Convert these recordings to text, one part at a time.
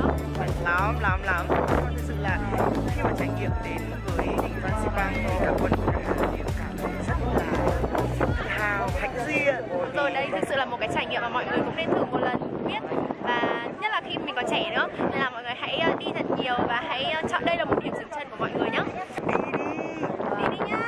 lắm lắm lắm. Còn thực sự là khi mà trải nghiệm đến với đỉnh Fansipan thì cả quân của Hàn đều cảm thấy rất là tự hào, hãnh diện. Rồi đây thực sự là một cái trải nghiệm mà mọi người cũng nên thử một lần biết, và nhất là khi mình còn trẻ nữa, nên là mọi người hãy đi thật nhiều và hãy chọn đây là một điểm dừng chân của mọi người nhé. Đi đi nhá.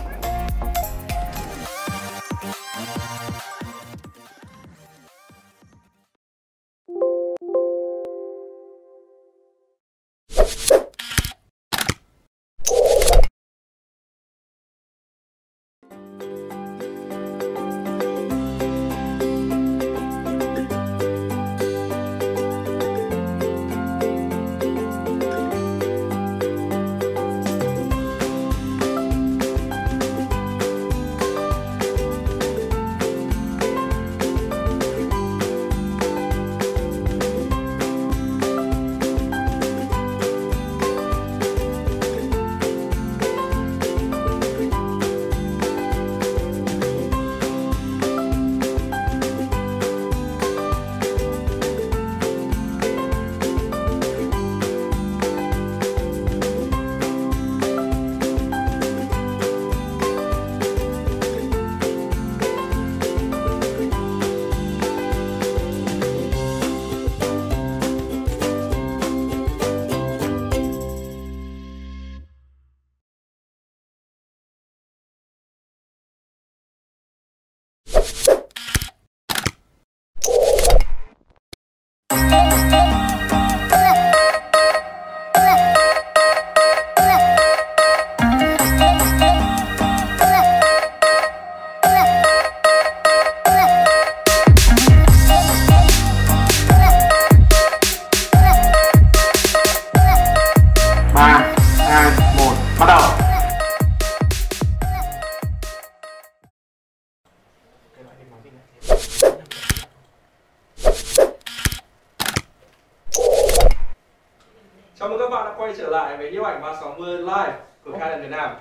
Chào mừng các bạn đã quay trở lại với nhiếp ảnh 360 Live của Canon Việt Nam.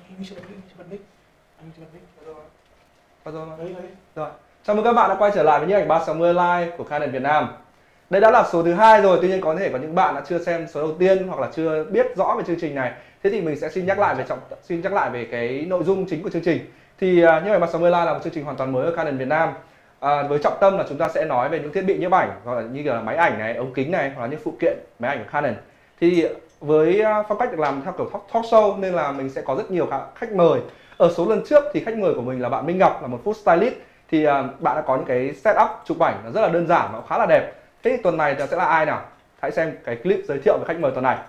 Rồi. Chào mừng các bạn đã quay trở lại với nhiếp ảnh 360 Live của Canon Việt Nam. Đây đã là số thứ 2 rồi, tuy nhiên có thể có những bạn đã chưa xem số đầu tiên hoặc là chưa biết rõ về chương trình này. Thế thì mình sẽ xin nhắc lại về cái nội dung chính của chương trình. Thì nhiếp ảnh 360 Live là một chương trình hoàn toàn mới ở Canon Việt Nam. Với trọng tâm là chúng ta sẽ nói về những thiết bị nhiếp ảnh, gọi là như kiểu là máy ảnh này, ống kính này, hoặc là những phụ kiện máy ảnh của Canon. Thì với phong cách được làm theo kiểu talk show nên là mình sẽ có rất nhiều khách mời. Ở số lần trước thì khách mời của mình là bạn Minh Ngọc, là một food stylist. Thì bạn đã có những cái setup chụp ảnh nó rất là đơn giản và khá là đẹp. Thế thì tuần này sẽ là ai nào? Hãy xem cái clip giới thiệu về khách mời tuần này.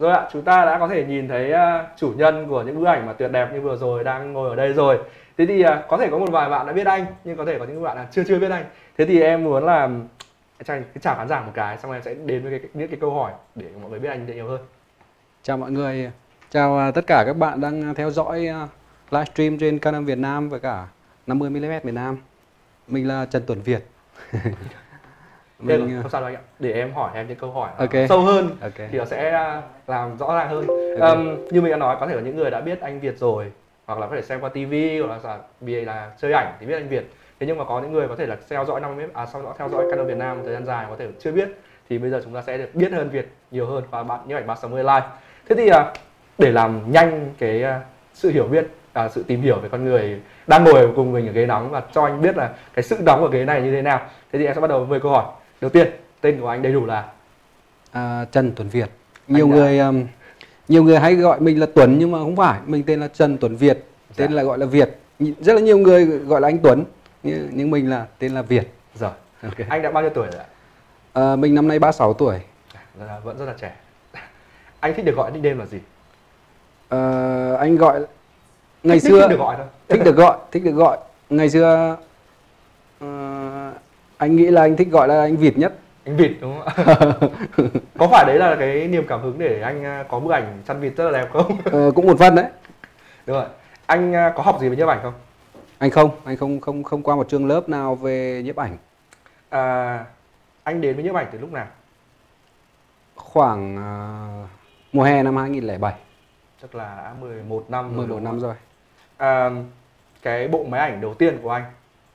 Rồi ạ, chúng ta đã có thể nhìn thấy chủ nhân của những bức ảnh mà tuyệt đẹp như vừa rồi đang ngồi ở đây rồi. Thế thì có thể có một vài bạn đã biết anh, nhưng có thể có những bạn là chưa biết anh. Thế thì em muốn là chào khán giả một cái, xong em sẽ đến với những cái câu hỏi để mọi người biết anh nhiều hơn. Chào mọi người, chào tất cả các bạn đang theo dõi livestream trên Canon Việt Nam với cả 50mm Việt Nam. Mình là Trần Tuấn Việt. Không sao đâu anh ạ. Để em hỏi em những câu hỏi okay. sâu hơn okay. thì nó sẽ làm rõ ràng hơn. Okay. Như mình đã nói, có thể có những người đã biết anh Việt rồi, hoặc là có thể xem qua TV, hoặc là vì là chơi ảnh thì biết anh Việt. Thế nhưng mà có những người có thể là theo dõi theo dõi Canon Việt Nam thời gian dài có thể chưa biết, thì bây giờ chúng ta sẽ được biết hơn Việt nhiều hơn qua bạn nhiếp ảnh 360 Live. Thế thì để làm nhanh cái sự hiểu biết, sự tìm hiểu về con người đang ngồi cùng mình ở ghế nóng và cho anh biết là cái sự nóng ở ghế này như thế nào, thế thì em sẽ bắt đầu với câu hỏi đầu tiên. Tên của anh đầy đủ là Trần Tuấn Việt. Nhiều người hay gọi mình là Tuấn nhưng mà không phải, mình tên là Trần Tuấn Việt, tên là gọi là Việt. Rất là nhiều người gọi là anh Tuấn nhưng mình là tên là Việt. Rồi. Okay. Anh đã bao nhiêu tuổi rồi ạ? Mình năm nay 36 tuổi. Vẫn rất là trẻ. Anh thích được gọi nickname là gì? Anh gọi ngày xưa thích được gọi thôi. thích được gọi. Ngày xưa anh nghĩ là anh thích gọi là anh Việt nhất. Anh Vịt đúng không ạ? Có phải đấy là cái niềm cảm hứng để anh có bức ảnh chăn vịt rất là đẹp không? Cũng một phần đấy. Đúng rồi. Anh có học gì về nhiếp ảnh không? Anh không qua một trường lớp nào về nhiếp ảnh. Anh đến với nhiếp ảnh từ lúc nào? Khoảng mùa hè năm 2007. Chắc là đã 11 năm rồi. 11 năm rồi. Cái bộ máy ảnh đầu tiên của anh?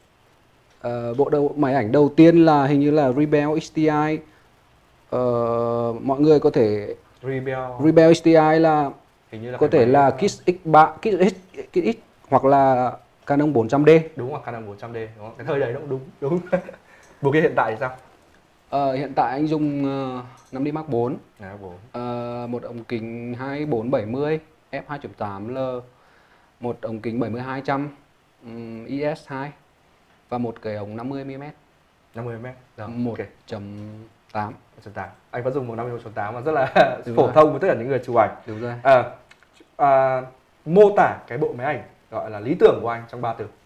Bộ máy ảnh đầu tiên là hình như là Rebel HDI. Mọi người có thể Rebel HDI là hình như là có thể là Kiss X3, Kiss X hoặc là Canon 400D. Đúng rồi, Canon 400D đúng không? Cái thời đấy nó cũng đúng. Bộ kia hiện tại thì sao? Hiện tại anh dùng 5D Mark 4. Một ống kính 2470 f2.8L, một ống kính 70-200 IS2 và một cái ống 50mm. 50mm. 1.8. Anh vẫn dùng một 50mm mà rất là phổ thông với tất cả những người chụp ảnh. Đúng rồi. Mô tả cái bộ máy ảnh gọi là lý tưởng của anh trong 3 từ.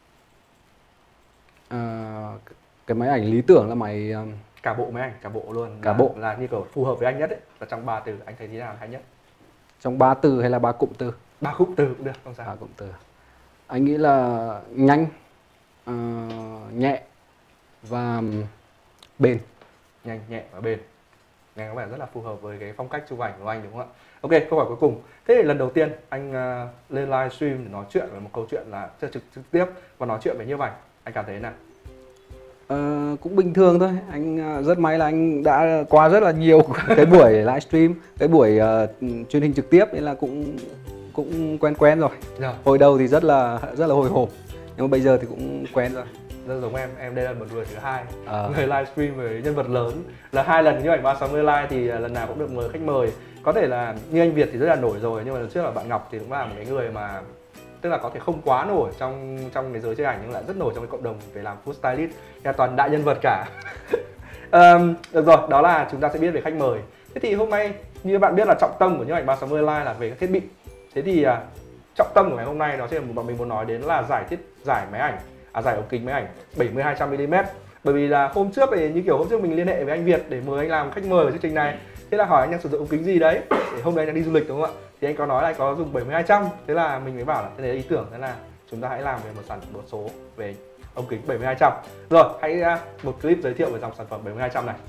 Cái máy ảnh lý tưởng là máy cả bộ máy ảnh, cả bộ luôn. Cả bộ là như kiểu phù hợp với anh nhất ấy, là trong 3 từ anh thấy thế nào hay nhất? Trong 3 từ hay là 3 cụm từ? 3 cụm từ cũng được, không sao. 3 cụm từ. Anh nghĩ là nhanh, nhẹ và bền. Nhanh, nhẹ và bền. Nghe có vẻ rất là phù hợp với cái phong cách chụp ảnh của anh đúng không ạ? Ok, câu hỏi cuối cùng. Thế thì lần đầu tiên anh lên livestream để nói chuyện về một câu chuyện là trực tiếp và nói chuyện về nhiếp ảnh, anh cảm thấy thế nào? Cũng bình thường thôi. Anh rất may là anh đã qua rất là nhiều cái buổi livestream, cái buổi truyền hình trực tiếp nên là cũng quen rồi. Hồi đầu thì rất là hồi hộp, nhưng mà bây giờ thì cũng quen rồi. Rất giống em đây là một người thứ hai người livestream với nhân vật lớn, là 2 lần nhiếp ảnh 360 Live thì lần nào cũng được mời khách mời. Có thể là như anh Việt thì rất là nổi rồi, nhưng mà lần trước là bạn Ngọc thì cũng là một cái người mà tức là có thể không quá nổi trong cái giới chơi ảnh nhưng lại rất nổi trong cái cộng đồng về làm food stylist, là toàn đại nhân vật cả. Được rồi, đó là chúng ta sẽ biết về khách mời. Thế thì hôm nay như bạn biết là trọng tâm của nhiếp ảnh 360 Live là về các thiết bị. Thế thì trọng tâm của ngày hôm nay đó chính là bọn mình muốn nói đến là giải máy ảnh, giải ống kính máy ảnh 70-200mm. Bởi vì là hôm trước thì như kiểu hôm trước mình liên hệ với anh Việt để mời anh làm khách mời ở chương trình này. Thế là hỏi anh đang sử dụng ống kính gì đấy, để hôm nay anh đi du lịch đúng không ạ? Thì anh có nói là anh có dùng 70-200. Thế là mình mới bảo là thế đấy là ý tưởng, thế là chúng ta hãy làm về một số về ống kính 70-200. Rồi, hãy một clip giới thiệu về dòng sản phẩm 70-200 này.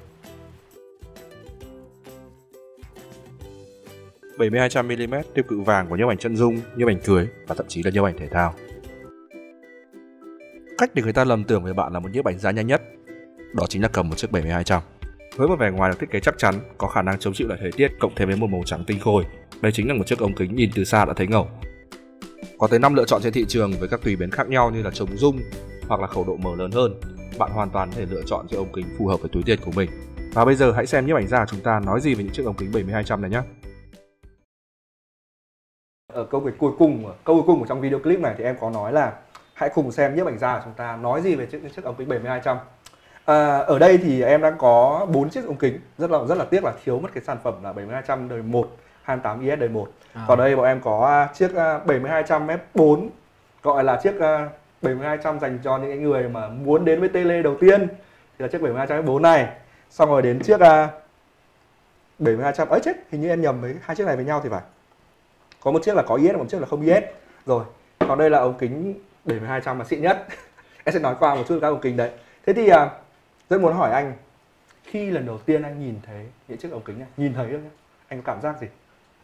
70-200mm tiêu cự vàng của nhiếp ảnh chân dung, nhiếp ảnh cưới và thậm chí là nhiếp ảnh thể thao. Cách để người ta lầm tưởng về bạn là một nhiếp ảnh gia nhanh nhất, đó chính là cầm một chiếc 70-200. Với một vẻ ngoài được thiết kế chắc chắn, có khả năng chống chịu lại thời tiết cộng thêm với một màu trắng tinh khôi, đây chính là một chiếc ống kính nhìn từ xa đã thấy ngầu. Có tới 5 lựa chọn trên thị trường với các tùy biến khác nhau như là chống rung hoặc là khẩu độ mở lớn hơn. Bạn hoàn toàn có thể lựa chọn chiếc ống kính phù hợp với túi tiền của mình. Và bây giờ hãy xem nhiếp ảnh gia chúng ta nói gì về những chiếc ống kính 70-200 này nhé. Ở câu cuối cùng của trong video clip này thì em có nói là hãy cùng xem nhiếp ảnh gia của chúng ta nói gì về chiếc ống kính 70-200. Ở đây thì em đang có 4 chiếc ống kính, rất là tiếc là thiếu mất cái sản phẩm là 70-200 đời 1, 28 IS đời 1. Còn đây bọn em có chiếc 70-200 F4, gọi là chiếc 70-200 dành cho những người mà muốn đến với tele đầu tiên, thì là chiếc 70-200 F4 này. Xong rồi đến chiếc 70-200, ấy chết, hình như em nhầm với hai chiếc này với nhau thì phải. Có một chiếc là có IS, một chiếc là không IS. Rồi, còn đây là ống kính 70-200 mà xịn nhất. Em sẽ nói qua một chút các ống kính đấy. Thế thì rất muốn hỏi anh, khi lần đầu tiên anh nhìn thấy những chiếc ống kính này, nhìn thấy không, anh có cảm giác gì?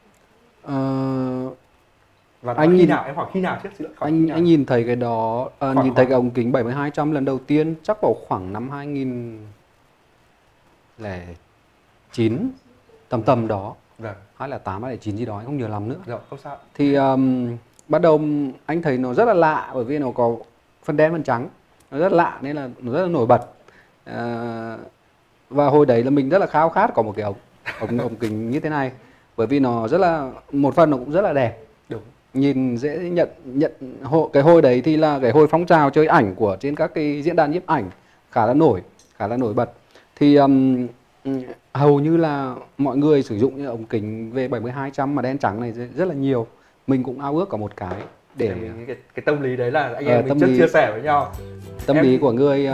Và anh khi nào, em hỏi khi nào trước, xin lỗi. Anh nhìn thấy cái đó, nhìn thấy cái ống kính 70-200 lần đầu tiên chắc vào khoảng năm 2009, tầm đó. Vâng. 2008 hay 2009 gì đó, anh không nhớ lắm nữa. Rồi, không sao. Thì bắt đầu anh thấy nó rất là lạ, bởi vì nó có phần đen phần trắng, nó rất lạ nên là nó rất là nổi bật. Và hồi đấy là mình rất là khao khát có một cái ống kính như thế này, bởi vì nó rất là, một phần nó cũng rất là đẹp. Đúng. Nhìn dễ nhận cái hồi đấy thì là cái hồi phong trào chơi ảnh của trên các cái diễn đàn nhiếp ảnh khá là nổi bật. Thì hầu như là mọi người sử dụng những ống kính về 70-200 mà đen trắng này rất là nhiều. Mình cũng ao ước có một cái để cái tâm lý đấy là anh em mình trước chia sẻ với nhau. Tâm lý của người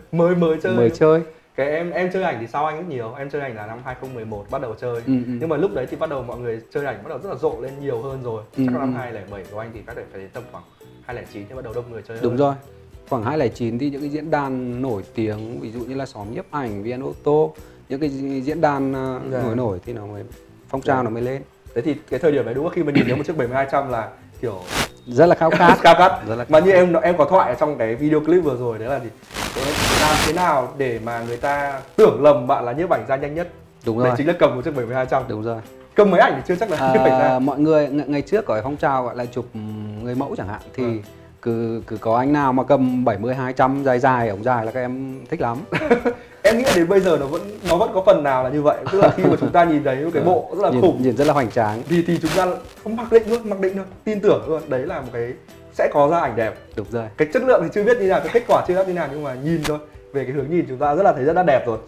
mới chơi. Cái em chơi ảnh thì sau anh rất nhiều, em chơi ảnh là năm 2011 bắt đầu chơi. Nhưng mà lúc đấy thì bắt đầu mọi người chơi ảnh bắt đầu rất là rộ lên nhiều hơn rồi. Chắc là năm 2007 của anh thì các phải đến tầm khoảng 2009 thì bắt đầu đông người chơi hơn. Đúng rồi. Khoảng 2009 thì những cái diễn đàn nổi tiếng, ví dụ như là Xóm Nhiếp Ảnh, VN Auto, những cái diễn đàn nổi thì nó mới phong trào nó mới lên. Thế thì cái thời điểm đấy đúng không, khi mà nhìn thấy một chiếc 70-200 là kiểu rất là khao khát. Mà như em có thoại ở trong cái video clip vừa rồi đấy là gì? Làm thế nào để mà người ta tưởng lầm bạn là nhiếp ảnh gia nhanh nhất? Đúng rồi. Đấy chính là cầm một chiếc 70-200. Đúng rồi. Cầm mấy ảnh thì chưa chắc là nhiếp ảnh gia. Mọi người ngày trước có cái phong trào gọi là chụp người mẫu chẳng hạn, thì cứ có anh nào mà cầm 70-200 dài ống dài là các em thích lắm. Em nghĩ là đến bây giờ nó vẫn có phần nào là như vậy, tức là khi mà chúng ta nhìn thấy cái bộ rất là khủng, nhìn rất là hoành tráng, thì chúng ta không mặc định thôi, tin tưởng luôn, đấy là một cái sẽ có ra ảnh đẹp. Đúng rồi. Cái chất lượng thì chưa biết như nào, cái kết quả chưa biết như nào, nhưng mà nhìn thôi, về cái hướng nhìn chúng ta thấy rất là đẹp rồi.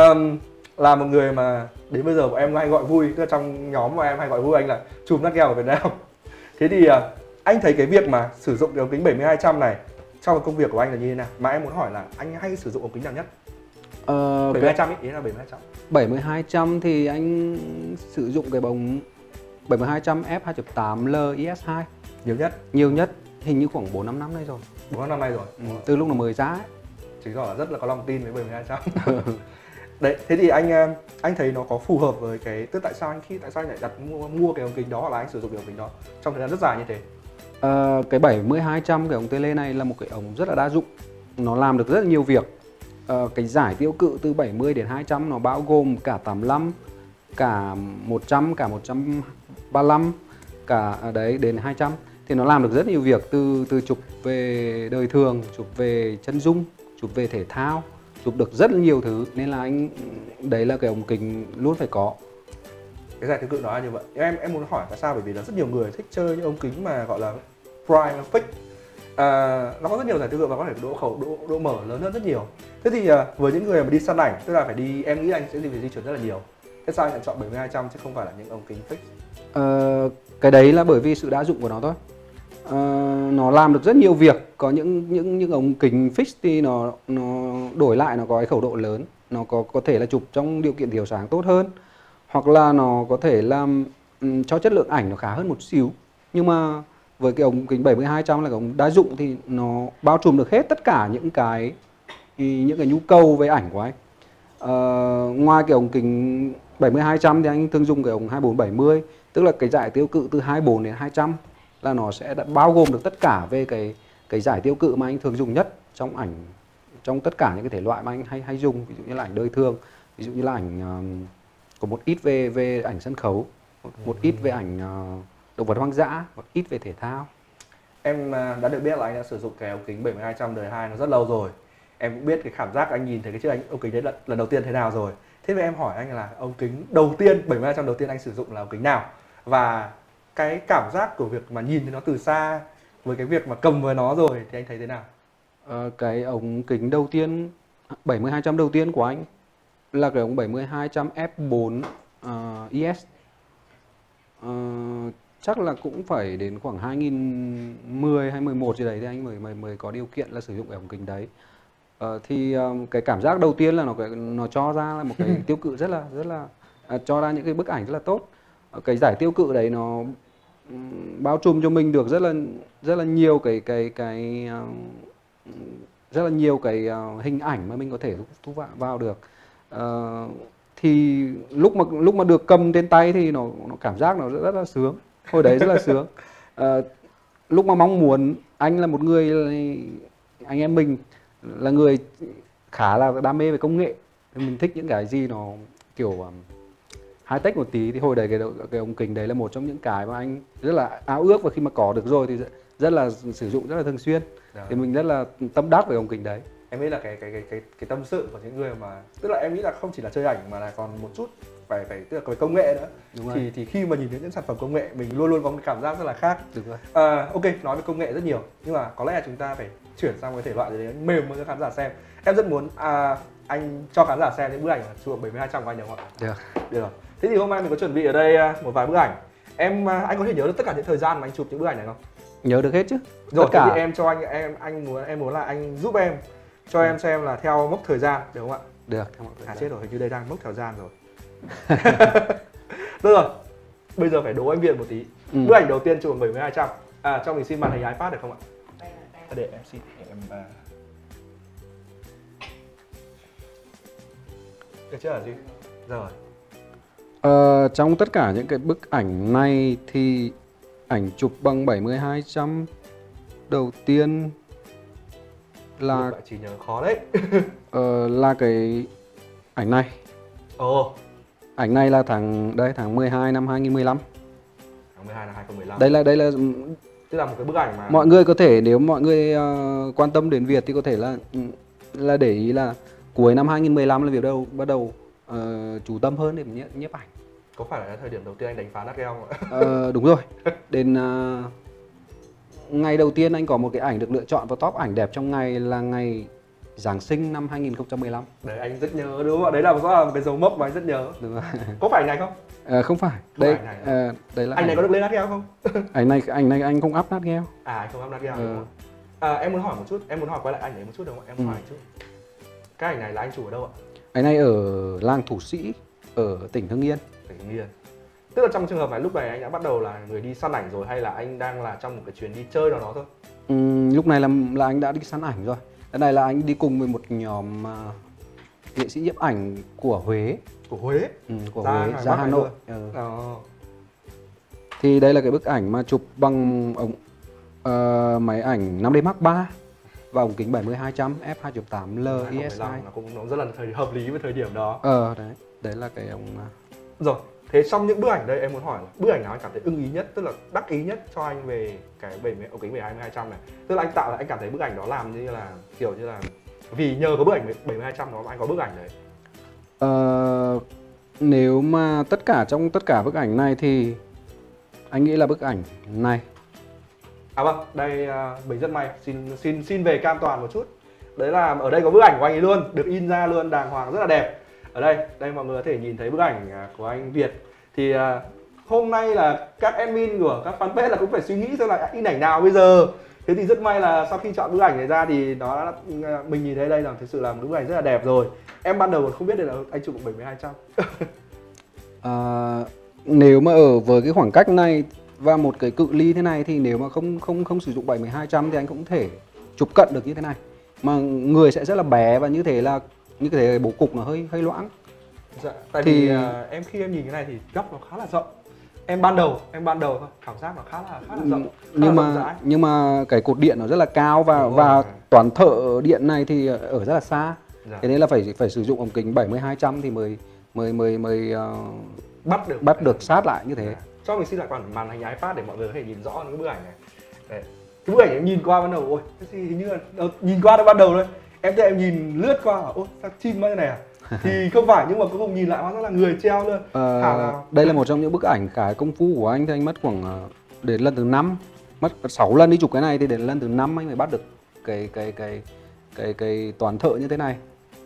Là một người mà đến bây giờ bọn em hay gọi vui, tức là trong nhóm mà em hay gọi vui anh là chùm nát gheo ở Việt Nam. Thế thì anh thấy cái việc mà sử dụng cái ống kính 70-200 này trong cái công việc của anh là như thế nào? Mà em muốn hỏi là anh hay sử dụng ống kính nào nhất? 70-200 ý là 70-200 thì anh sử dụng cái bóng 70-200 f2.8L IS2 nhiều nhất, hình như khoảng 4-5 năm nay rồi. 4-5 năm nay rồi. Từ lúc nó mới ra ấy. Chứng tỏ là rất là có lòng tin với 70-200. Đấy, thế thì anh thấy nó có phù hợp với cái, tức tại sao anh lại đặt mua cái ống kính đó, hoặc là anh sử dụng cái ống kính đó trong thời gian rất dài như thế? Cái 70-200 cái ống tele này là một cái ống rất là đa dụng, nó làm được rất là nhiều việc. Cái giải tiêu cự từ 70 đến 200 nó bao gồm cả 85, cả 100, cả 135, cả đấy đến 200. Thì nó làm được rất nhiều việc, từ chụp về đời thường, chụp về chân dung, chụp về thể thao, chụp được rất là nhiều thứ. Nên là anh, đấy là cái ống kính luôn phải có. Cái giải tiêu cự nó là như vậy. Em muốn hỏi tại sao, bởi vì là rất nhiều người thích chơi những ống kính mà gọi là prime fix. Nó có rất nhiều giải tiêu cự và có thể độ mở lớn hơn rất nhiều. Thế thì với những người mà đi săn ảnh, tức là phải đi, em nghĩ anh sẽ phải di chuyển rất là nhiều. Thế sao anh lại chọn 70-200 chứ không phải là những ống kính fix? Cái đấy là bởi vì sự đa dụng của nó thôi. Nó làm được rất nhiều việc. Có những ống kính fix thì nó đổi lại nó có cái khẩu độ lớn, nó có thể là chụp trong điều kiện thiểu sáng tốt hơn, hoặc là nó có thể làm cho chất lượng ảnh nó khá hơn một xíu. Nhưng mà với cái ống kính 70-200 là cái ống đa dụng thì nó bao trùm được hết tất cả những cái nhu cầu về ảnh của anh. Ngoài cái ống kính 70-200 thì anh thường dùng cái ống 24-70, tức là cái giải tiêu cự từ 24 đến 200 là nó sẽ đã bao gồm được tất cả về cái giải tiêu cự mà anh thường dùng nhất trong ảnh, trong tất cả những cái thể loại mà anh hay dùng, ví dụ như là ảnh đời thường, ví dụ như là ảnh có một ít về ảnh sân khấu, một ít về ảnh động vật hoang dã, một ít về thể thao. Em đã được biết là anh đã sử dụng cái ống kính 70-200 đời 2 nó rất lâu rồi. Em cũng biết cái cảm giác anh nhìn thấy cái chiếc ống kính đấy lần đầu tiên thế nào rồi. Thế vậy em hỏi anh là ống kính đầu tiên 70-200 đầu tiên anh sử dụng là ống kính nào? Và cái cảm giác của việc mà nhìn thấy nó từ xa với cái việc mà cầm với nó rồi thì anh thấy thế nào? Cái ống kính đầu tiên 70-200 đầu tiên của anh là cái ống 70-200 F4 ES. Chắc là cũng phải đến khoảng 2010 hay 11 gì đấy thì anh mới có điều kiện là sử dụng cái ống kính đấy. Cái cảm giác đầu tiên là nó cho ra là một cái tiêu cự rất là cho ra những cái bức ảnh rất là tốt. Cái giải tiêu cự đấy nó bao trùm cho mình được rất là nhiều rất là nhiều cái hình ảnh mà mình có thể thu vào được. Thì lúc mà được cầm trên tay thì nó cảm giác nó rất là sướng. Hồi đấy rất là sướng. Lúc mà mong muốn, anh là một người, anh em mình là người khá là đam mê về công nghệ, mình thích những cái gì nó kiểu high tech một tí, thì hồi đấy cái ống kính đấy là một trong những cái mà anh rất là ao ước, và khi mà có được rồi thì rất là sử dụng rất là thường xuyên. Thì mình rất là tâm đắc về ống kính đấy. Em nghĩ là cái tâm sự của những người mà, tức là em nghĩ là không chỉ là chơi ảnh mà là còn một chút phải tức là về công nghệ nữa. Thì khi mà nhìn thấy những sản phẩm công nghệ mình luôn luôn có một cảm giác rất là khác. Đúng rồi. Ok, nói về công nghệ rất nhiều nhưng mà có lẽ là chúng ta phải chuyển sang cái thể loại gì đấy mềm cho khán giả xem. Em rất muốn anh cho khán giả xem những bức ảnh chụp 70-200 của anh được không ạ? Được. Thế thì hôm nay mình có chuẩn bị ở đây một vài bức ảnh. Anh có thể nhớ được tất cả những thời gian mà anh chụp những bức ảnh này không? Nhớ được hết chứ. Rồi, tất cả. Thì em cho em muốn là anh giúp em cho em xem là theo mốc thời gian được không ạ? Được, theo mốc thời gian. Chết rồi, hình như đây đang mốc thời gian rồi. Được rồi, bây giờ phải đố anh Việt một tí. Bức ảnh đầu tiên chụp 70-200. Cho mình xin màn hình iPad được không ạ? Để em xin được chưa hả Duy? Rồi. Trong tất cả những cái bức ảnh này thì ảnh chụp bằng 70-200 đầu tiên là chỉ nhớ khó đấy. là cái ảnh này. Ảnh này là tháng 12 năm 2015. Tháng 12 năm 2015. Đây là tức là một cái bức ảnh mà mọi người có thể, nếu mọi người quan tâm đến Việt thì có thể là để ý là cuối năm 2015 là Việt bắt đầu chú tâm hơn để nhiếp ảnh. Có phải là thời điểm đầu tiên anh đánh phá nát gheo không ạ? Đúng rồi. Đến ngày đầu tiên anh có một cái ảnh được lựa chọn vào top ảnh đẹp trong ngày là ngày Giáng sinh năm 2015. Đấy, anh rất nhớ đúng không ạ? Đấy là một cái dấu mốc mà anh rất nhớ. Đúng rồi. Có phải ảnh này không? Không phải. Đây là ảnh này có được lên nát gheo không? ảnh này anh không up nát gheo. Anh không up nát gheo đúng không? Em muốn hỏi một chút, em muốn hỏi quay lại ảnh này một chút đúng không ạ? Em muốn hỏi một chút. Cái ảnh này là anh chụp ở đâu ạ? Ảnh này ở làng Thủ Sĩ ở tỉnh Hưng Yên. Tức là trong trường hợp này lúc này anh đã bắt đầu là người đi săn ảnh rồi hay là anh đang là trong một cái chuyến đi chơi nào đó thôi? Lúc này là anh đã đi săn ảnh rồi. Cái này là anh đi cùng với một nhóm nghệ sĩ nhiếp ảnh của Huế. Của Huế? Của Huế ra Hà Nội. Thì đây là cái bức ảnh mà chụp bằng máy ảnh 5D Mark III và ống kính 70-200 f2.8L ESI. Nó rất là hợp lý với thời điểm đó. Đấy là cái ống. Rồi, thế trong những bức ảnh đây em muốn hỏi là bức ảnh nào anh cảm thấy ưng ý nhất, tức là đắc ý nhất cho anh về cái ống kính 70-200 này? Tức là anh cảm thấy bức ảnh đó làm như là kiểu như là vì nhờ có bức ảnh 70-200 đó mà anh có bức ảnh đấy. Nếu mà trong tất cả bức ảnh này thì anh nghĩ là bức ảnh này. Vâng, đây mình rất may, xin về cam toàn một chút. Đấy là ở đây có bức ảnh của anh ấy luôn, được in ra luôn đàng hoàng rất là đẹp. Ở đây mọi người có thể nhìn thấy bức ảnh của anh Việt. Thì hôm nay là các admin của các fanpage là cũng phải suy nghĩ xem là in ảnh nào bây giờ. Thế thì rất may là sau khi chọn bức ảnh này ra thì mình nhìn thấy đây là thực sự là một bức ảnh rất là đẹp rồi. Em ban đầu còn không biết được là anh chụp 70-200. Nếu mà ở với cái khoảng cách này và một cái cự ly thế này thì nếu mà không sử dụng 70-200 thì anh cũng thể chụp cận được như thế này. Mà người sẽ rất là bé và như thế bố cục nó hơi loãng. Dạ, tại vì khi em nhìn cái này thì góc nó khá là rộng. Em ban đầu thôi, cảm giác nó khá là rộng. Nhưng mà cái cột điện nó rất là cao và toàn thợ điện này thì ở rất là xa. Thế nên là phải sử dụng ống kính 70-200 thì mới bắt được sát lại như thế. Cho mình xin lại màn hình iPad để mọi người có thể nhìn rõ những cái bức ảnh này. Đấy. Cái bức ảnh em nhìn qua ban đầu, ôi, cái gì hình như là nhìn qua nó ban đầu thôi. Em nhìn lướt qua, ôi, sao chim như này à? Thì không phải, nhưng mà cuối cùng nhìn lại hóa ra là người treo luôn. Đây là một trong những bức ảnh cái công phu của anh thì anh mất khoảng đến lần thứ 5, mất 6 lần đi chụp cái này thì đến lần thứ 5 anh mới bắt được cái toàn thợ như thế này.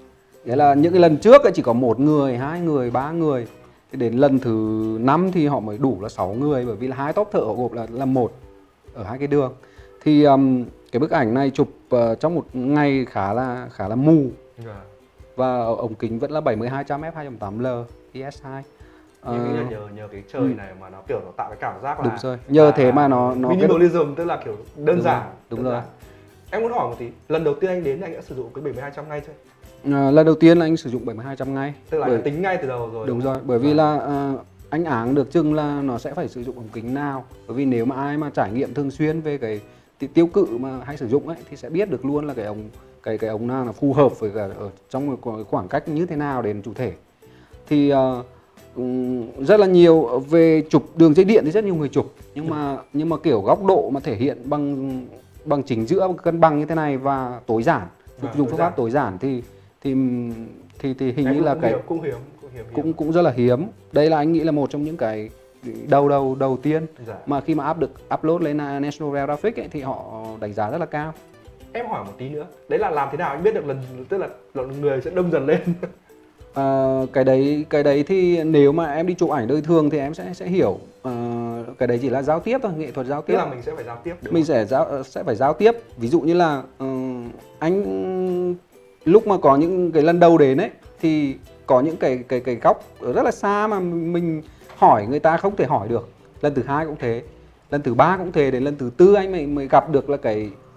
Nghĩa là những cái lần trước ấy chỉ có 1 người, 2 người, 3 người. Thì đến lần thứ 5 thì họ mới đủ là 6 người, bởi vì là 2 top thợ họ gộp là 1 ở 2 cái đường. Thì cái bức ảnh này chụp trong một ngày khá là mù. Và ống kính vẫn là 70-200 f2.8L ES2. Em nghĩ là nhờ cái chơi này mà nó kiểu nó tạo cái cảm giác là đúng rồi. Nhờ thế mà nó minimalism, tức là kiểu đơn giản. Đúng rồi. Em muốn hỏi một tí, lần đầu tiên anh đến anh đã sử dụng cái 70-200 ngay chưa? Lần đầu tiên anh sử dụng 70-200 ngay. Tức là tính ngay từ đầu rồi. Đúng rồi, bởi vì là anh áng được chừng là nó sẽ phải sử dụng ống kính nào. Bởi vì nếu mà ai mà trải nghiệm thường xuyên về cái tiêu cự mà hay sử dụng ấy thì sẽ biết được luôn là cái ống nào là phù hợp với cả ở trong một khoảng cách như thế nào đến chủ thể. Thì rất là nhiều về chụp đường dây điện thì rất nhiều người chụp, nhưng mà kiểu góc độ mà thể hiện bằng chỉnh giữa cân bằng như thế này và tối giản, dùng phương pháp tối giản thì hình như là cái cũng rất là hiếm. Đây là anh nghĩ là một trong những cái đầu tiên mà khi mà upload lên National Geographic ấy, thì họ đánh giá rất là cao. Em hỏi một tí nữa, đấy là làm thế nào anh biết được tức là người sẽ đông dần lên? Cái đấy thì nếu mà em đi chụp ảnh đời thường thì em sẽ hiểu. Cái đấy chỉ là giao tiếp thôi, nghệ thuật giao tiếp. Tức là mình sẽ phải giao tiếp. Mình sẽ phải giao tiếp. Ví dụ như là anh lúc mà có những cái lần đầu đến ấy thì có những cái góc ở rất là xa mà mình hỏi người ta không thể hỏi được. Lần thứ 2 cũng thế, lần thứ 3 cũng thế, đến lần thứ 4 anh mới gặp được là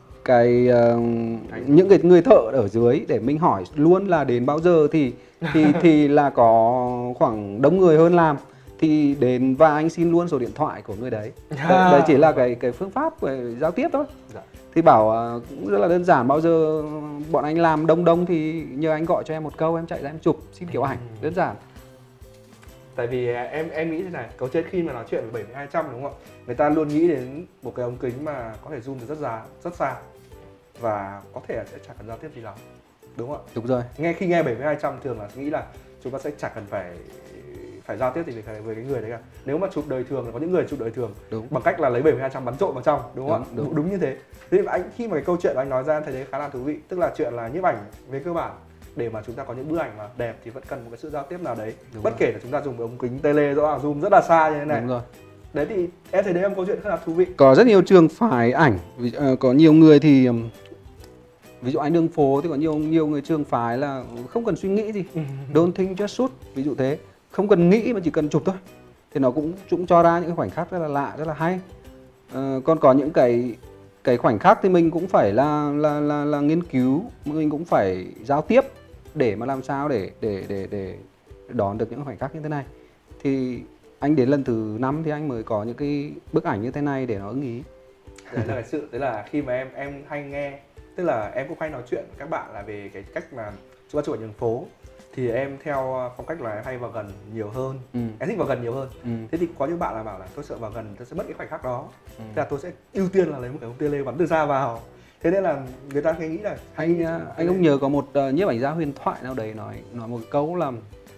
những cái người thợ ở dưới để mình hỏi luôn là đến bao giờ thì là có khoảng đông người hơn làm thì đến và anh xin luôn số điện thoại của người đấy. Đấy chỉ là cái phương pháp về giao tiếp thôi. Thì bảo cũng rất là đơn giản, bao giờ bọn anh làm đông thì nhờ anh gọi cho em một câu, em chạy ra em chụp xin kiểu ảnh, đơn giản. Tại vì em nghĩ thế này, câu chuyện khi mà nói chuyện về 70-200 đúng không ạ? Người ta luôn nghĩ đến một cái ống kính mà có thể zoom được rất xa và có thể là sẽ chẳng cần giao tiếp gì lắm, đúng không ạ? Đúng rồi. Khi nghe 70-200 thường là nghĩ là chúng ta sẽ chẳng cần phải giao tiếp gì với cái người đấy cả. Nếu mà chụp đời thường, có những người chụp đời thường bằng cách là lấy 70-200 bắn trộm vào trong, đúng không ạ? Đúng như thế. Thế anh khi mà cái câu chuyện anh nói ra em thấy đấy khá là thú vị, tức là chuyện là nhiếp ảnh về cơ bản để mà chúng ta có những bức ảnh mà đẹp thì vẫn cần một cái sự giao tiếp nào đấy. Bất kể là chúng ta dùng cái ống kính tele rõ ràng zoom rất là xa như thế này. Đúng rồi. Đấy thì em thấy đấy là một câu chuyện rất là thú vị. Có rất nhiều trường phái ảnh, có nhiều người thì ví dụ ảnh đường phố thì có nhiều người trường phái là không cần suy nghĩ gì, don't think just shoot, ví dụ thế, không cần nghĩ mà chỉ cần chụp thôi, thì nó cũng cho ra những khoảnh khắc rất là lạ, rất là hay. Còn có những cái khoảnh khắc thì mình cũng phải là nghiên cứu, mình cũng phải giao tiếp để mà làm sao để đón được những khoảnh khắc như thế này. Thì anh đến lần thứ 5 thì anh mới có những cái bức ảnh như thế này để nó ưng ý. Đấy là cái sự, đấy là khi mà em hay nghe, tức là em cũng hay nói chuyện với các bạn là về cái cách mà chúng ta chụp ảnh đường phố. Thì em theo phong cách là em hay vào gần nhiều hơn, em thích vào gần nhiều hơn. Thế thì có những bạn là bảo là tôi sợ vào gần tôi sẽ mất cái khoảnh khắc đó, thế là tôi sẽ ưu tiên là lấy một cái ống tele bắn từ xa vào. Thế nên là người ta hay nghĩ là anh không nhớ có một nhiếp ảnh gia huyền thoại nào đấy nói một câu là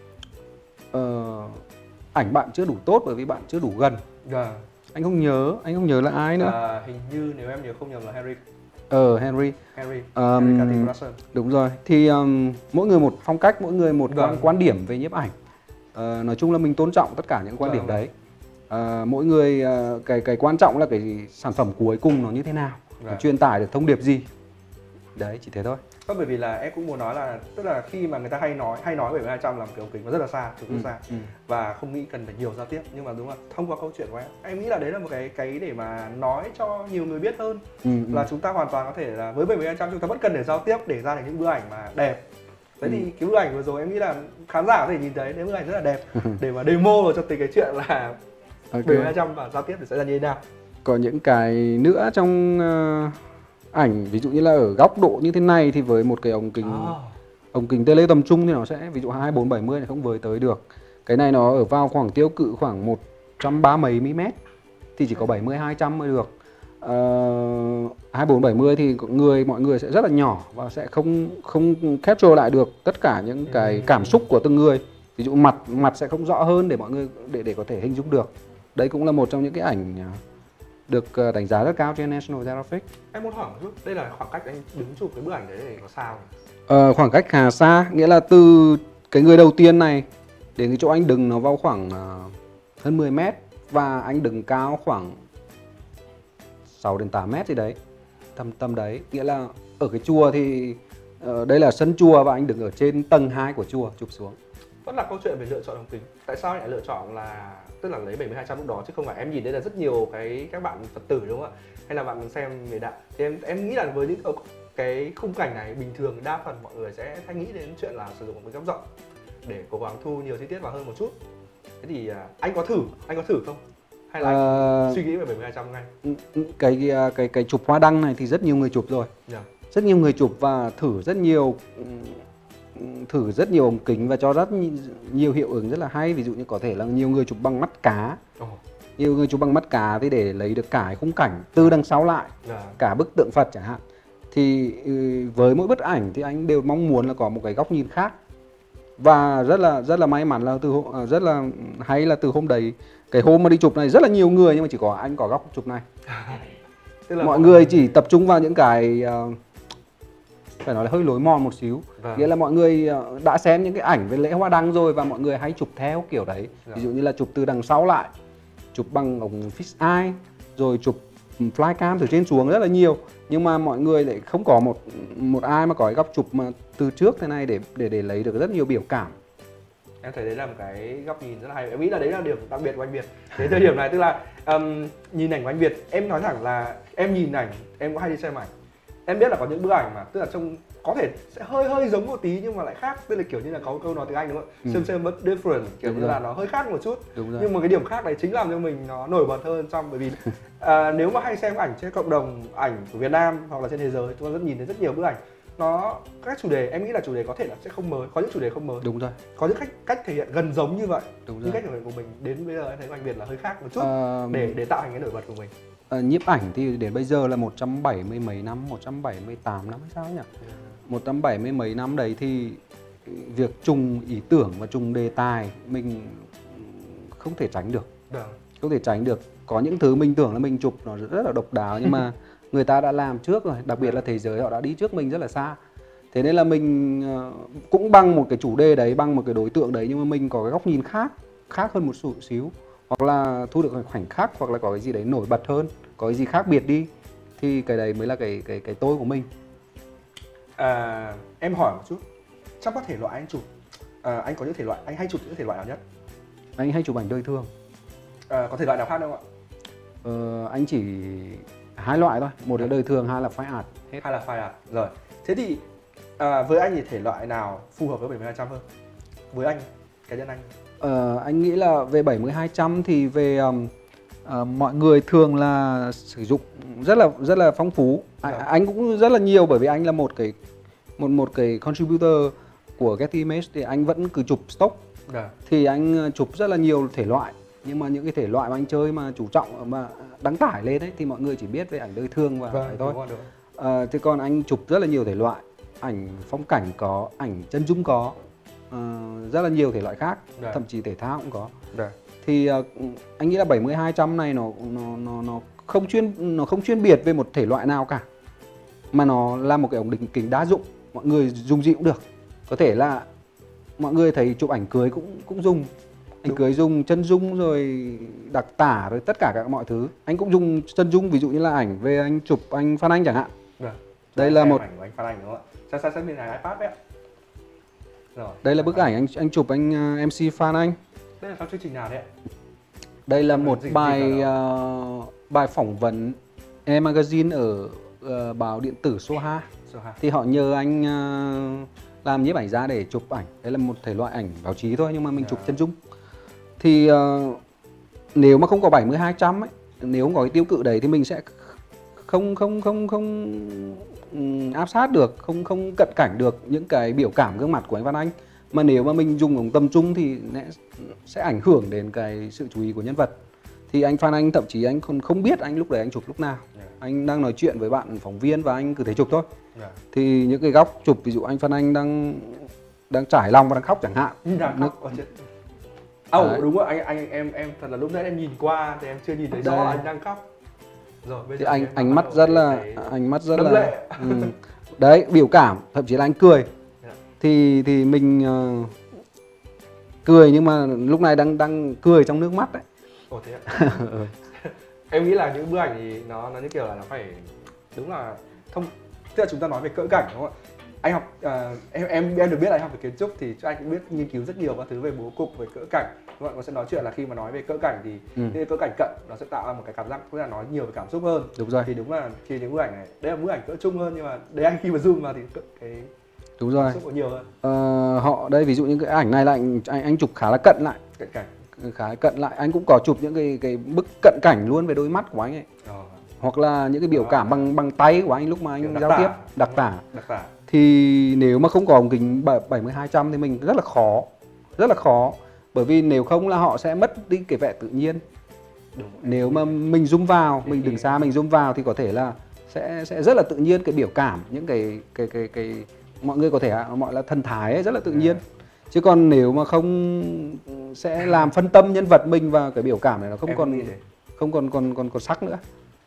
ảnh bạn chưa đủ tốt bởi vì bạn chưa đủ gần. Anh không nhớ là ai nữa. Hình như nếu em nhớ không nhầm là Henry. Henry Cartier Bresson. Đúng rồi. Thì mỗi người một phong cách, mỗi người một quan điểm về nhiếp ảnh. Nói chung là mình tôn trọng tất cả những quan điểm đấy. Mỗi người cái quan trọng là cái sản phẩm cuối cùng nó như thế nào, truyền tải được thông điệp gì. Đấy, chỉ thế thôi. Bởi vì là em cũng muốn nói là tức là khi mà người ta hay nói 70-200 là một cái ống kính nó rất là xa, chụp rất xa và không nghĩ cần phải nhiều giao tiếp, nhưng mà đúng là thông qua câu chuyện của em nghĩ là đấy là một cái để mà nói cho nhiều người biết hơn là chúng ta hoàn toàn có thể là với 70-200 chúng ta vẫn cần để giao tiếp để ra được những bức ảnh mà đẹp. Thế thì cái bức ảnh vừa rồi em nghĩ là khán giả có thể nhìn thấy bức ảnh rất là đẹp để mà demo vào cho cái chuyện là 70-200 và giao tiếp thì sẽ là như thế nào. Có những cái nữa trong ảnh, ví dụ như là ở góc độ như thế này thì với một cái ống kính tele tầm trung thì nó sẽ ví dụ 24-70 này không với tới được. Cái này nó ở vào khoảng tiêu cự khoảng 130 mm thì chỉ có 70-200 mới được. 24-70 thì mọi người sẽ rất là nhỏ và sẽ không capture lại được tất cả những cái cảm xúc của từng người. Ví dụ mặt sẽ không rõ hơn để mọi người để có thể hình dung được. Đấy cũng là một trong những cái ảnh được đánh giá rất cao trên National Geographic. Em muốn hỏi một chút, đây là khoảng cách anh đứng chụp cái bức ảnh đấy để có sao? Khoảng cách khá xa, nghĩa là từ cái người đầu tiên này đến cái chỗ anh đứng nó vào khoảng hơn 10 mét, và anh đứng cao khoảng 6 đến 8 mét gì đấy, tầm đấy. Nghĩa là ở cái chùa thì đây là sân chùa và anh đứng ở trên tầng 2 của chùa chụp xuống. Vẫn là câu chuyện về lựa chọn ống kính. Tại sao lại lựa chọn là tức là lấy 70-200 lúc đó, chứ không phải em nhìn đây là rất nhiều các bạn Phật tử đúng không ạ? Hay là bạn xem về đạo. Thì em nghĩ là với những cái khung cảnh này bình thường đa phần mọi người sẽ hay nghĩ đến chuyện là sử dụng một cái góc rộng để cố gắng thu nhiều chi tiết vào hơn một chút. Thế thì anh có thử không? Hay là anh suy nghĩ về 70-200 ngay? Cái chụp hoa đăng này thì rất nhiều người chụp rồi. Rất nhiều người chụp và thử rất nhiều ống kính và cho rất nhiều hiệu ứng rất là hay. Ví dụ như có thể là nhiều người chụp bằng mắt cá. Nhiều người chụp bằng mắt cá thì để lấy được cả khung cảnh từ đằng sau lại, cả bức tượng Phật chẳng hạn. Thì với mỗi bức ảnh thì anh đều mong muốn là có một cái góc nhìn khác. Và rất là may mắn là rất là hay là từ hôm đấy, cái hôm mà đi chụp này rất là nhiều người nhưng mà chỉ có anh có góc chụp này. Tức là mọi người chỉ tập trung vào những cái phải nói là hơi lối mòn một xíu. Nghĩa là mọi người đã xem những cái ảnh về lễ hoa đăng rồi và mọi người hay chụp theo kiểu đấy. Ví dụ như là chụp từ đằng sau lại, chụp bằng ống fish eye, rồi chụp flycam từ trên xuống rất là nhiều. Nhưng mà mọi người lại không có một ai mà có cái góc chụp mà từ trước thế này để lấy được rất nhiều biểu cảm. Em thấy đấy là một cái góc nhìn rất là hay. Em nghĩ là đấy là điểm đặc biệt của anh Việt. Đến thời điểm này tức là nhìn ảnh của anh Việt, em nói thẳng là em nhìn ảnh, em có hay đi xem ảnh. Em biết là có những bức ảnh mà tức là trông có thể sẽ hơi giống một tí nhưng mà lại khác, tức là kiểu như là có câu nói tiếng Anh đúng không? Same but different, kiểu như là nó hơi khác một chút. Nhưng mà cái điểm khác đấy chính làm cho mình nó nổi bật hơn trong, bởi vì nếu mà hay xem ảnh trên cộng đồng ảnh của Việt Nam hoặc là trên thế giới, chúng ta rất nhìn thấy rất nhiều bức ảnh nó các chủ đề, em nghĩ là chủ đề có thể là sẽ không mới, có những chủ đề không mới. Đúng rồi. Có những cách thể hiện gần giống như vậy. Nhưng cách thể hiện của mình đến bây giờ em thấy anh Việt là hơi khác một chút để tạo thành cái nổi bật của mình. Nhiếp ảnh thì đến bây giờ là 170 mấy năm, 178 năm hay sao nhỉ? 170 mấy năm đấy thì việc trùng ý tưởng và trùng đề tài mình không thể tránh được. Không thể tránh được. Có những thứ mình tưởng là mình chụp nó rất là độc đáo nhưng mà người ta đã làm trước rồi, đặc biệt là thế giới họ đã đi trước mình rất là xa. Thế nên là mình cũng bằng một cái chủ đề đấy, bằng một cái đối tượng đấy nhưng mà mình có cái góc nhìn khác hơn một xíu, hoặc là thu được khoảnh khắc, hoặc là có cái gì đấy nổi bật hơn, có cái gì khác biệt đi, thì cái đấy mới là cái tôi của mình. Em hỏi một chút, trong các thể loại anh chụp, anh có những thể loại, anh hay chụp những thể loại nào nhất? Anh hay chụp ảnh đời thường. Có thể loại nào khác không ạ? Anh chỉ 2 loại thôi, một là đời thường, 2 là fine art. Hay là fine art. Rồi. Thế thì với anh thì thể loại nào phù hợp với 70-200 hơn? Với anh, cá nhân anh. Anh nghĩ là về 70-200 thì về mọi người thường là sử dụng rất là phong phú. Anh cũng rất là nhiều, bởi vì anh là một cái contributor của Getty Image thì anh vẫn cứ chụp stock. Thì anh chụp rất là nhiều thể loại, nhưng mà những cái thể loại mà anh chơi mà chủ trọng mà đăng tải lên đấy thì mọi người chỉ biết về ảnh đời thường và vậy thôi. Thế còn anh chụp rất là nhiều thể loại, ảnh phong cảnh có, ảnh chân dung có, rất là nhiều thể loại khác, thậm chí thể thao cũng có. Thì anh nghĩ là 70-200 này nó không chuyên biệt về một thể loại nào cả, mà nó là một cái ống kính đa dụng, mọi người dùng gì cũng được. Có thể là mọi người thấy chụp ảnh cưới cũng dùng, ảnh cưới dùng chân dung rồi đặc tả rồi tất cả các mọi thứ. Anh cũng dùng chân dung, ví dụ như là ảnh về anh chụp anh Phan Anh chẳng hạn. Đây là một ảnh của anh Phan Anh đúng không ạ? Sao bên này iPad đấy ạ. Rồi. Đây là bức ảnh anh chụp anh MC Phan Anh. Đây là trong chương trình nào đấy ạ? Đây là một bài phỏng vấn E-Magazine ở báo điện tử Soha. Thì họ nhờ anh làm nhiếp ảnh ra để chụp ảnh. Đấy là một thể loại ảnh báo chí thôi nhưng mà mình chụp chân dung. Thì nếu mà không có 70-200 ấy, nếu không có cái tiêu cự đấy thì mình sẽ không áp sát được, không cận cảnh được những cái biểu cảm gương mặt của anh Phan Anh. Mà nếu mà mình dùng ống tầm trung thì sẽ ảnh hưởng đến cái sự chú ý của nhân vật. Thì anh Phan Anh thậm chí anh không biết anh lúc đấy anh chụp lúc nào. Anh đang nói chuyện với bạn phóng viên và anh cứ thế chụp thôi. Thì những cái góc chụp, ví dụ anh Phan Anh đang trải lòng và đang khóc chẳng hạn. Đúng rồi, em thật là lúc nãy em nhìn qua thì em chưa nhìn thấy rõ là anh đang khóc. Rồi bây giờ thì ánh mắt rất là Đấy, biểu cảm, thậm chí là anh cười. Thì mình cười nhưng mà lúc này đang cười trong nước mắt đấy. Ồ thế ạ. Em nghĩ là những bức ảnh thì nó như kiểu là nó phải đúng là tức là chúng ta nói về cỡ cảnh đúng không ạ? Anh học em được biết là anh học về kiến trúc thì cho anh cũng biết nghiên cứu rất nhiều các thứ về bố cục, về cỡ cảnh. Đúng không? Nó sẽ nói chuyện là khi mà nói về cỡ cảnh thì cái cỡ cảnh cận nó sẽ tạo ra một cái cảm giác tức là nói nhiều về cảm xúc hơn. Đúng rồi. Thì đúng là khi những bức ảnh này, đây là bức ảnh cỡ trung hơn nhưng mà đấy anh khi mà zoom vào thì cái đúng rồi. cảm xúc có nhiều hơn. Họ đây ví dụ như cái ảnh này là anh chụp khá là cận lại. Cận cảnh. Khá cận lại, anh cũng có chụp những cái bức cận cảnh luôn về đôi mắt của anh ấy. Hoặc là những cái biểu cảm bằng tay của anh lúc mà anh giao tiếp, đặc tả. Thì nếu mà không có ống kính 70-200 thì mình rất là khó. Bởi vì nếu không là họ sẽ mất đi cái vẻ tự nhiên. Đúng. Nếu mà mình zoom vào, mình đứng xa mình zoom vào thì có thể là sẽ rất là tự nhiên cái biểu cảm, những cái mọi người có thể gọi là thần thái ấy, rất là tự nhiên. Chứ còn nếu mà không sẽ làm phân tâm nhân vật mình và cái biểu cảm này nó không còn sắc nữa.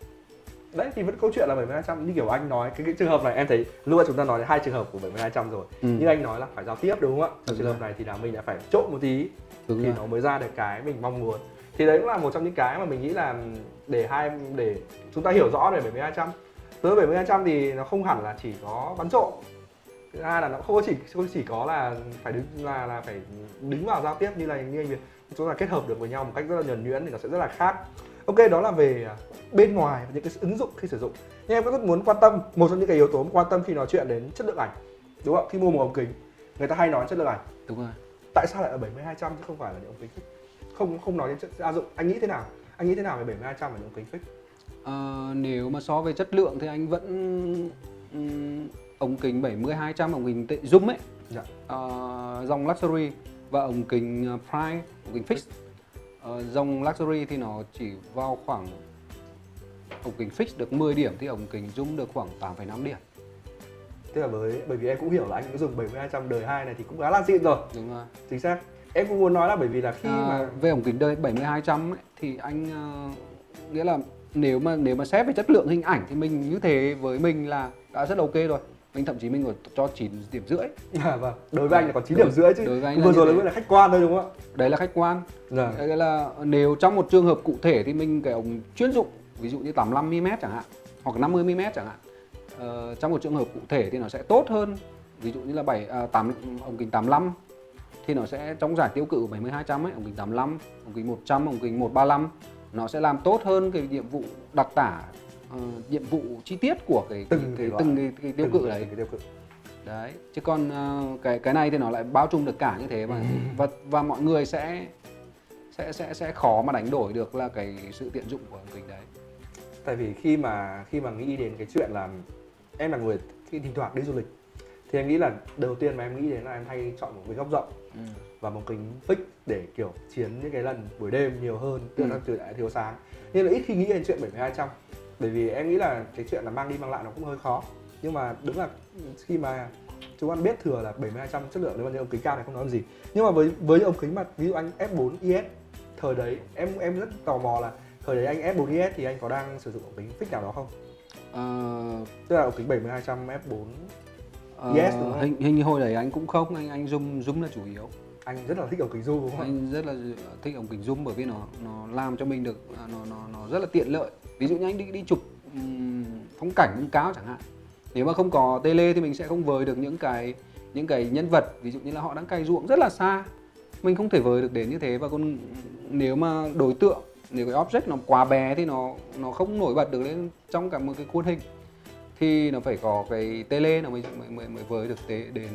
Đấy thì vẫn câu chuyện là 70-200 như kiểu anh nói cái trường hợp này em thấy lúc chúng ta nói đến 2 trường hợp của 70-200 rồi. Nhưng anh nói là phải giao tiếp đúng không ạ? Trường hợp này thì là mình đã phải trộn một tí thì nó mới ra được cái mình mong muốn. Thì đấy cũng là một trong những cái mà mình nghĩ là để chúng ta hiểu rõ về 70-200. Tới 70-200 thì nó không hẳn là chỉ có bắn trộm. Thứ hai là nó không chỉ có là phải đứng vào giao tiếp như anh Việt. Chúng ta kết hợp được với nhau một cách rất là nhuần nhuyễn thì nó sẽ rất là khác. Ok, đó là về bên ngoài và những cái ứng dụng khi sử dụng. Nhưng em cũng rất muốn quan tâm một trong những cái yếu tố quan tâm khi nói chuyện đến chất lượng ảnh, đúng không? Khi mua một ống kính người ta hay nói chất lượng ảnh. Đúng rồi. Tại sao lại ở 70-200 chứ không phải là những ống kính fix? Không nói đến gia dụng. Anh nghĩ thế nào? Anh nghĩ thế nào về 70-200 và những ống kính fix? Nếu mà so về chất lượng thì anh vẫn ống kính 70-200, ống kính zoom ấy, dòng luxury và ống kính prime, ống kính fix. Dòng luxury thì nó chỉ vào khoảng ống kính fix được 10 điểm thì ống kính zoom được khoảng 8,5 điểm. Tức là bởi vì em cũng hiểu là anh cũng dùng 70-200 đời 2 này thì cũng khá là xịn rồi. Đúng rồi. Chính xác. Em cũng muốn nói là bởi vì là khi mà về ống kính đời 70-200 ấy, thì anh nghĩa là nếu mà xét về chất lượng hình ảnh thì mình như thế với mình là đã rất ok rồi. Mình thậm chí mình còn cho 9 điểm rưỡi. Vâng. Đối với anh là còn 9 điểm rưỡi chứ. Đối với anh vừa rồi là khách quan thôi đúng không ạ? Đấy là khách quan. Đấy là nếu trong một trường hợp cụ thể thì mình cái ống chuyên dụng ví dụ như 85mm chẳng hạn hoặc 50mm chẳng hạn. Trong một trường hợp cụ thể thì nó sẽ tốt hơn. Ví dụ như là ống kính 85 thì nó sẽ trong giải tiêu cự của 70-200 ấy, ống kính 85, ống kính 100, ống kính 135 nó sẽ làm tốt hơn cái nhiệm vụ đặc tả, nhiệm vụ chi tiết của từng cái tiêu cự đấy. Đấy, chứ còn cái này thì nó lại bao trùm được cả như thế mà và mọi người sẽ khó mà đánh đổi được là cái sự tiện dụng của ống kính đấy. Tại vì khi mà nghĩ đến cái chuyện là em là người khi thỉnh thoảng đi du lịch thì em nghĩ là đầu tiên mà em nghĩ đến là em hay chọn một cái góc rộng và một kính fix để kiểu chiến những cái lần buổi đêm nhiều hơn, tức là từ thiếu sáng. Nên là ít khi nghĩ đến chuyện 70-200 bởi vì em nghĩ là cái chuyện là mang đi mang lại nó cũng hơi khó. Nhưng mà đúng là khi mà chúng ăn biết thừa là 70-200 chất lượng nếu mà những ống kính cao này không nói làm gì. Nhưng mà với những ống kính mà ví dụ anh F4 IS thời đấy em rất tò mò là thời đấy anh F4 IS thì anh có đang sử dụng ống kính fix nào đó không? Tức là ống kính 70-200 F4 IS đúng không? Hình như hồi đấy anh cũng không, anh zoom là chủ yếu. Anh rất là thích ống kính zoom đúng không? Anh rất là thích ống kính zoom bởi vì nó làm cho mình được nó rất là tiện lợi. Ví dụ như anh đi chụp phong cảnh vùng cao chẳng hạn. Nếu mà không có tele thì mình sẽ không vời được những cái nhân vật, ví dụ như là họ đang cày ruộng rất là xa. Mình không thể vời được đến như thế, và còn nếu mà đối tượng, nếu cái object nó quá bé thì nó không nổi bật được lên trong cả một cái khuôn hình thì nó phải có cái tele nó mới vời được đến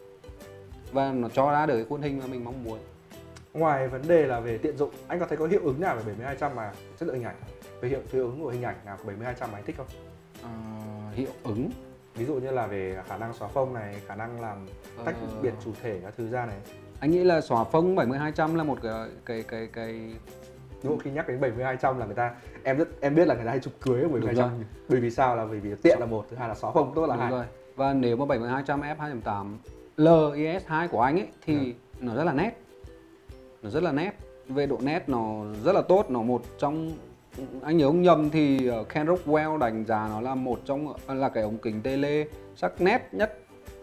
và nó cho ra được cái khuôn hình mà mình mong muốn. Ngoài vấn đề là về tiện dụng, anh có thấy có hiệu ứng nào về 70-200 mà chất lượng hình ảnh, về hiệu ứng của hình ảnh nào của 70-200 mà anh thích không? Hiệu ứng ví dụ như là về khả năng xóa phông này, khả năng làm tách biệt chủ thể các thứ ra này. Anh nghĩ là xóa phông 70-200 là một cái Đúng không? Khi nhắc đến 70-200 là người ta em biết là người ta hay chụp cưới ở 70-200. Bởi vì sao? Là bởi vì tiện là một, thứ hai là xóa phông tốt là hai. Rồi. Và nếu mà 70-200 f2.8 LIS2 của anh ấy thì nó rất là nét. Nó rất là nét. Về độ nét nó rất là tốt, nó một trong anh nhớ không nhầm thì Ken Rockwell đánh giá nó là một trong là cái ống kính tele sắc nét nhất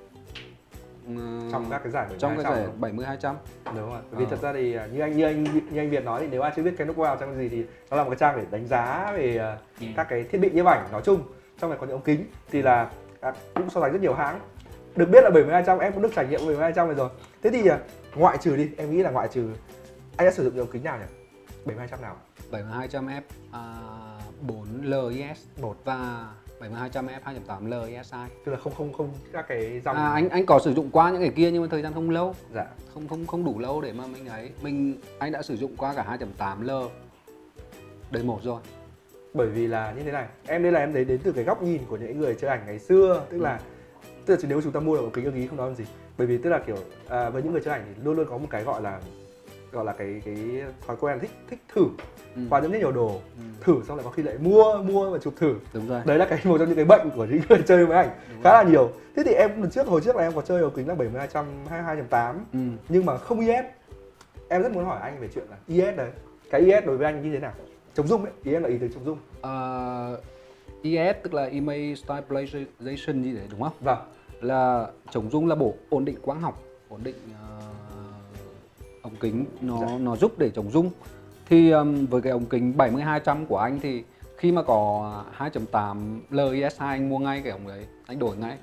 Trong các cái giải trong cái giải 70-200. 70-200. Đúng rồi. Vì thật ra thì như anh Việt nói thì nếu ai chưa biết Ken Rockwell trang gì thì nó là một cái trang để đánh giá về các cái thiết bị nhiếp ảnh nói chung. Trong này có những ống kính thì là cũng so sánh rất nhiều hãng. Được biết là 70-200 em cũng được trải nghiệm 70-200 này rồi. Thế thì ngoại trừ đi, em nghĩ là ngoại trừ anh đã sử dụng ống kính nào nhỉ? 70-200 nào? 70-200 f 4L IS 1 và 70-200 f 2.8L ISI. Tức là không các cái dòng. Anh có sử dụng qua những cái kia nhưng mà thời gian không lâu. Dạ. Không đủ lâu để mà anh đã sử dụng qua cả 2.8L đời 1 rồi. Bởi vì là như thế này, em thấy đến từ cái góc nhìn của những người chơi ảnh ngày xưa, tức là nếu chúng ta mua được một kính ưng ý không nói làm gì. Bởi vì tức là kiểu với những người chơi ảnh thì luôn luôn có một cái gọi là cái thói quen thích thử và rất nhiều đồ, thử xong lại có khi lại mua và chụp thử. Đúng rồi. Đấy là một trong những cái bệnh của những người chơi máy ảnh khá là nhiều. Thế thì em hồi trước là em có chơi ống kính là 70-200 2.8 nhưng mà không IS. Em rất muốn hỏi anh về chuyện là IS đấy. Cái IS đối với anh như thế nào? Chống rung ấy, IS là ý từ chống rung. IS tức là Image Stabilization gì đấy đúng không? Vâng. Là chống rung là ổn định quang học, ổn định ống kính nó giúp để chống rung. Thì với cái ống kính 70-200 của anh thì khi mà có 2.8L IS2 anh mua ngay cái ống đấy, anh đổi ngay.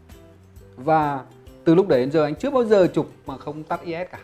Và từ lúc đấy đến giờ anh chưa bao giờ chụp mà không tắt IS cả.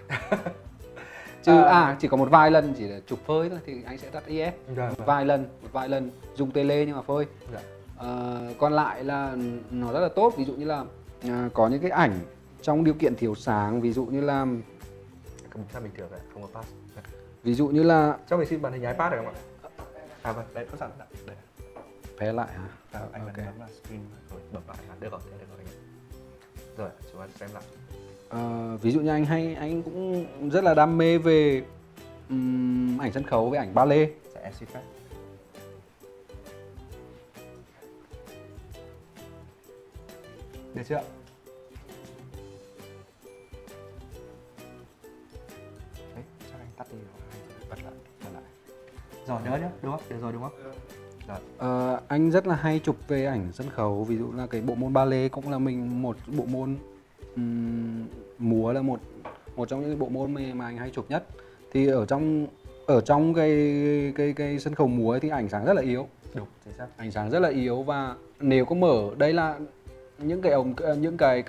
Chỉ có một vài lần chỉ để chụp phơi thôi thì anh sẽ tắt IS. Một vài lần dùng tele nhưng mà phơi. Còn lại là nó rất là tốt, ví dụ như là có những cái ảnh trong điều kiện thiếu sáng, ví dụ như là cầm sao bình thường đấy, không có pass. Ví dụ như là cho mình xin màn hình iPad được không ạ? Vâng, đấy có sẵn đây. Phe lại hả? Anh bấm là screen rồi bấm lại là được rồi anh. Rồi, chúng ta xem lại. Ví dụ như anh cũng rất là đam mê về ảnh sân khấu với ảnh ballet. Dạ em xin phép. Được chưa ạ? Đấy, chắc anh tắt đi rồi, bật lại. Rồi nhớ nhá, đúng không? Được rồi đúng không? Rồi. Anh rất là hay chụp về ảnh sân khấu, ví dụ là cái bộ môn ballet cũng là một bộ môn, múa là một trong những bộ môn mà anh hay chụp nhất. Thì ở trong cái sân khấu múa ấy thì ảnh sáng rất là yếu. Đúng, chính xác. Ánh sáng rất là yếu và nếu có mở đây là những cái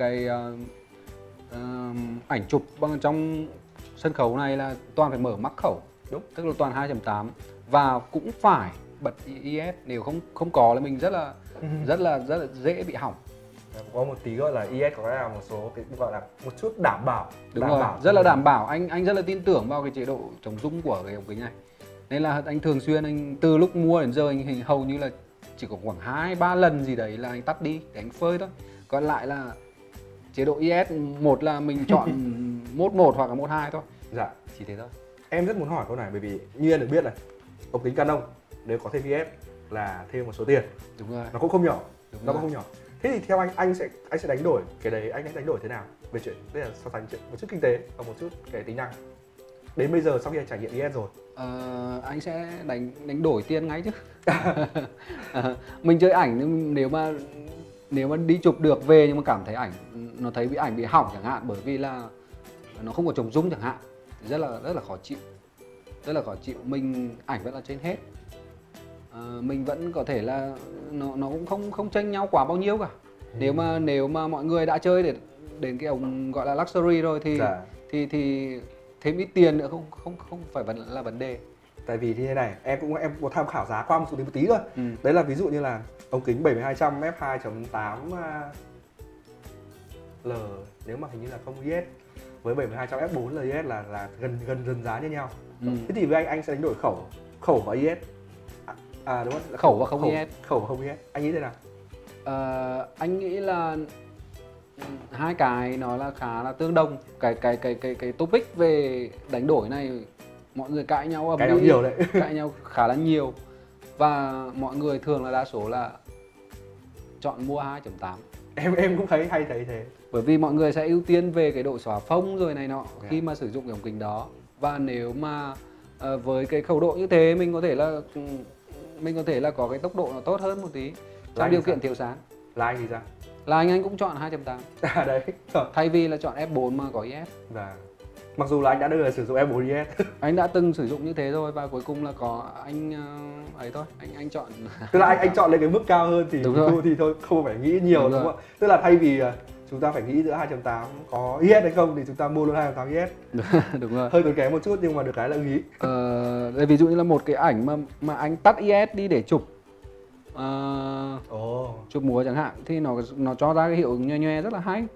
ảnh chụp trong sân khấu này là toàn phải mở mắc khẩu. Đúng, tức là toàn 2.8 và cũng phải bật IS, nếu không có là mình rất là dễ bị hỏng. Có một tí gọi là IS có là một số cái gọi là một chút đảm bảo. Đúng rồi, rất là đảm bảo. Anh rất là tin tưởng vào cái chế độ chống rung của cái ống kính này. Nên là anh thường xuyên, anh từ lúc mua đến giờ anh hầu như là chỉ có khoảng 2-3 lần gì đấy là anh tắt đi để anh phơi thôi. Còn lại là chế độ IS, một là mình chọn mode 1 hoặc là mode 2 thôi. Dạ, chỉ thế thôi. Em rất muốn hỏi câu này bởi vì như em được biết này, ống kính Canon nếu có thêm IS là thêm một số tiền. Đúng rồi. Nó cũng không nhỏ. Đúng nó rồi. cũng không nhỏ. Thế thì theo anh sẽ đánh đổi cái đấy, anh sẽ đánh đổi thế nào về chuyện đây là so sánh chuyện một chút kinh tế và một chút cái tính năng. Đến bây giờ sau khi anh trải nghiệm IS rồi, anh sẽ đánh đổi tiền ngay chứ. Mình chơi ảnh nếu mà đi chụp được về nhưng mà cảm thấy ảnh bị hỏng chẳng hạn, bởi vì là nó không có chống rung chẳng hạn, rất là khó chịu, mình ảnh vẫn là trên hết. Mình vẫn có thể là nó cũng không chênh nhau quá bao nhiêu cả. Nếu mà mọi người đã chơi đến cái ống gọi là luxury rồi thì thêm ít tiền nữa không phải là vấn đề. Tại vì như thế này, em có tham khảo giá qua một tí thôi. Đấy là ví dụ như là ống kính 70-200 f 2.8 L nếu mà hình như là không IS với 70-200 f 4 IS là gần giá như nhau. Thế thì với anh sẽ đánh đổi khẩu và IS. Đúng không? Khẩu và không IS. Khẩu và không IS. Anh nghĩ thế nào? Anh nghĩ là hai cái nó là khá là tương đồng. Cái topic về đánh đổi này mọi người cãi nhau ầm ĩ, nhiều đấy. Cãi nhau khá là nhiều và mọi người thường là đa số là chọn mua 2.8. Em cũng thấy thế. Bởi vì mọi người sẽ ưu tiên về cái độ xóa phông rồi này nọ khi mà sử dụng cái ống kính đó. Và nếu mà với cái khẩu độ như thế mình có thể là mình có thể là có cái tốc độ nó tốt hơn một tí trong anh điều thì kiện sao? thiếu sáng. Là anh thì sao? Là anh cũng chọn 2.8 À đấy. thay vì là chọn F4 mà có IS. Và mặc dù là anh đã đưa sử dụng F4 IS. Anh đã từng sử dụng như thế rồi và cuối cùng là có anh ấy thôi, anh chọn Tức là anh chọn lên cái mức cao hơn thì Đúng rồi. thì thôi không phải nghĩ nhiều Đúng đúng rồi. không ạ? Tức là thay vì chúng ta phải nghĩ giữa 2.8 có IS hay không thì chúng ta mua luôn 2.8 IS. đúng rồi. Hơi tốn kém một chút nhưng mà được cái là nghĩ. Đây ví dụ như là một cái ảnh mà anh tắt IS đi để chụp chụp múa chẳng hạn thì nó cho ra cái hiệu ứng nhoe nhoe rất là hay.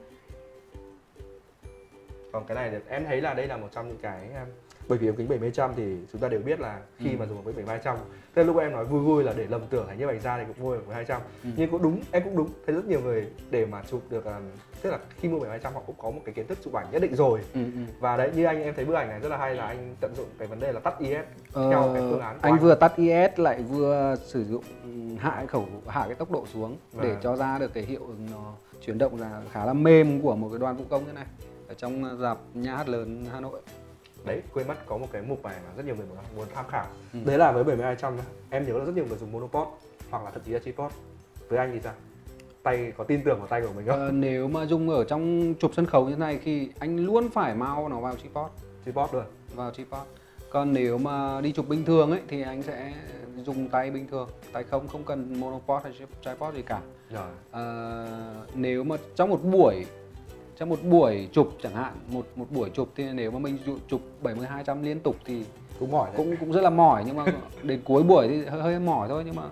Còn cái này em thấy là đây là một trong những cái bởi vì ống kính 70-100 thì chúng ta đều biết là khi mà dùng với 70-200, tức là lúc em nói vui vui là để lầm tưởng thành nhiếp ảnh gia thì cũng mua được với 200. Nhưng cũng đúng, em cũng đúng, thấy rất nhiều người để mà chụp được, tức là khi mua 70-200 họ cũng có một cái kiến thức chụp ảnh nhất định rồi. Và đấy, như em thấy bức ảnh này rất là hay là anh tận dụng cái vấn đề là tắt IS theo cái phương án của anh vừa tắt IS lại vừa sử dụng hạ cái tốc độ xuống để cho ra được cái hiệu ứng nó chuyển động là khá là mềm của một cái đoàn vũ công như này ở trong rạp Nhà hát lớn Hà Nội. Đấy, quên mất có một cái mục này mà rất nhiều người muốn tham khảo. Đấy là với 70-200 em nhớ là rất nhiều người dùng monopod hoặc là thậm chí là tripod. Với anh thì sao? Tay có tin tưởng vào tay của mình không? Nếu mà dùng ở trong chụp sân khấu như thế này thì anh luôn phải mount nó vào tripod. Tripod luôn. Vào tripod. Còn nếu mà đi chụp bình thường ấy thì anh sẽ dùng tay bình thường, tay không cần monopod hay tripod gì cả. Rồi. Nếu mà trong một buổi chụp chẳng hạn, một buổi chụp thì nếu mà mình chụp 70-200 liên tục thì cũng mỏi đấy. cũng rất là mỏi, nhưng mà đến cuối buổi thì hơi mỏi thôi, nhưng mà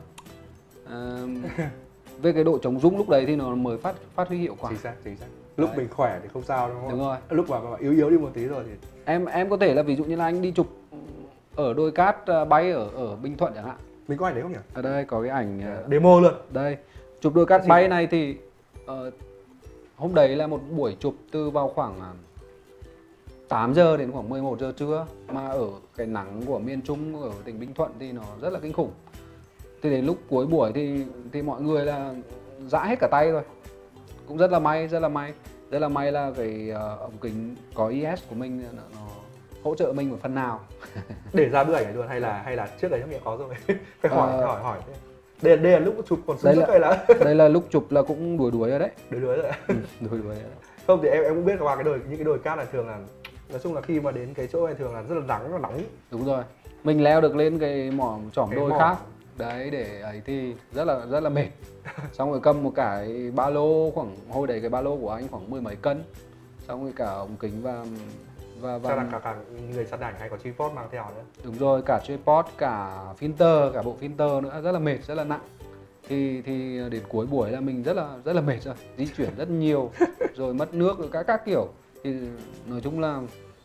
về cái độ chống rung lúc đấy thì nó mới phát huy hiệu quả. Chính xác. Lúc đấy. Mình khỏe thì không sao đúng không? Đúng rồi. Lúc mà yếu đi một tí rồi thì em có thể là ví dụ như là anh đi chụp ở đồi cát bay ở Bình Thuận chẳng hạn. Mình có ảnh đấy không nhỉ? Ở đây có cái ảnh demo luôn. Đây, chụp đồi cát bay này thì hôm đấy là một buổi chụp từ vào khoảng 8 giờ đến khoảng 11 giờ trưa, mà ở cái nắng của miền Trung ở tỉnh Bình Thuận thì nó rất là kinh khủng. Thì đến lúc cuối buổi thì mọi người là rã hết cả tay rồi. Cũng rất là may là cái ống kính có IS của mình nó hỗ trợ mình một phần nào. Để ra bức ảnh này luôn hay là trước đấy em có rồi? Phải hỏi. Đây là lúc chụp còn sung sức hay là đây là lúc chụp là cũng đuổi rồi đấy. Đuổi rồi. Đuổi rồi. Không thì em cũng biết qua những cái đồi cát này thường là nói chung là khi mà đến cái chỗ này thường là rất là nóng. Đúng rồi. Mình leo được lên cái chỏm đồi khác. Đấy để ấy thì rất là mệt. Xong rồi cầm một cái ba lô hồi đấy cái ba lô của anh khoảng 10 mấy cân. Xong rồi cả ống kính và chắc là cả người săn ảnh hay có tripod mang theo nữa. Đúng rồi, cả tripod, cả filter, cả bộ filter nữa, rất là mệt, rất là nặng. Thì đến cuối buổi là mình rất là mệt rồi, di chuyển rất nhiều, rồi mất nước rồi các kiểu. Thì nói chung là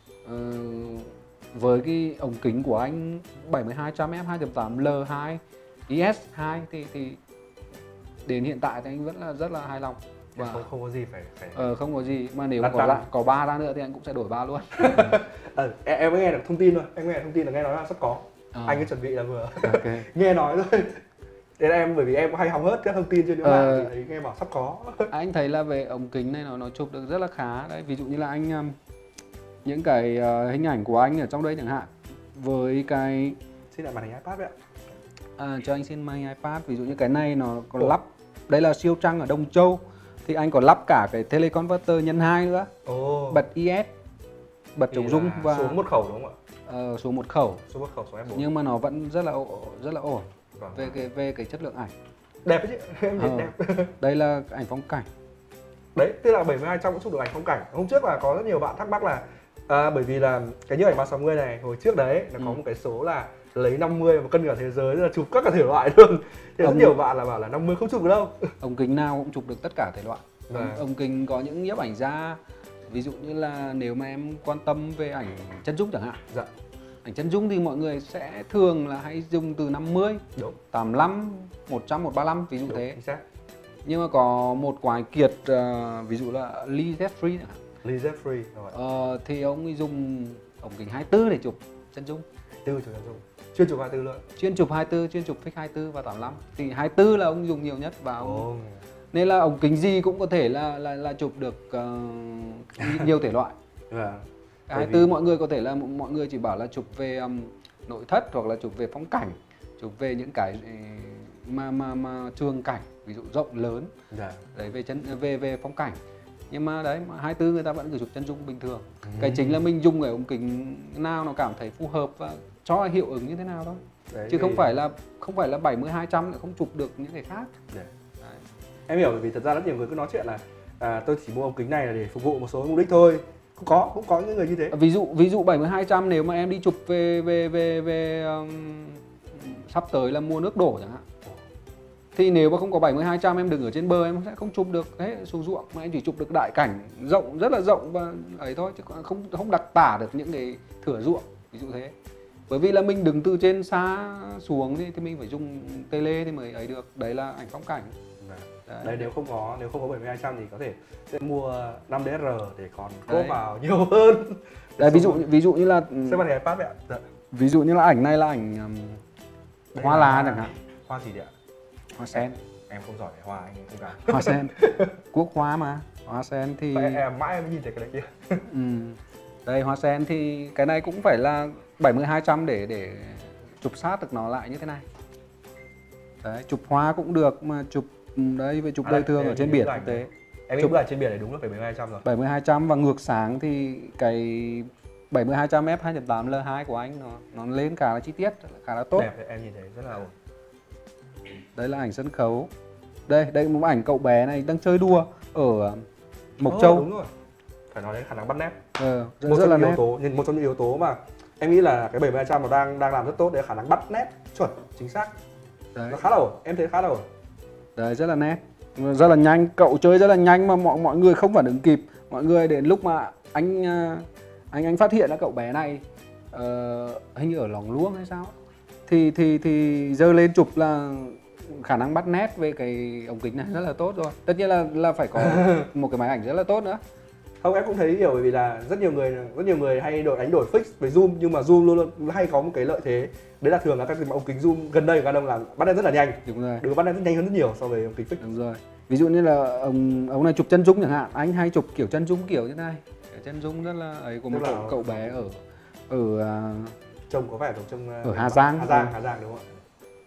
với cái ống kính của anh 70-200 f2.8 L2 IS2 thì đến hiện tại thì anh vẫn là rất là hài lòng. Và không có gì phải không có gì, mà nếu có 3 ra nữa thì anh cũng sẽ đổi 3 luôn. Em mới nghe được thông tin thôi, em nghe được thông tin là nghe nói là sắp có. Anh cứ chuẩn bị là vừa nghe nói thôi. Thế là bởi vì em có hay hóng hớt các thông tin trên mạng thì thấy nghe bảo sắp có. Anh thấy là về ống kính này nó chụp được rất là khá đấy. Ví dụ như là anh những cái hình ảnh của anh ở trong đây chẳng hạn, với cái xin lại màn hình iPad vậy ạ. Cho anh xin màn hình iPad. Ví dụ như cái này nó có lắp, đây là siêu trăng ở Đông Châu thì anh còn lắp cả cái teleconverter nhân 2 nữa. Bật IS, bật chống rung và xuống một khẩu đúng không ạ? Xuống một khẩu, xuống F4. nhưng mà nó vẫn rất là ổn. Về cái chất lượng ảnh đẹp đấy chứ. Em nhìn đẹp. Đây là ảnh phong cảnh. Đấy, tức là 70-200 cũng chụp được ảnh phong cảnh. Hôm trước là có rất nhiều bạn thắc mắc là bởi vì là cái nhiếp ảnh 360 này hồi trước đấy nó có một cái số là lấy 50 và cân cả thế giới, là chụp các thể loại luôn. Thì rất nhiều bạn là bảo là 50 không chụp được đâu. Ống kính nào cũng chụp được tất cả thể loại. Ống kính có những nhiếp ảnh gia, ví dụ như là nếu mà em quan tâm về ảnh chân dung chẳng hạn. Dạ. Ảnh chân dung thì mọi người sẽ thường là hay dùng từ 50, đúng, 85, 100, 135 ví dụ đúng, thế. Chính xác. Nhưng mà có một quái kiệt ví dụ là Lee Jeffrey chẳng hạn. Lee Jeffrey rồi. Thì ông ấy dùng ống kính 24 để chụp chân dung. 24 chụp chân dung. Chuyên chụp 24 luôn. Chuyên chụp 24, chuyên chụp fix 24 và 85. Thì 24 là ông dùng nhiều nhất và ông nên là ống kính gì cũng có thể là chụp được nhiều thể loại. 24 mọi người có thể là mọi người chỉ bảo là chụp về nội thất hoặc là chụp về phong cảnh, chụp về những cái mà trường cảnh, ví dụ rộng lớn. Dạ. Đấy, về phong cảnh. Nhưng mà đấy, 24 người ta vẫn cứ chụp chân dung bình thường. Cái chính là mình dùng cái ống kính nào nó cảm thấy phù hợp và cho hiệu ứng như thế nào thôi. Đấy, Chứ không phải là 70-200 lại không chụp được những cái khác. Đấy. Em hiểu, bởi vì thật ra rất nhiều người cứ nói chuyện là tôi chỉ mua ống kính này là để phục vụ một số mục đích thôi. Cũng có những người như thế. Ví dụ 70-200 nếu mà em đi chụp về sắp tới là mùa nước đổ chẳng hạn. Thì nếu mà không có 70-200 em đừng ở trên bờ, em sẽ không chụp được hết xuống ruộng, mà em chỉ chụp được đại cảnh rộng, rất là rộng và ấy thôi, chứ không đặc tả được những cái thửa ruộng, ví dụ thế. Bởi vì là mình đứng từ trên xa xuống thì mình phải dùng tele thì mới ấy được, đấy là ảnh phong cảnh. Đấy, nếu không có 70-200 thì có thể sẽ mua 5DSR để còn cố vào nhiều hơn. Đấy, ví dụ như là sẽ bằng iPad vậy ạ. Dạ. Ví dụ như là ảnh này là ảnh hoa lá chẳng hạn. Hoa gì đấy ạ? Hoa sen. Em không giỏi về hoa, anh không cả. Hoa sen. Quốc hoa mà. Hoa sen thì em mãi mới nhìn thấy cái đấy kia. Đây, hoa sen thì cái này cũng phải là 70-200 để chụp sát được nó lại như thế này. Đấy, chụp hoa cũng được mà chụp đấy, về chụp đời thường ở trên biển thực tế. Em chụp lại trên biển này đúng là phải 70-200 rồi. 70-200 và ngược sáng thì cái 70-200 f 2.8 L2 của anh nó lên cả là chi tiết khá là tốt. Đẹp, em nhìn thấy rất là ổn. Đây là ảnh sân khấu. Đây một ảnh cậu bé này đang chơi đùa ở Mộc Châu. Đúng rồi. Phải nói đến khả năng bắt nét. Rất là nét. Một trong những yếu tố mà em nghĩ là cái 70-200 nó đang làm rất tốt, đấy là khả năng bắt nét chuẩn, chính xác. Đấy. Nó khá là ổn, em thấy khá là ổn. Đấy, rất là nét, rất là nhanh, cậu chơi rất là nhanh mà mọi người không phản ứng kịp. Mọi người đến lúc mà anh phát hiện ra cậu bé này hình như ở Lóng Luông hay sao thì giơ lên chụp là khả năng bắt nét về cái ống kính này rất là tốt rồi. Tất nhiên là phải có một cái máy ảnh rất là tốt nữa. Không, em cũng thấy hiểu, bởi vì là rất nhiều người hay đánh đổi fix với zoom, nhưng mà zoom luôn hay có một cái lợi thế, đấy là thường là các cái ống kính zoom gần đây của Canon là bắt nét rất là nhanh. Đúng rồi. Được bắt nét rất nhanh hơn rất nhiều so với ống kính fix. Đúng rồi. Ví dụ như là ông này chụp chân dung chẳng hạn, anh hay chụp kiểu chân dung kiểu như thế này. Chân dung rất là ấy của một cậu bé ở trông có vẻ giống trông ở Hà Giang. Hà Giang đúng không ạ?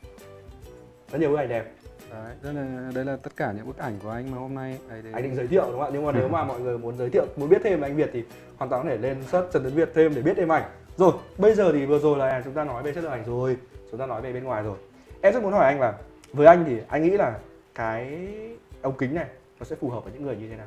Rất nhiều bức ảnh đẹp. Đấy, đây là tất cả những bức ảnh của anh mà hôm nay anh định giới thiệu đúng không ạ? Nhưng mà nếu mà mọi người muốn giới thiệu, muốn biết thêm về anh Việt thì hoàn toàn có thể lên search Trần Tuấn Việt thêm để biết thêm ảnh. Rồi, bây giờ thì vừa rồi là chúng ta nói về chất lượng ảnh rồi, chúng ta nói về bên ngoài rồi. Em rất muốn hỏi anh là với anh thì anh nghĩ là cái ống kính này nó sẽ phù hợp với những người như thế nào?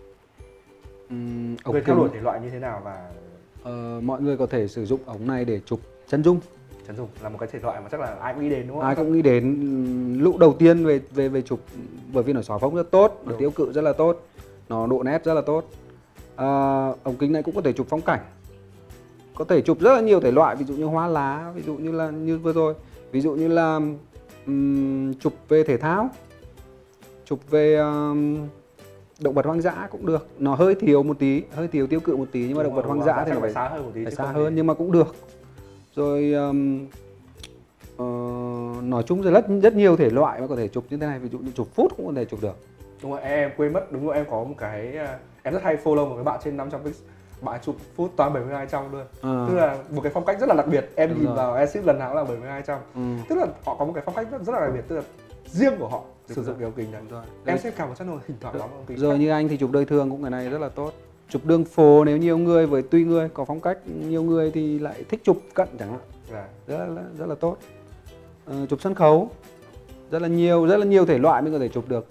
Người theo đuổi thể loại như thế nào và mọi người có thể sử dụng ống này để chụp chân dung. Chân dung là một cái thể loại mà chắc là ai cũng nghĩ đến đúng không? Ai cũng nghĩ đến lúc đầu tiên về chụp, bởi vì nó xóa phông rất tốt, nó tiêu cự rất là tốt, nó độ nét rất là tốt. Ống kính này cũng có thể chụp phong cảnh, có thể chụp rất là nhiều thể loại, ví dụ như hoa lá, ví dụ như là như vừa rồi, ví dụ như là chụp về thể thao, chụp về động vật hoang dã cũng được. Nó hơi thiếu một tí, hơi thiếu tiêu cự một tí, nhưng mà động vật hoang dã thì nó phải xa hơn một tí, phải xa hơn nhưng mà cũng được. Rồi nói chung là rất nhiều thể loại mà có thể chụp như thế này, ví dụ như chụp food cũng có thể chụp được. Đúng rồi, em quên mất, đúng rồi, em có một cái em rất hay follow một cái bạn trên 500 pix, bạn chụp food toàn 70-200 luôn. Tức là một cái phong cách rất là đặc biệt, em nhìn vào Airship lần nào cũng là 70-200. Tức là họ có một cái phong cách rất là đặc biệt, tức là riêng của họ sử dụng cái ống kính này. Em xem cả một channel thỉnh thoảng lắm ống kính. Rồi như anh thì chụp đời thường cũng cái này rất là tốt. Chụp đường phố nếu nhiều người với tùy người có phong cách, nhiều người thì lại thích chụp cận chẳng hạn. Rất là tốt. Chụp sân khấu rất là nhiều thể loại mình có thể chụp được.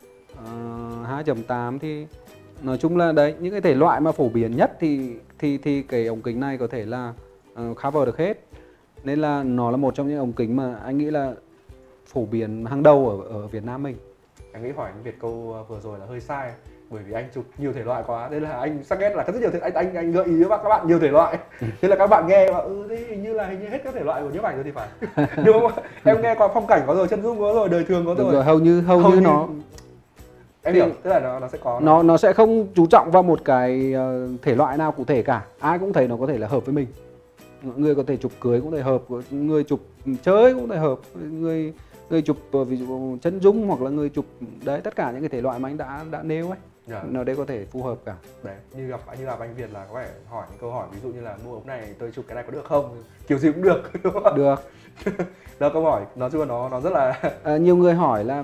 2.8 thì nói chung là đấy, những cái thể loại mà phổ biến nhất thì cái ống kính này có thể là cover được hết. Nên là nó là một trong những ống kính mà anh nghĩ là phổ biến hàng đầu ở Việt Nam mình. Em nghĩ hỏi anh Việt câu vừa rồi là hơi sai, bởi vì anh chụp nhiều thể loại quá, nên là anh xác ghét là có rất nhiều anh gợi ý với các bạn nhiều thể loại, thế là các bạn nghe mà thế hình như hết các thể loại của nhiếp ảnh rồi thì phải. Nhưng mà em nghe có phong cảnh có rồi, chân dung có rồi, đời thường có rồi. Hầu như nó em hiểu, tức là nó sẽ có nó sẽ không chú trọng vào một cái thể loại nào cụ thể cả, ai cũng thấy nó có thể là hợp với mình. Người có thể chụp cưới cũng thể hợp, người chụp chơi cũng thể hợp, người chụp ví dụ chân dung hoặc là người chụp đấy, tất cả những cái thể loại mà anh đã nêu ấy. nó đều có thể phù hợp cả. Đấy, như gặp anh Việt là có phải hỏi những câu hỏi ví dụ như là mua ống này tôi chụp cái này có được không, kiểu gì cũng được đúng không? Được. Đó, câu hỏi nói chung là nó rất là nhiều người hỏi là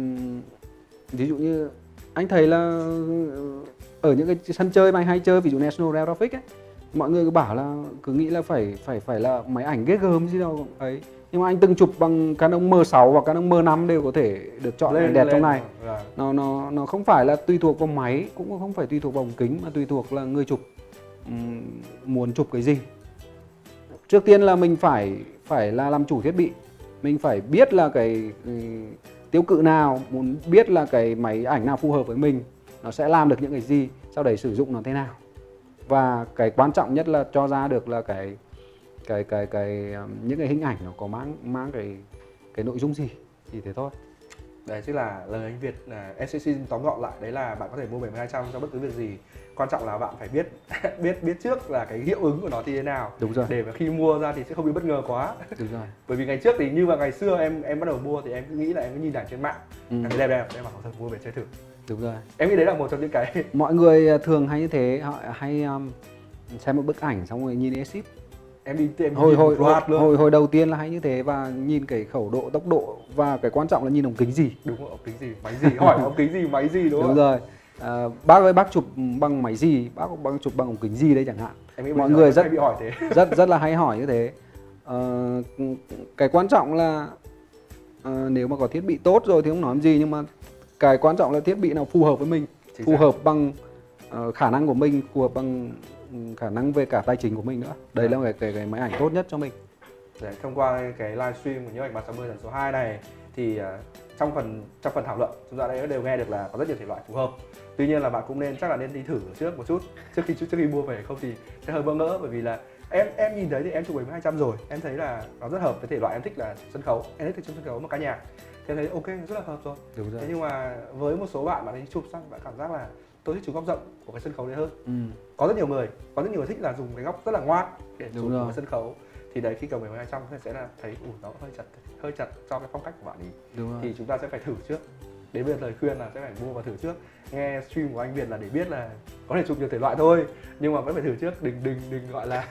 ví dụ như anh thấy là ở những cái sân chơi mà anh hay chơi, ví dụ National Geographic ấy, mọi người cứ bảo là cứ nghĩ là phải là máy ảnh ghê gớm gì đâu ấy, nhưng mà anh từng chụp bằng Canon M6 và Canon M5 đều có thể được chọn ảnh đẹp trong này. Nó không phải là tùy thuộc vào máy, cũng không phải tùy thuộc vào ống kính, mà tùy thuộc là người chụp muốn chụp cái gì. Trước tiên là mình phải là làm chủ thiết bị, mình phải biết là cái tiêu cự nào, muốn biết là cái máy ảnh nào phù hợp với mình, nó sẽ làm được những cái gì, sau đấy sử dụng nó thế nào. Và cái quan trọng nhất là cho ra được là những cái hình ảnh nó có mang cái nội dung gì, chỉ thế thôi. Đấy chính là lời anh Việt. Em sẽ xin tóm gọn lại, đấy là bạn có thể mua 7200 cho bất cứ việc gì, quan trọng là bạn phải biết trước là cái hiệu ứng của nó thì thế nào. Đúng rồi. Để mà khi mua ra thì sẽ không bị bất ngờ quá. Đúng rồi. Bởi vì ngày trước thì như vào ngày xưa em bắt đầu mua thì em cứ nghĩ là em cứ nhìn ảnh trên mạng, em đẹp em bảo thôi mua về chơi thử. Đúng rồi. Em nghĩ đấy là một trong những cái mọi người thường hay như thế, họ hay xem một bức ảnh xong rồi nhìn exit. Em Hồi đầu tiên là hay như thế, và nhìn cái khẩu độ, tốc độ, và cái quan trọng là nhìn ống kính gì. Đúng rồi, ống kính gì, máy gì, hỏi ống kính gì, máy gì, đúng không? Đúng rồi. Bác ơi, bác chụp bằng máy gì, bác chụp bằng ống kính gì đây chẳng hạn. Em nghĩ mọi người rất bị hỏi thế. rất là hay hỏi như thế. Cái quan trọng là nếu mà có thiết bị tốt rồi thì không nói gì, nhưng mà cái quan trọng là thiết bị nào phù hợp với mình, phù hợp bằng khả năng của mình, phù hợp bằng khả năng về cả tài chính của mình nữa. Đấy là cái máy ảnh tốt nhất cho mình. Đấy, thông qua cái livestream của Nhiếp ảnh 360 lần số 2 này thì trong phần thảo luận chúng ta đều nghe được là có rất nhiều thể loại phù hợp. Tuy nhiên là bạn cũng chắc là nên đi thử trước một chút trước khi mua về, không thì sẽ hơi bỡ ngỡ. Bởi vì là em nhìn thấy thì em chụp 7200 rồi, em thấy là nó rất hợp với thể loại em thích là sân khấu, em thích sân khấu một ca nhạc, thế thấy ok, rất là hợp rồi. Đúng rồi. Thế nhưng mà với một số bạn ấy chụp xong bạn cảm giác là tôi thích chụp góc rộng của cái sân khấu đấy hơn. Có rất nhiều người thích là dùng cái góc rất là ngoan để chụp cái sân khấu, thì đấy khi cầm 7200 sẽ là thấy nó hơi chặt cho cái phong cách của bạn ấy. Thì chúng ta sẽ phải thử trước. Đến bây giờ lời khuyên là sẽ phải mua và thử trước. Nghe stream của anh Việt là để biết là có thể chụp nhiều thể loại thôi, nhưng mà vẫn phải thử trước, đừng gọi là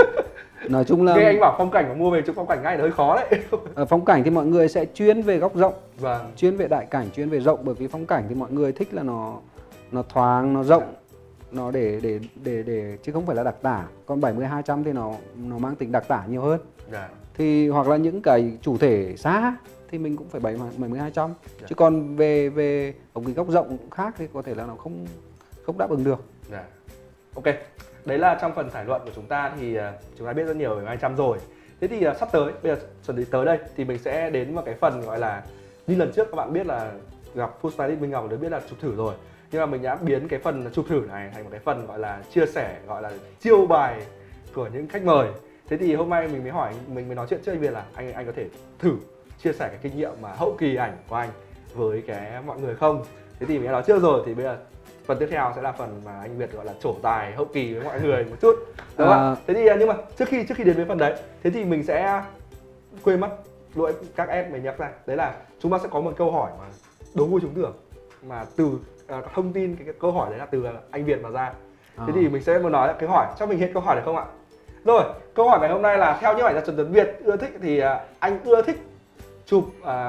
nói chung là nghe anh bảo phong cảnh mà mua về chụp phong cảnh ngay là hơi khó đấy. Phong cảnh thì mọi người sẽ chuyên về góc rộng, vâng, chuyên về đại cảnh, chuyên về rộng, bởi vì phong cảnh thì mọi người thích là nó thoáng, nó rộng, nó để chứ không phải là đặc tả. Còn 7200 thì nó mang tính đặc tả nhiều hơn. Thì hoặc là những cái chủ thể xa thì mình cũng phải 7200. Chứ còn về ống kính góc rộng khác thì có thể là nó không đáp ứng được. Ok. Đấy là trong phần thảo luận của chúng ta thì chúng ta biết rất nhiều về 7200 rồi. Thế thì sắp tới, bây giờ chuẩn bị tới đây thì mình sẽ đến vào cái phần gọi là như lần trước các bạn biết là gặp Full Stylist Minh Ngọc đã biết là chụp thử rồi. Nhưng mà mình đã biến cái phần chụp thử này thành một cái phần gọi là chia sẻ, gọi là chiêu bài của những khách mời. Thế thì hôm nay mình mới hỏi, mình mới nói chuyện trước anh Việt là anh có thể thử chia sẻ cái kinh nghiệm mà hậu kỳ ảnh của anh với cái mọi người không? Thế thì mình đã nói trước rồi, thì bây giờ phần tiếp theo sẽ là phần mà anh Việt gọi là trổ tài hậu kỳ với mọi người một chút, đúng không? Thế thì nhưng mà trước khi đến với phần đấy, thế thì mình sẽ quên mất lỗi các em mình nhắc ra, đấy là chúng ta sẽ có một câu hỏi mà đố vui trúng thưởng, mà từ thông tin cái câu hỏi đấy là từ anh Việt mà ra. Thế thì mình sẽ muốn nói là cái hỏi, cho mình hiện câu hỏi được không ạ? Rồi, câu hỏi ngày hôm nay là theo nhiếp ảnh gia Trần Tuấn Việt ưa thích thì anh ưa thích chụp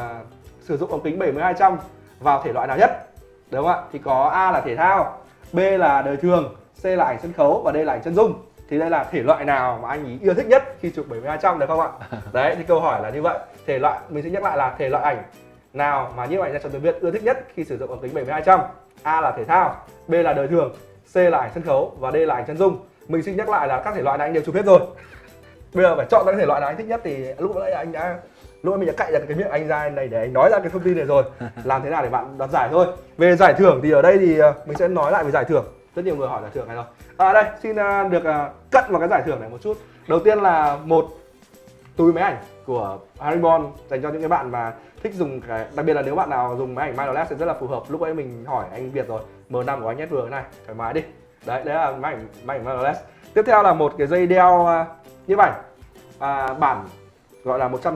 sử dụng ống kính 7200 vào thể loại nào nhất? Đúng không ạ? Thì có A là thể thao, B là đời thường, C là ảnh sân khấu và D là ảnh chân dung. Thì đây là thể loại nào mà anh ý yêu thích nhất khi chụp 7200 được không ạ? Đấy, thì câu hỏi là như vậy. Thể loại, mình sẽ nhắc lại là thể loại ảnh nào mà nhiếp ảnh gia Trần Tuấn Việt ưa thích nhất khi sử dụng ống kính 7200? A là thể thao, B là đời thường, C là ảnh sân khấu và D là ảnh chân dung. Mình xin nhắc lại là các thể loại này anh đều chụp hết rồi. Bây giờ phải chọn ra cái thể loại nào anh thích nhất thì lúc nãy mình đã cạy ra cái miệng anh ra này để anh nói ra cái thông tin này rồi. Làm thế nào để bạn đoạt giải thôi. Về giải thưởng thì ở đây thì mình sẽ nói lại về giải thưởng. Rất nhiều người hỏi giải thưởng này rồi. Đây, xin được cận vào cái giải thưởng này một chút. Đầu tiên là một túi máy ảnh của Haribon dành cho những cái bạn mà thích dùng cái, đặc biệt là nếu bạn nào dùng máy ảnh mirrorless thì rất là phù hợp. Lúc ấy mình hỏi anh Việt rồi, M5 của anh SW cái này, thoải mái đi. Đấy là máy ảnh mirrorless. Tiếp theo là một cái dây đeo nhiếp ảnh bản gọi là 100 triệu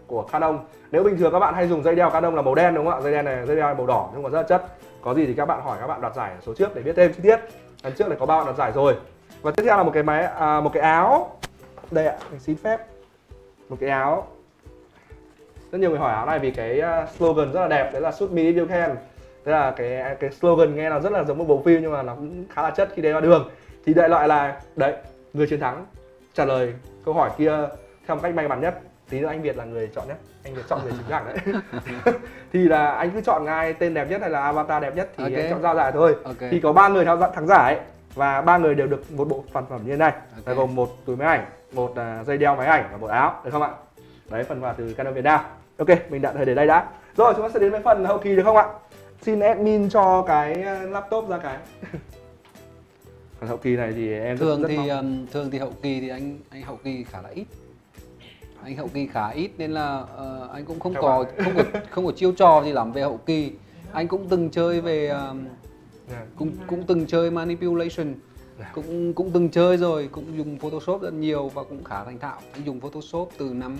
của Canon. Nếu bình thường các bạn hay dùng dây đeo Canon là màu đen đúng không ạ? Dây đen này, dây đeo này màu đỏ nhưng mà rất là chất. Có gì thì các bạn hỏi các bạn đoạt giải ở số trước để biết thêm chi tiết. Lần trước này có 3 bạn đoạt giải rồi. Và tiếp theo là một cái một cái áo. Đây ạ, mình xin phép. Một cái áo. Rất nhiều người hỏi áo này vì cái slogan rất là đẹp, đấy là shoot me if you can. Thế là cái slogan nghe nó rất là giống một bộ phim nhưng mà nó cũng khá là chất khi đi ra đường. Thì đại loại là đấy, người chiến thắng trả lời câu hỏi kia theo một cách may mắn nhất. Tí nữa anh Việt là người chọn nhất, anh Việt chọn người chính thẳng đấy. Thì là anh cứ chọn ai tên đẹp nhất hay là avatar đẹp nhất thì anh chọn giao giải thôi. Thì có 3 người thắng giải và 3 người đều được một bộ sản phẩm như thế này. Là gồm một túi máy ảnh, một dây đeo máy ảnh và một áo, được không ạ? Đấy, phần quà từ Canon Việt Nam. Ok, mình đã để đây đã. Rồi chúng ta sẽ đến với phần hậu kỳ được không ạ? Xin admin cho cái laptop ra cái. Còn hậu kỳ này thì em thường rất thì mong. thường thì hậu kỳ thì anh hậu kỳ khá là ít. Anh hậu kỳ khá ít nên là anh cũng không có chiêu trò gì lắm về hậu kỳ. Anh cũng từng chơi về cũng từng chơi manipulation. Cũng từng chơi rồi, cũng dùng Photoshop rất nhiều và cũng khá thành thạo. Anh dùng Photoshop từ năm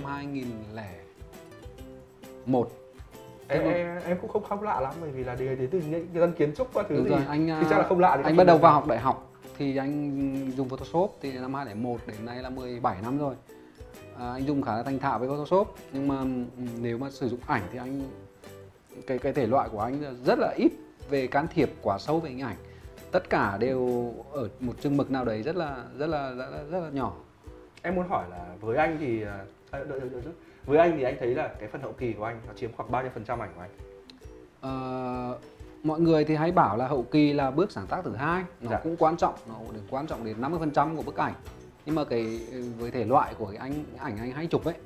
2001. Em cũng không lạ lắm bởi vì là đến từ những dân kiến trúc các thứ. Đúng thì rồi, anh chắc là không lạ. Anh bắt đầu vào học đại học thì anh dùng Photoshop thì năm 2001 đến nay là 17 năm rồi. Anh dùng khá là thành thạo với Photoshop, nhưng mà nếu mà sử dụng ảnh thì anh cái thể loại của anh rất là ít về can thiệp quá sâu về hình ảnh. Tất cả đều ở một chừng mực nào đấy rất là nhỏ. Em muốn hỏi là với anh thì với anh thì anh thấy là cái phần hậu kỳ của anh nó chiếm khoảng bao nhiêu % ảnh của anh? Mọi người thì hay bảo là hậu kỳ là bước sáng tác thứ hai, nó cũng quan trọng, nó quan trọng đến 50% của bức ảnh. Nhưng mà với thể loại của cái ảnh anh hay chụp ấy,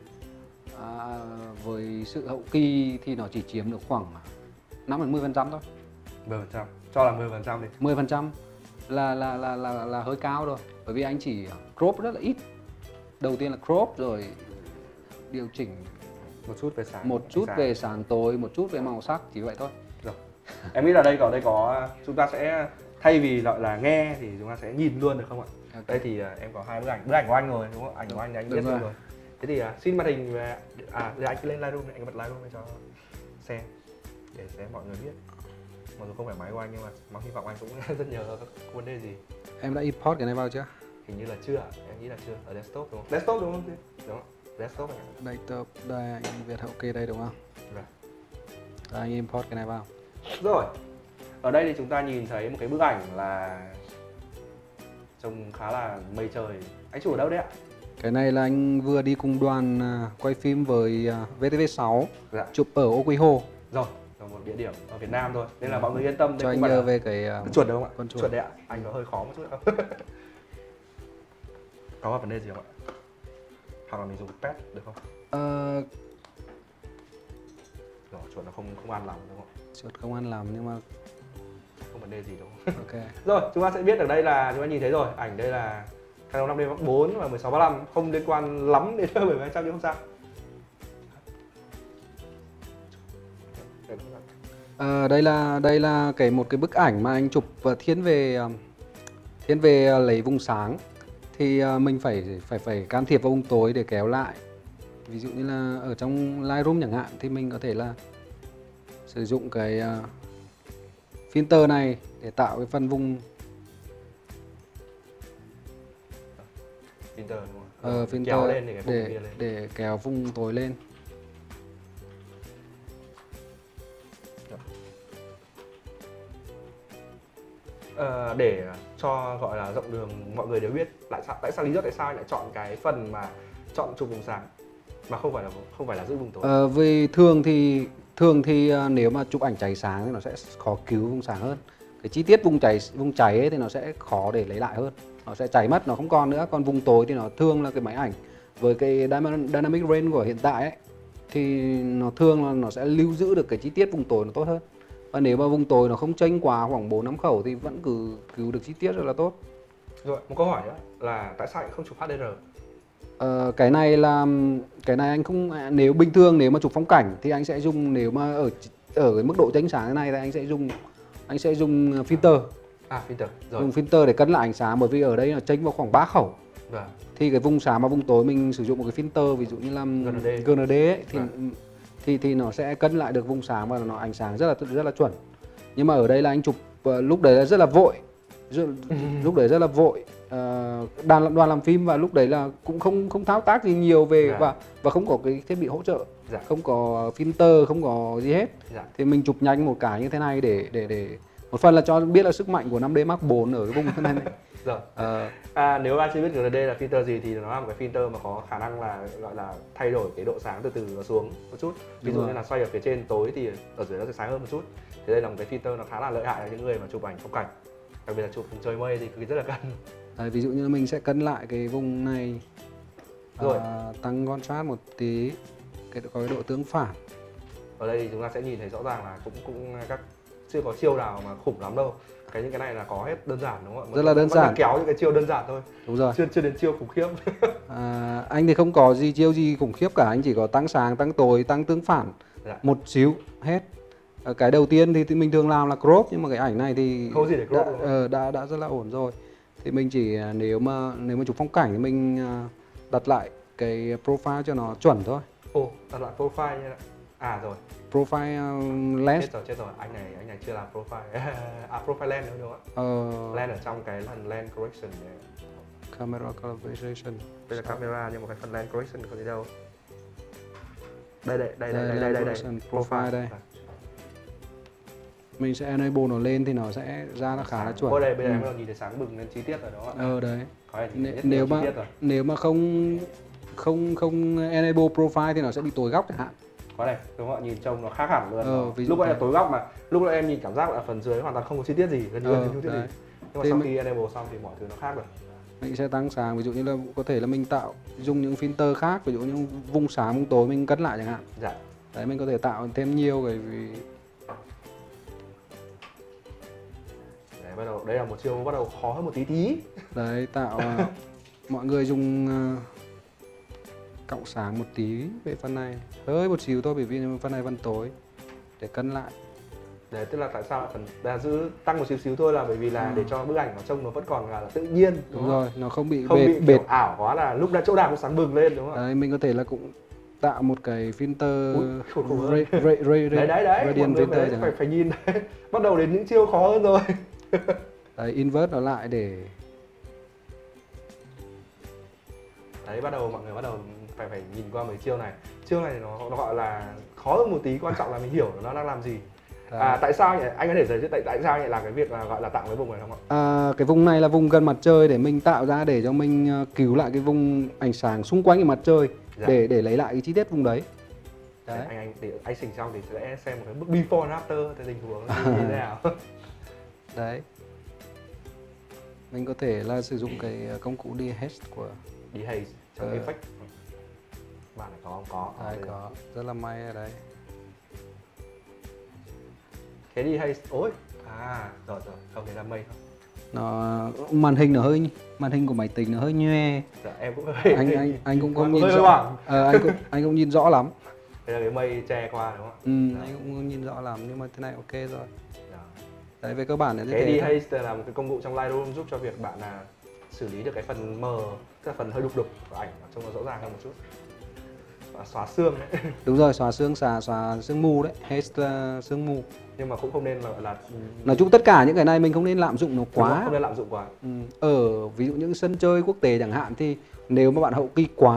với sự hậu kỳ thì nó chỉ chiếm được khoảng 5-10% thôi. 10%, cho là 10% đi. 10% là hơi cao rồi, bởi vì anh chỉ crop rất là ít. Đầu tiên là crop rồi điều chỉnh một chút về sáng tối, một chút về màu sắc, chỉ vậy thôi. Rồi. Em nghĩ là đây có chúng ta sẽ thay vì gọi là nghe thì chúng ta sẽ nhìn luôn được không ạ? Đây thì em có 2 bức ảnh của anh rồi đúng không? Ảnh của anh thì anh biết rồi. Thế thì xin màn hình về giờ anh cứ lên Lightroom này, anh bật Lightroom cho xem để mọi người biết. Mặc dù không phải máy của anh nhưng mà hy vọng anh cũng rất nhớ các vấn đề gì. Em đã import cái này vào chưa? Hình như là chưa, em nghĩ là chưa. Ở desktop đúng không? Desktop đúng không? Đúng không? Desktop này. Desktop, đây anh Việt hậu kỳ đây đúng không? Rồi. Đây, anh import cái này vào. Rồi. Ở đây thì chúng ta nhìn thấy một cái bức ảnh là trông khá là mây trời. Anh chụp ở đâu đấy ạ? Cái này là anh vừa đi cùng đoàn quay phim với VTV6, chụp ở Ô Quý Hồ. Rồi, ở một địa điểm ở Việt Nam thôi. Nên là mọi người yên tâm. Cho anh nhớ về cái chuột được không ạ? Con chuột đấy ạ. Anh có hơi khó một chút không? Có vấn đề gì không ạ? Hoặc là mình dùng pad được không? Rồi, chuột nó không ăn lòng đúng không? Chuột không ăn lòng nhưng mà không vấn đề gì đúng không? Ok. Rồi, chúng ta sẽ biết ở đây là chúng ta nhìn thấy rồi, ảnh đây là Canon 5D Mark 4 và 1635, không liên quan lắm đến 7200 nhưng không sao. Đây là một cái bức ảnh mà anh chụp thiên về lấy vùng sáng, thì mình phải can thiệp vào vùng tối để kéo lại. Ví dụ như là ở trong Lightroom chẳng hạn thì mình có thể là sử dụng cái filter này để tạo cái phần vùng filter đúng không? Filter kéo lên để kéo vùng tối lên. Để cho gọi là rộng đường mọi người đều biết tại sao lý do tại sao anh lại chọn cái phần mà chọn chụp vùng sáng mà không phải là giữ vùng tối. Vì thường thì nếu mà chụp ảnh cháy sáng thì nó sẽ khó cứu vùng sáng hơn. Cái chi tiết vùng cháy ấy thì nó sẽ khó để lấy lại hơn, nó sẽ cháy mất, nó không còn nữa. Còn vùng tối thì nó thường là cái máy ảnh với cái dynamic range của hiện tại ấy, thì nó thường là nó sẽ lưu giữ được cái chi tiết vùng tối nó tốt hơn. Và nếu mà vùng tối nó không chênh quá khoảng 4-5 khẩu thì vẫn cứ cứu được chi tiết rất là tốt. Rồi, một câu hỏi nữa là tại sao anh không chụp HDR? Cái này anh không, nếu bình thường nếu mà chụp phong cảnh thì anh sẽ dùng, nếu mà ở cái mức độ chênh sáng thế này thì anh sẽ dùng filter. Filter. Rồi. Dùng filter để cân lại ánh sáng, bởi vì ở đây là chênh vào khoảng 3 khẩu. Vâng. Thì cái vùng sáng và vùng tối mình sử dụng một cái filter ví dụ như là GND ấy, thì nó sẽ cân lại được vùng sáng và nó ánh sáng rất là chuẩn. Nhưng mà ở đây là anh chụp lúc đấy là rất là vội, lúc đấy rất là vội, đoàn làm phim, và lúc đấy là cũng không thao tác gì nhiều về và không có cái thiết bị hỗ trợ, không có filter, không có gì hết. Thì mình chụp nhanh một cái như thế này để một phần là cho biết là sức mạnh của 5D Mark IV ở cái vùng thế này. Rồi. Nếu anh chưa biết GND là filter gì thì nó là một cái filter mà có khả năng là gọi là thay đổi cái độ sáng từ từ nó xuống một chút. Ví dụ như là xoay ở phía trên tối thì ở dưới nó sẽ sáng hơn một chút. Thì đây là một cái filter nó khá là lợi hại cho những người mà chụp ảnh phong cảnh, đặc biệt là chụp trời mây thì rất là cần. Đấy, ví dụ như là mình sẽ cân lại cái vùng này, rồi tăng contrast một tí, có cái độ tương phản. Ở đây thì chúng ta sẽ nhìn thấy rõ ràng là cũng các chưa có chiêu nào mà khủng lắm đâu. Những cái này là có hết đơn giản đúng không ạ? Rất là đơn giản. Kéo những cái chiêu đơn giản thôi. Đúng rồi. Chưa đến chiêu khủng khiếp. Anh thì không có chiêu gì khủng khiếp cả, anh chỉ có tăng sáng, tăng tối, tăng tương phản một xíu hết. Cái đầu tiên thì mình thường làm là crop, nhưng mà cái ảnh này thì không gì để crop đã rất là ổn rồi. Thì mình chỉ nếu mà chụp phong cảnh thì mình đặt lại cái profile cho nó chuẩn thôi. Đặt lại profile như này. Rồi. Profile lens. Chết rồi, anh này chưa làm profile. Profile lens nữa đúng không ạ? Lens ở trong cái phần lens correction này. Camera calibration. Đây là camera nhưng mà cái phần lens correction không thấy đâu. Đây. Profile đây. Mình sẽ enable nó lên thì nó sẽ ra nó khá là chuẩn. Đây bây giờ em nhìn thấy sáng bừng lên chi tiết rồi đó ạ. Đấy. Nếu mà không enable profile thì nó sẽ bị tối góc chẳng hạn. Có này, đúng không ạ? Nhìn trông nó khác hẳn luôn. Lúc này là tối góc mà lúc đó em nhìn cảm giác là phần dưới hoàn toàn không có chi tiết gì, gần như không chi tiết gì. Nhưng mà sau khi enable xong thì mọi thứ nó khác rồi. Mình sẽ tăng sáng, ví dụ như là có thể là mình dùng những filter khác, ví dụ như vùng sáng vùng tối mình cân lại chẳng hạn. Đấy, mình có thể tạo thêm nhiều cái đây là một chiêu bắt đầu khó hơn một tí. Đấy, tạo mọi người dùng cộng sáng một tí về phần này, hơi một xíu thôi, bởi vì phần này vẫn tối, để cân lại. Đấy, tức là tại sao phần giữ tăng một xíu thôi là bởi vì là để cho bức ảnh nó trông nó vẫn còn là tự nhiên. Đúng rồi, nó không bị bệt ảo quá là lúc đã chỗ nào cũng sáng bừng lên đúng không ạ? Đấy, mình có thể là cũng tạo một cái filter radiant filter, phải nhìn đấy. Bắt đầu đến những chiêu khó hơn rồi. Đấy, invert nó lại để đấy, mọi người bắt đầu phải nhìn qua mấy chiêu này. Chiêu này nó gọi là khó hơn một tí, quan trọng là mình hiểu nó đang làm gì. Tại sao nhỉ? Anh có thể giải thích tại sao nhỉ làm cái việc là gọi là tạo cái vùng này không ạ? Cái vùng này là vùng gần mặt trời để mình tạo ra, để cho mình cứu lại cái vùng ánh sáng xung quanh cái mặt trời, để lấy lại cái chi tiết vùng đấy. Đấy. Anh chỉnh xong thì sẽ xem một cái bức before and after thì tình huống như thế nào. Đấy. Mình có thể là sử dụng cái công cụ Dehaze của Dehaze trong effect. Bạn này có không? Có. Đấy, có. Rất là may ở đấy. Cái Dehaze, rồi, không thấy đam mây không? Nó màn hình của máy tính nó hơi nhoe. Em cũng hơi anh cũng không nhìn rõ. Anh cũng nhìn rõ lắm. Đây là cái mây che qua đúng không? Anh cũng không nhìn rõ lắm, nhưng mà thế này ok rồi. Đấy, về cơ bản là như thế. Cái Dehaze là một cái công cụ trong Lightroom giúp cho việc bạn là xử lý được cái phần mờ, tức là phần hơi đục của ảnh trông nó rõ ràng hơn một chút. Và xóa xương đấy. Đúng rồi, xóa xương, xóa sương mù đấy, haze là sương mù. Nhưng mà cũng không nên là nói chung tất cả những cái này mình không nên lạm dụng nó quá. Không nên lạm dụng quá. Ví dụ những sân chơi quốc tế chẳng hạn thì nếu mà bạn hậu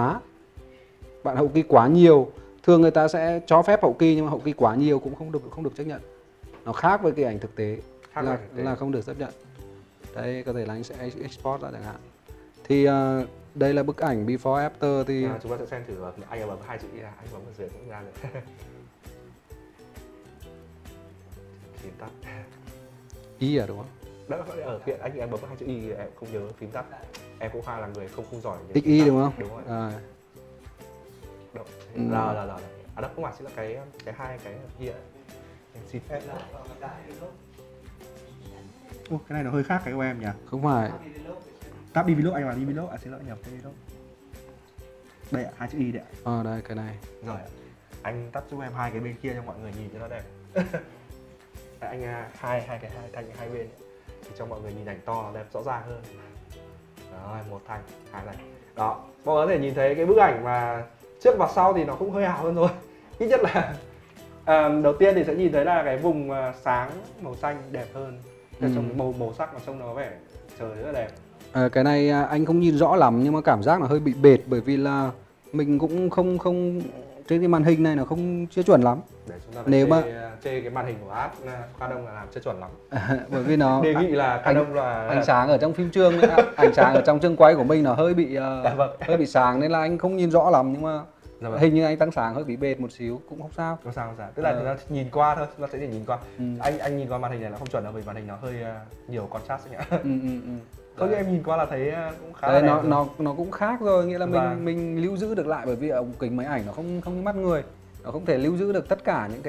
kỳ quá nhiều, thường người ta sẽ cho phép hậu kỳ, nhưng mà hậu kỳ quá nhiều cũng không được chấp nhận. Nó khác với cái ảnh thực tế, là không được chấp nhận. Đây, có thể là anh sẽ export ra chẳng hạn. Thì đây là bức ảnh before after thì chúng ta sẽ xem thử. Anh bấm 2 chữ Y ra, anh bấm ở dưới cũng ra được. Phím tắt. Y đúng không? Đó, ở hiện anh bấm 2 chữ Y em không nhớ phím tắt. Em cũng là người không giỏi. XY đúng không? Đúng rồi. Rồi. Đó không phải chính là cái hai cái kia. Em xin phép là. Cái này nó hơi khác cái của em nhỉ? Không phải. Tap develop, anh vào develop, xin lỗi nhập develop. Đây ạ, 2 chữ Y đấy ạ. Đây, cái này. Rồi ạ. Anh tắt giúp em hai cái bên kia cho mọi người nhìn cho nó đẹp. Anh hai bên thì cho mọi người nhìn ảnh to đẹp rõ ràng hơn. Rồi, 1 thành, 2 thành. Đó, mọi người có thể nhìn thấy cái bức ảnh mà trước và sau thì nó cũng hơi ảo hơn rồi. Ít nhất là đầu tiên thì sẽ nhìn thấy là cái vùng sáng màu xanh đẹp hơn. Trong màu sắc mà trông nó có vẻ trời rất là đẹp. Cái này anh không nhìn rõ lắm nhưng mà cảm giác là hơi bị bệt, bởi vì là mình cũng không trên cái màn hình này nó không chưa chuẩn lắm. Để chúng ta nếu mà chê cái màn hình của Canon là làm chưa chuẩn lắm. Bởi vì nó đề nghị là Canon là ánh sáng ở trong phim trường ấy, ánh sáng ở trong trường quay của mình nó hơi bị hơi bị sáng nên là anh không nhìn rõ lắm, nhưng mà hình như anh tăng sáng hơi bị bệt một xíu cũng không sao. Không sao. Tức là chúng ta nhìn qua thôi, chúng ta sẽ chỉ nhìn qua. Anh nhìn qua màn hình này là không chuẩn đâu, vì màn hình nó hơi nhiều contrast nhỉ. Không như em nhìn qua là thấy cũng khá là đẹp. Nó cũng khác rồi, nghĩa là mình lưu giữ được lại, bởi vì ống kính máy ảnh nó không như mắt người, nó không thể lưu giữ được tất cả những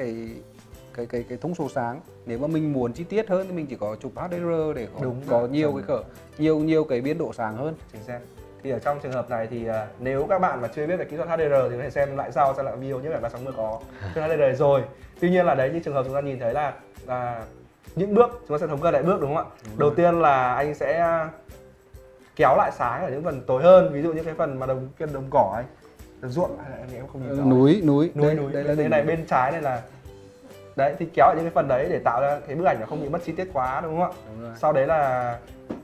cái thông số sáng. Nếu mà mình muốn chi tiết hơn thì mình chỉ có chụp HDR để có nhiều cái nhiều cái biên độ sáng hơn. Chính xác. Thì ở trong trường hợp này thì nếu các bạn mà chưa biết về kỹ thuật HDR thì có thể xem lại sau, xem lại video Nhiếp Ảnh 360 có kỹ thuật HDR rồi. Tuy nhiên là đấy, như trường hợp chúng ta nhìn thấy là những bước chúng ta sẽ thống kê lại bước, đúng không ạ? Đầu tiên là anh sẽ kéo lại sáng ở những phần tối hơn, ví dụ như cái phần mà đồng cỏ ấy, ruộng hay là em không nhìn rõ. Núi. Đây là đây này, bên trái này là đấy, thì kéo ở những cái phần đấy để tạo ra cái bức ảnh nó không bị mất chi tiết quá, đúng không ạ? Sau đấy là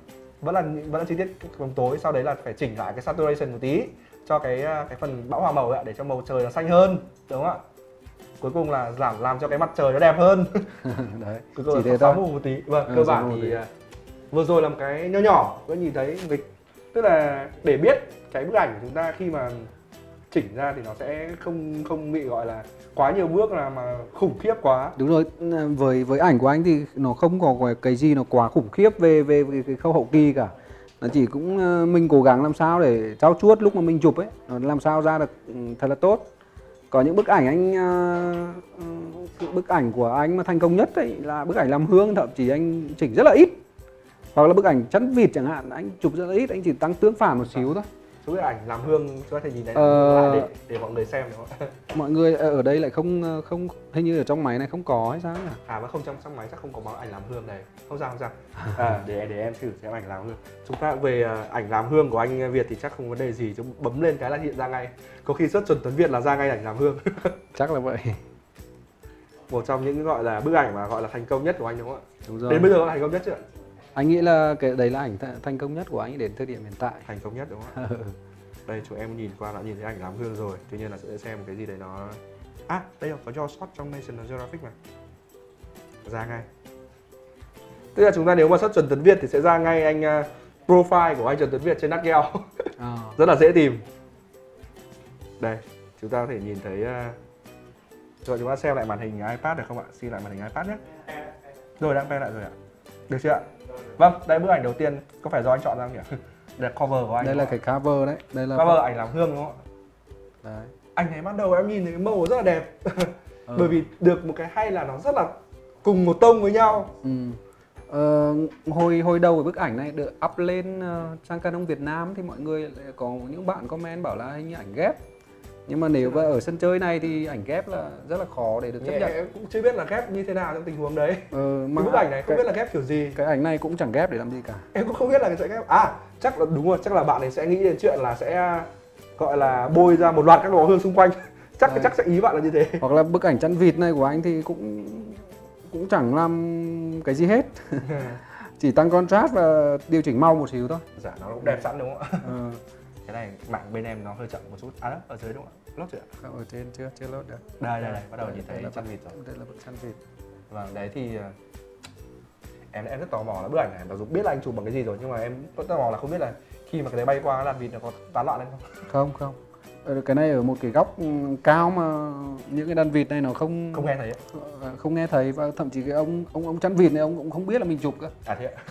vẫn là chi tiết vùng tối, sau đấy là phải chỉnh lại cái saturation một tí cho cái phần bão hòa màu ấy, để cho màu trời nó xanh hơn, đúng không ạ? Cuối cùng là làm cho cái mặt trời nó đẹp hơn. Đấy. Cuối cùng là xóa mù một tí. Vâng, cơ bản thì vừa rồi là một cái nhỏ có nhìn thấy tức là để biết cái bức ảnh của chúng ta khi mà chỉnh ra thì nó sẽ không bị gọi là quá nhiều bước là mà khủng khiếp quá. Đúng rồi, với ảnh của anh thì nó không có cái gì nó quá khủng khiếp về cái khâu hậu kỳ cả. Nó chỉ cũng mình cố gắng làm sao để trau chuốt lúc mà mình chụp ấy, làm sao ra được thật là tốt. Có những bức ảnh bức ảnh của anh mà thành công nhất ấy là bức ảnh làm hương, thậm chí anh chỉnh rất là ít. Hoặc là bức ảnh chăn vịt chẳng hạn, anh chụp rất là ít, anh chỉ tăng tương phản một xíu thôi. Số bức ảnh làm hương cho thể nhìn thấy để mọi người xem, đúng không? Mọi người ở đây lại không hình như ở trong máy này không có hay sao nhỉ? Mà không, trong máy chắc không có báo ảnh làm hương này. Không sao. Để em thử xem ảnh làm hương. Chúng ta về ảnh làm hương của anh Việt thì chắc không vấn đề gì, chúng bấm lên cái là hiện ra ngay. Có khi search Chuẩn Tuấn Việt là ra ngay ảnh làm hương. Chắc là vậy. Một trong những gọi là bức ảnh mà gọi là thành công nhất của anh, đúng không ạ? Đúng rồi. Đến bây giờ là thành công nhất chưa? Anh nghĩ là cái đấy là ảnh thành công nhất của anh đến thời điểm hiện tại. Thành công nhất, đúng không ạ? Đây, chúng em nhìn qua đã nhìn thấy ảnh làm hương rồi. Tuy nhiên là sẽ xem cái gì đấy nó... đây là có cho shot trong National Geographic mà. Ra ngay. Tức là chúng ta nếu mà search Trần Tuấn Việt thì sẽ ra ngay anh profile của anh Trần Tuấn Việt trên NatGeo. Rất là dễ tìm. Đây, chúng ta có thể nhìn thấy... Rồi chúng ta xem lại màn hình iPad được không ạ? Xin lại màn hình iPad nhé. Rồi, đang quay lại rồi ạ. Được chưa ạ? Vâng, đây bức ảnh đầu tiên. Có phải do anh chọn ra không nhỉ? Đây là cover của anh. Đây là cái cover đấy. Đây là cover ảnh làm hương, đúng không ạ? Đấy. Anh thấy ban đầu em nhìn thấy cái màu rất là đẹp. Bởi vì được một cái hay là nó rất là cùng một tông với nhau. Hồi đầu cái bức ảnh này được up lên sang Canon Việt Nam thì mọi người có những bạn comment bảo là hình như ảnh ghép. Nhưng mà nếu mà ở sân chơi này thì ảnh ghép là rất là khó để được chấp nhận. Em cũng chưa biết là ghép như thế nào trong tình huống đấy. Mà cái bức ảnh này không biết là ghép kiểu gì. Cái ảnh này cũng chẳng ghép để làm gì cả. Em cũng không biết là sẽ ghép. Chắc là đúng rồi, chắc là bạn ấy sẽ nghĩ đến chuyện là sẽ gọi là bôi ra một loạt các lò hương xung quanh. Chắc sẽ ý bạn là như thế. Hoặc là bức ảnh chăn vịt này của anh thì cũng chẳng làm cái gì hết. Chỉ tăng contrast và điều chỉnh màu một xíu thôi. Dạ, nó cũng đẹp sẵn, đúng không ạ? Cái này mạng bên em nó hơi chậm một chút. Đó, ở dưới đúng không ạ? Lốt chưa ạ? Không, ở trên chưa lốt được. Đây, bắt đầu nhìn thấy chăn vịt rồi. Đây là bức chăn vịt. Vâng, đấy thì em rất tò mò là bức ảnh này, mặc dù biết là anh chụp bằng cái gì rồi nhưng mà em rất tò mò là không biết là khi mà cái đấy bay qua đàn vịt nó có tán loạn lên không? Không. Cái này ở một cái góc cao mà những cái đàn vịt này nó không nghe thấy. Không nghe thấy, và thậm chí cái ông chăn vịt này ông cũng không biết là mình chụp cơ. Thế ạ?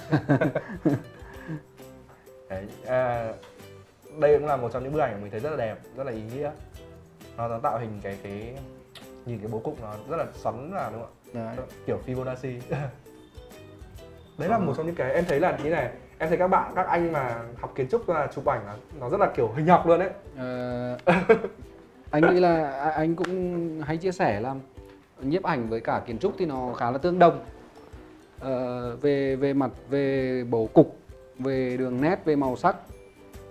Đấy, đây cũng là một trong những bức ảnh mà mình thấy rất là đẹp, rất là ý nghĩa. Nó tạo hình cái nhìn cái bố cục nó rất là xoắn vào, đúng không ạ? Đấy. Kiểu Fibonacci. Đấy là một trong những cái em thấy là như này. Em thấy các anh mà học kiến trúc là chụp ảnh nó rất là kiểu hình học luôn đấy. Anh nghĩ là anh cũng hay chia sẻ là nhiếp ảnh với cả kiến trúc thì nó khá là tương đồng. Về mặt về bố cục, về đường nét, về màu sắc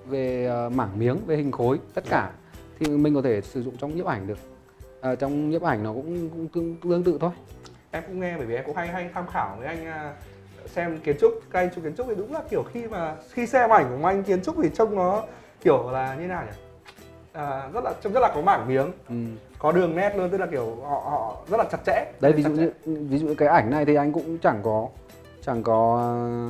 về mảng miếng, về hình khối, tất cả thì mình có thể sử dụng trong nhiếp ảnh được. Trong nhiếp ảnh nó cũng tương tự thôi. Em cũng nghe, bởi vì em cũng hay tham khảo với anh xem kiến trúc, các anh chụp kiến trúc thì đúng là kiểu khi xem ảnh của anh kiến trúc thì trông nó kiểu là như nào nhỉ? Trông rất là có mảng miếng, có đường nét luôn, tức là kiểu họ rất là chặt chẽ. Đấy, ví dụ cái ảnh này thì anh cũng chẳng có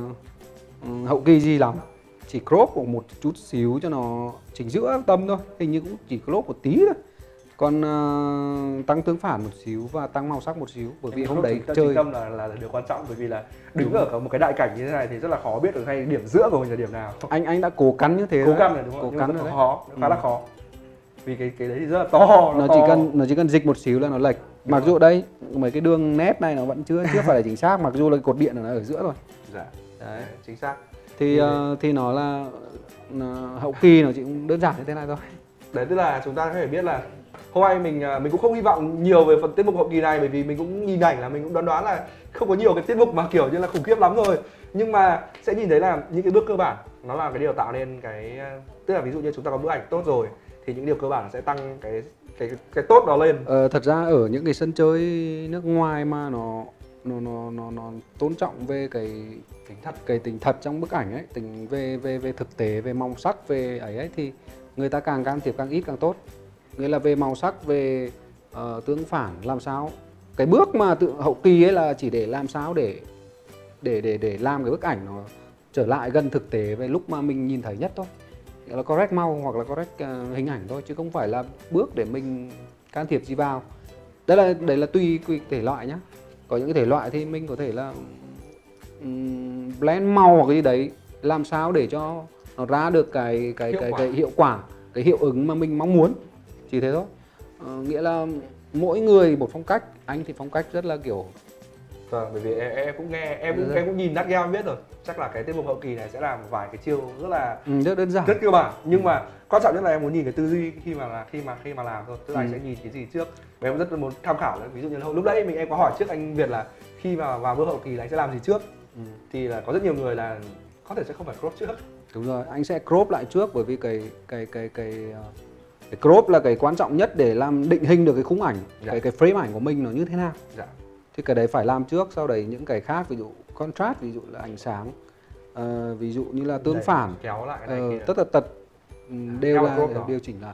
hậu kỳ gì lắm, chỉ crop một chút xíu cho nó chỉnh giữa tâm thôi, hình như cũng chỉ crop một tí thôi. Còn tăng tương phản một xíu và tăng màu sắc một xíu, bởi vì hôm đấy chơi tâm là điều quan trọng, bởi vì là đứng ở một cái đại cảnh như thế này thì rất là khó biết được hay điểm giữa của mình là điểm nào. Anh đã cố cắn như thế, cố gắng rồi đúng không? Cố gắng rồi đấy. Khó, khá là khó. Vì cái đấy thì rất là to, nó chỉ cần dịch một xíu là nó lệch. Mặc dù đây mấy cái đường nét này nó vẫn chưa phải là chính xác, mặc dù là cột điện nó ở giữa rồi. Dạ. Đấy, chính xác. Thì nó là hậu kỳ nó chỉ đơn giản như thế này thôi. Đấy, tức là chúng ta có thể biết là hôm nay mình cũng không hy vọng nhiều về phần tiết mục hậu kỳ này, bởi vì mình cũng nhìn ảnh là mình cũng đoán là không có nhiều cái tiết mục mà kiểu như là khủng khiếp lắm rồi. Nhưng mà sẽ nhìn thấy là những cái bước cơ bản nó là cái điều tạo nên cái, tức là ví dụ như chúng ta có bức ảnh tốt rồi thì những điều cơ bản sẽ tăng cái tốt đó lên. Thật ra ở những cái sân chơi nước ngoài mà nó tôn trọng về cái tính thật trong bức ảnh ấy, tính về thực tế, về màu sắc, về ấy thì người ta càng can thiệp càng ít càng tốt. Nghĩa là về màu sắc, về tương phản, làm sao cái bước mà hậu kỳ ấy là chỉ để làm sao để làm cái bức ảnh nó trở lại gần thực tế về lúc mà mình nhìn thấy nhất thôi, nghĩa là correct màu hoặc là correct hình ảnh thôi, chứ không phải là bước để mình can thiệp gì vào. Đấy là tùy thể loại nhá. Có những cái thể loại thì mình có thể là blend màu hoặc cái gì đấy, làm sao để cho nó ra được cái hiệu quả, cái hiệu ứng mà mình mong muốn, chỉ thế thôi. Nghĩa là mỗi người một phong cách, anh thì phong cách rất là kiểu. Vâng, bởi vì em cũng nghe, em cũng nhìn Nat Geo biết rồi, chắc là cái tiết mục hậu kỳ này sẽ làm vài cái chiêu rất là rất đơn giản, rất cơ bản, nhưng mà quan trọng nhất là em muốn nhìn cái tư duy khi mà làm thôi, tức là anh sẽ nhìn cái gì trước. Và em rất muốn tham khảo, ví dụ như lúc đấy em có hỏi trước anh Việt là khi mà vào bước hậu kỳ là anh sẽ làm gì trước, thì là có rất nhiều người là có thể sẽ không phải crop trước. Đúng rồi, anh sẽ crop lại trước, bởi vì cái crop là cái quan trọng nhất để làm định hình được cái khung ảnh, cái frame ảnh của mình nó như thế nào. Dạ. Thì cái đấy phải làm trước, sau đấy những cái khác, ví dụ contrast, ví dụ là ánh sáng, ví dụ như là tương phản, kéo lại cái này tất tật đều là điều chỉnh lại.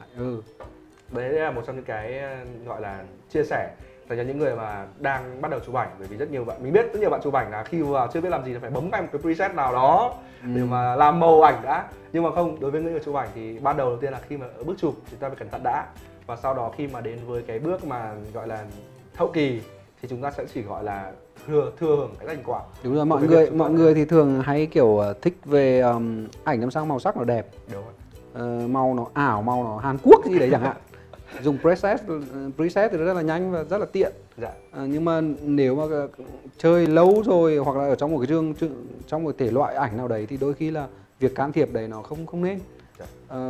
Đấy là một trong những cái gọi là chia sẻ dành cho những người mà đang bắt đầu chụp ảnh, bởi vì rất nhiều bạn, mình biết rất nhiều bạn chụp ảnh là khi vào chưa biết làm gì là phải bấm ngay một cái preset nào đó để mà làm màu ảnh đã. Nhưng mà không, đối với những người chụp ảnh thì ban đầu tiên là khi mà ở bước chụp chúng ta phải cẩn thận đã, và sau đó khi mà đến với cái bước mà gọi là hậu kỳ thì chúng ta sẽ chỉ gọi là thừa hưởng cái thành quả. Đúng rồi, mọi người thì thường hay kiểu thích về ảnh làm sao màu sắc nó đẹp. Đúng rồi. Màu nó ảo, màu nó Hàn Quốc gì đấy chẳng hạn. Dùng preset thì rất là nhanh và rất là tiện. Dạ. Nhưng mà nếu mà chơi lâu rồi hoặc là ở trong một cái trong một thể loại ảnh nào đấy thì đôi khi là việc can thiệp đấy nó không nên. Dạ.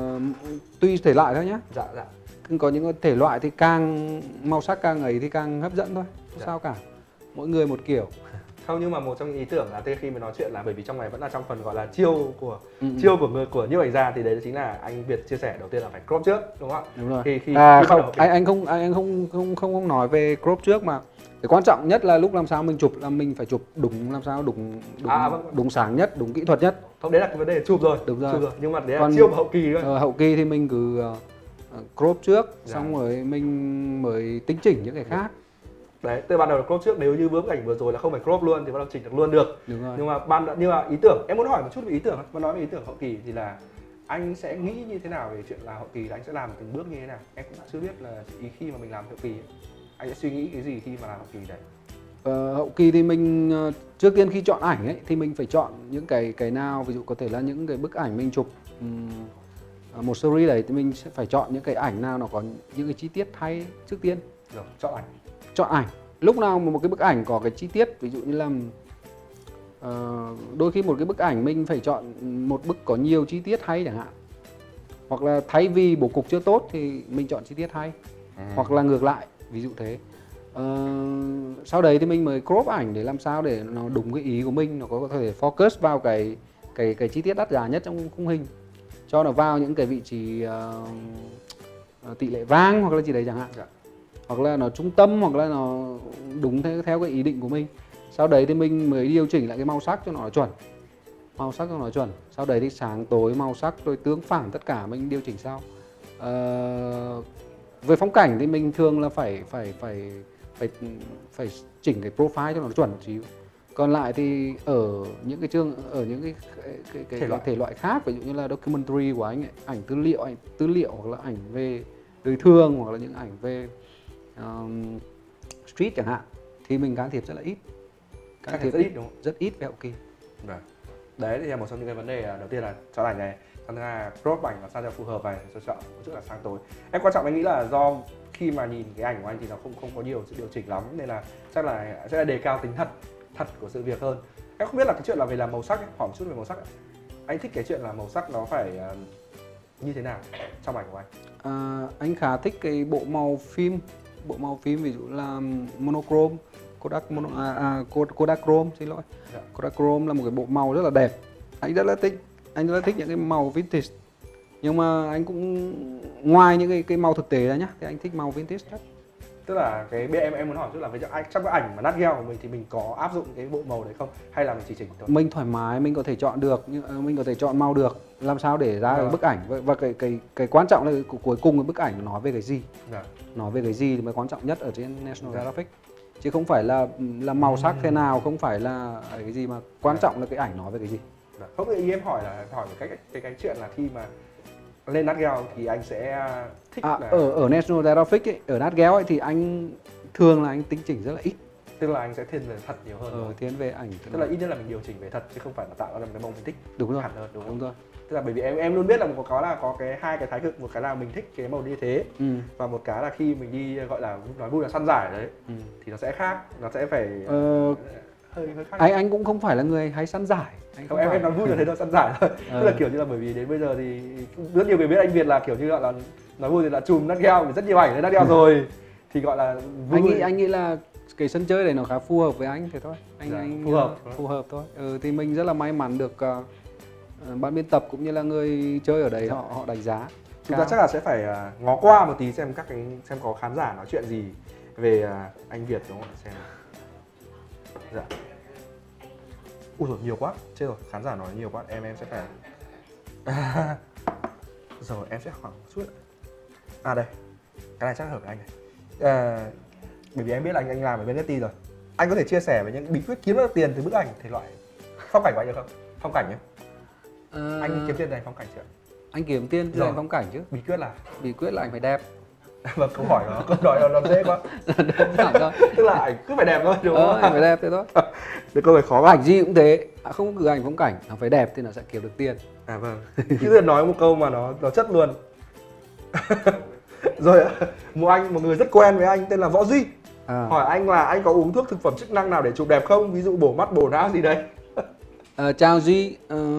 Tùy thể loại thôi nhá. Dạ. Có những thể loại thì càng màu sắc càng ấy thì càng hấp dẫn thôi, không sao cả. Mỗi người một kiểu. Không, nhưng mà một trong những ý tưởng là khi mình nói chuyện là bởi vì trong này vẫn là trong phần gọi là chiêu của nhiếp ảnh gia, thì đấy chính là anh Việt chia sẻ đầu tiên là phải crop trước, đúng không ạ? Đúng rồi. Khi anh không nói về crop trước, mà cái quan trọng nhất là lúc làm sao mình chụp là mình phải chụp đúng, làm sao đúng sáng nhất, đúng kỹ thuật nhất. Không, đấy là cái vấn đề chụp rồi. Đúng rồi. Chụp rồi. Nhưng mà đấy là chiêu hậu kỳ thôi. Hậu kỳ thì mình cứ crop trước, xong rồi mình mới tính chỉnh những cái khác. Đấy, từ ban đầu là crop trước, nếu như bức ảnh vừa rồi là không phải crop luôn thì bắt đầu chỉnh được luôn được. Đúng rồi. Nhưng mà ý tưởng, em muốn hỏi một chút về ý tưởng, mà nói về ý tưởng hậu kỳ thì là anh sẽ nghĩ như thế nào về chuyện là hậu kỳ, là anh sẽ làm từng bước như thế nào? Em cũng chưa biết là ý khi mà mình làm hậu kỳ anh sẽ suy nghĩ cái gì khi mà làm hậu kỳ đấy. Hậu kỳ thì mình trước tiên khi chọn ảnh ấy thì mình phải chọn những cái nào, ví dụ có thể là những cái bức ảnh mình chụp một series đấy thì mình sẽ phải chọn những cái ảnh nào nó có những cái chi tiết hay trước tiên. Rồi, chọn ảnh. Lúc nào một cái bức ảnh có cái chi tiết, ví dụ như là đôi khi một cái bức ảnh mình phải chọn một bức có nhiều chi tiết hay chẳng hạn, hoặc là thay vì bố cục chưa tốt thì mình chọn chi tiết hay, hoặc là ngược lại, ví dụ thế. Sau đấy thì mình mới crop ảnh để làm sao để nó đúng cái ý của mình, nó có thể focus vào cái chi tiết đắt giá nhất trong khung hình. cho nó vào những cái vị trí tỷ lệ vàng hoặc là gì đấy chẳng hạn, hoặc là nó trung tâm, hoặc là nó đúng theo cái ý định của mình. Sau đấy thì mình mới điều chỉnh lại cái màu sắc cho nó chuẩn, màu sắc cho nó chuẩn. Sau đấy thì sáng tối màu sắc rồi tương phản tất cả mình điều chỉnh sau. Về phong cảnh thì mình thường là phải chỉnh cái profile cho nó chuẩn xíu. Còn lại thì ở những cái thể loại khác, ví dụ như là documentary của anh ấy, ảnh tư liệu hoặc là ảnh về đời thường, hoặc là những ảnh về street chẳng hạn, thì mình can thiệp rất là ít. Can thiệp rất ít đúng không? Rất ít về hậu kỳ. Đấy thì là một trong những cái vấn đề đầu tiên là chọn ảnh này, thứ hai là crop ảnh làm sao cho phù hợp này, cho chọn một chút là sáng tối. Em quan trọng anh nghĩ là do khi mà nhìn cái ảnh của anh thì nó không có nhiều sự điều chỉnh lắm, nên là chắc là sẽ là đề cao tính thật của sự việc hơn. Em không biết là cái chuyện là về làm màu sắc ấy, hỏi một chút về màu sắc ấy. Anh thích cái chuyện là màu sắc nó phải như thế nào trong ảnh của anh? Anh khá thích cái bộ màu phim ví dụ là monochrome, Kodachrome, xin lỗi. Kodachrome là một cái bộ màu rất là đẹp. Anh rất là thích những cái màu vintage. Nhưng mà anh cũng ngoài những cái màu thực tế ra nhá, thì anh thích màu vintage nhất. Tức là cái em muốn hỏi chút là với trong cái ảnh mà Nat Geo của mình thì mình có áp dụng cái bộ màu đấy không, hay là mình chỉ chỉnh thôi? Mình thoải mái, mình có thể chọn được, mình có thể chọn màu được, làm sao để ra cái bức ảnh. Và cái quan trọng là cuối cùng cái bức ảnh nói về cái gì, nói về cái gì thì mới quan trọng nhất ở trên National Geographic, chứ không phải là màu sắc thế nào, không phải là cái gì, mà quan trọng là cái ảnh nói về cái gì. Không, ý em hỏi là cái chuyện là khi mà lên Nat Geo thì anh sẽ thích là ở National Geographic ấy, ở Nat Geo ấy thì anh thường là anh tính chỉnh rất là ít. Tức là anh sẽ thiên về thật nhiều hơn. Thiên về ảnh. Tức là ít nhất là mình điều chỉnh về thật chứ không phải là tạo ra một cái mong mình thích. Đúng rồi. Hẳn hơn, đúng rồi. Tức là bởi vì em luôn biết là có cái hai cái thái cực, một cái là mình thích cái màu như thế, và một cái là khi mình đi gọi là nói vui là săn giải đấy, thì nó sẽ khác, nó sẽ phải hơi khác. Anh cũng không phải là người hay săn giải. Em nói vui là thế thôi, săn giải thôi. Tức là kiểu như là bởi vì đến bây giờ thì rất nhiều người biết anh Việt là kiểu như gọi là nói vui thì là chùm Nat Geo, rất nhiều ảnh lên Nat Geo rồi, thì gọi là vui. Anh nghĩ là cái sân chơi này nó khá phù hợp với anh thế thôi. Anh phù hợp thôi. Thì mình rất là may mắn được ban biên tập cũng như là người chơi ở đấy họ đánh giá. Chúng ta chắc là sẽ phải ngó qua một tí xem xem có khán giả nói chuyện gì về anh Việt đúng không ạ? Xem. Dạ. Ui rồi nhiều quá, chết rồi, khán giả nói nhiều quá, em sẽ phải rồi em sẽ khoảng chút. Đây, cái này chắc hợp với anh này. Bởi vì em biết là anh làm ở bên Getty rồi. Anh có thể chia sẻ về những bí quyết kiếm được tiền từ bức ảnh thể loại phong cảnh của anh được không? Phong cảnh nhé. Anh kiếm tiền này phong cảnh chưa? Anh kiếm tiền từ phong cảnh chứ. Bí quyết là anh phải đẹp. Vâng, câu hỏi nó dễ quá. Đơn giản thôi. Tức là ảnh cứ phải đẹp thôi đúng không? Ảnh phải đẹp thế thôi. Cái câu hỏi khó quá. Ảnh gì cũng thế, không cứ ảnh phong cảnh, nó phải đẹp thì nó sẽ kiếm được tiền. Vâng. Cứ nói một câu mà nó chất luôn. Rồi một người rất quen với anh tên là Võ Duy. Hỏi anh là anh có uống thuốc thực phẩm chức năng nào để chụp đẹp không? Ví dụ bổ mắt, bổ não gì đấy. Chào Duy.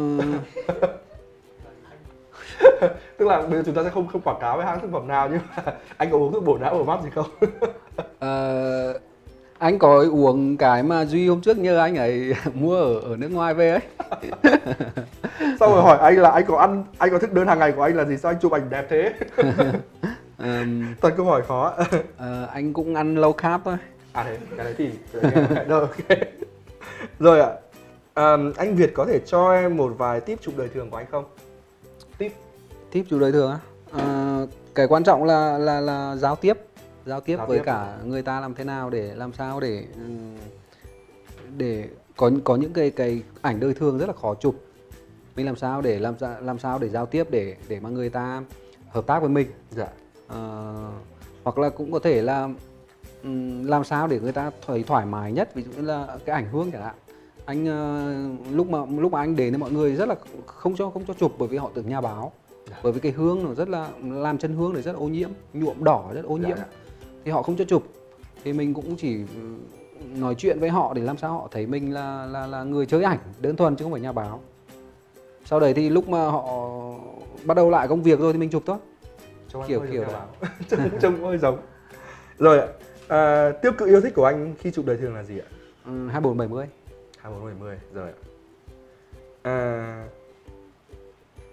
Tức là bây giờ chúng ta sẽ không quảng cáo với hãng thực phẩm nào, nhưng mà anh có uống thuốc bổ não, bổ mắt gì không? Anh có uống cái mà Duy hôm trước nhờ anh ấy mua ở nước ngoài về ấy. Xong rồi hỏi anh là anh có thức đơn hàng ngày của anh là gì, sao anh chụp ảnh đẹp thế? Toàn câu hỏi khó. Anh cũng ăn low carb thôi. Thế cái đấy thì rồi, ok. Rồi ạ. Anh Việt có thể cho em một vài tip chụp đời thường của anh không? Tip chụp đời thường á? Cái quan trọng là giao tiếp với cả người ta làm thế nào để làm sao để có những cái ảnh đời thường rất là khó chụp. Mình làm sao để giao tiếp để mà người ta hợp tác với mình. Dạ. Hoặc là cũng có thể là làm sao để người ta thấy thoải mái nhất, ví dụ như là cái ảnh hương chẳng hạn. Anh lúc mà anh đến thì mọi người rất là không cho chụp, bởi vì họ tưởng nhà báo. Bởi vì cái hương nó rất là làm chân hương này rất ô nhiễm, nhuộm đỏ rất ô nhiễm. Thì họ không cho chụp. Thì mình cũng chỉ nói chuyện với họ để làm sao họ thấy mình là người chơi ảnh đơn thuần chứ không phải nhà báo. Sau đấy thì lúc mà họ bắt đầu lại công việc rồi thì mình chụp thôi. Kiểu đó. Trông hơi giống. Rồi ạ. Tiêu cự yêu thích của anh khi chụp đời thường là gì ạ? 24-70. 24-70 rồi ạ.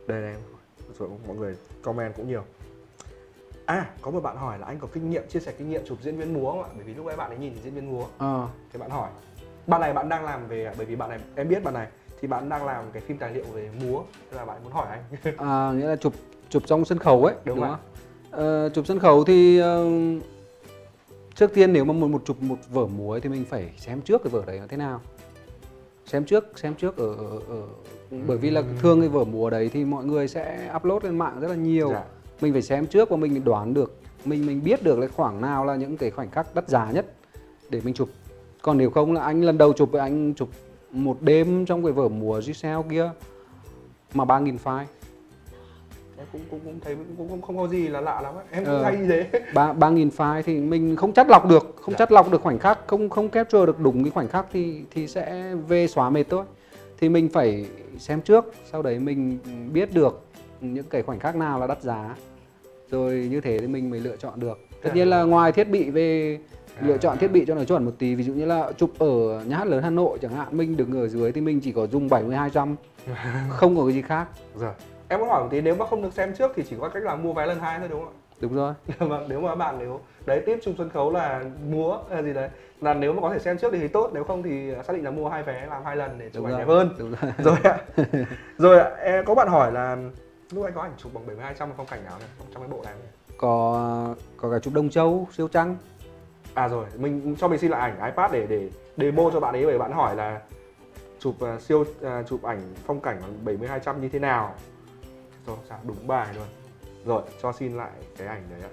Đây này, rồi mọi người comment cũng nhiều. Có một bạn hỏi là anh có chia sẻ kinh nghiệm chụp diễn viên múa không ạ? Bởi vì lúc ấy bạn ấy nhìn diễn viên múa. Thì bạn hỏi. Bạn này bạn đang làm về, bởi vì bạn này em biết bạn này thì bạn đang làm cái phim tài liệu về múa, tức là bạn muốn hỏi anh. Nghĩa là chụp trong sân khấu ấy, đúng không? Chụp sân khấu thì trước tiên nếu mà một chụp một vở múa ấy, thì mình phải xem trước cái vở đấy nó thế nào. Xem trước ở bởi vì là thường cái vở múa đấy thì mọi người sẽ upload lên mạng rất là nhiều. Dạ. Mình phải xem trước và mình đoán được, mình biết được là khoảng nào là những cái khoảnh khắc đắt giá nhất để mình chụp. Còn nếu không là anh lần đầu chụp, anh chụp một đêm trong cái vở múa Giselle kia mà 3.000 file. Em cũng thấy cũng không có gì là lạ lắm ấy. Em cũng hay như thế. 3.000 file thì mình không chắt lọc được, chắt lọc được khoảnh khắc, không capture được đúng cái khoảnh khắc thì sẽ về xóa mệt thôi. Thì mình phải xem trước, sau đấy mình biết được những cái khoảnh khắc nào là đắt giá. Rồi như thế thì mình mới lựa chọn được. Tất nhiên là ngoài thiết bị về lựa chọn thiết bị cho nó chuẩn một tí, ví dụ như là chụp ở nhà hát lớn Hà Nội chẳng hạn, mình đứng ở dưới thì mình chỉ có dùng 70-200, không có cái gì khác. Rồi. Em muốn hỏi một tí, nếu mà không được xem trước thì chỉ có cách là mua vé lần 2 thôi đúng không ạ? Đúng rồi. Nếu mà bạn đấy tiếp chung sân khấu là múa hay gì đấy, là nếu mà có thể xem trước thì tốt, nếu không thì xác định là mua 2 vé làm 2 lần để chụp ảnh đẹp hơn. Đúng rồi. Rồi ạ. Rồi ạ, có bạn hỏi là lúc anh có ảnh chụp bằng 70-200 phong cảnh nào này trong cái bộ này? Có cả chụp Đông Châu, siêu trăng. Rồi, cho mình xin lại ảnh iPad để demo cho bạn ấy, bởi bạn hỏi là chụp ảnh phong cảnh 70-200 như thế nào. Rồi, đúng bài luôn. Rồi, cho xin lại cái ảnh đấy ạ.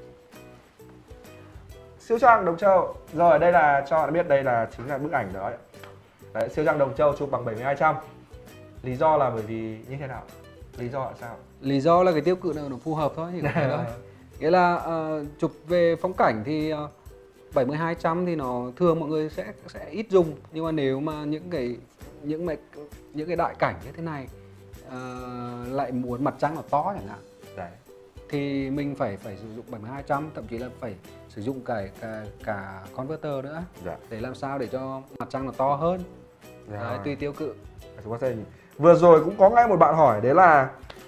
Siêu trăng Đồng Châu. Rồi, đây là cho bạn biết đây là chính là bức ảnh đó ạ. Đấy, siêu trăng Đồng Châu chụp bằng 70-200. Lý do là bởi vì như thế nào? Lý do là sao? Lý do là cái tiêu cự nào nó phù hợp thôi, chỉ có thế thôi. Nghĩa là chụp về phong cảnh thì 70-200 thì nó thường mọi người sẽ ít dùng, nhưng mà nếu mà những cái đại cảnh như thế này lại muốn mặt trăng nó to chẳng hạn, đấy, thì mình phải sử dụng 70-200, thậm chí là phải sử dụng cả converter nữa, để làm sao để cho mặt trăng nó to hơn. Đấy, tùy tiêu cự. Vừa rồi cũng có ngay một bạn hỏi đấy là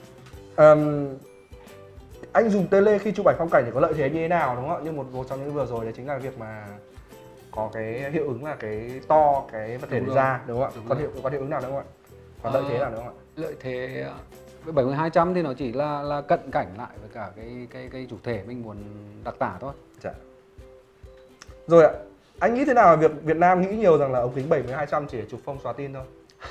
anh dùng tele khi chụp ảnh phong cảnh thì có lợi thế như thế nào, đúng không ạ? Nhưng một trong những vừa rồi đấy chính là việc mà có cái hiệu ứng là cái to cái vật thể ra, đúng không ạ? Có hiệu ứng nào nữa không ạ? Có lợi thế nào nữa không ạ? Lợi thế với 70-200 thì nó chỉ là cận cảnh lại với cả cái chủ thể mình muốn đặc tả thôi. Dạ. Rồi ạ, anh nghĩ thế nào về việc Việt Nam nghĩ nhiều rằng là ống kính 70-200 chỉ để chụp phông xóa tin thôi?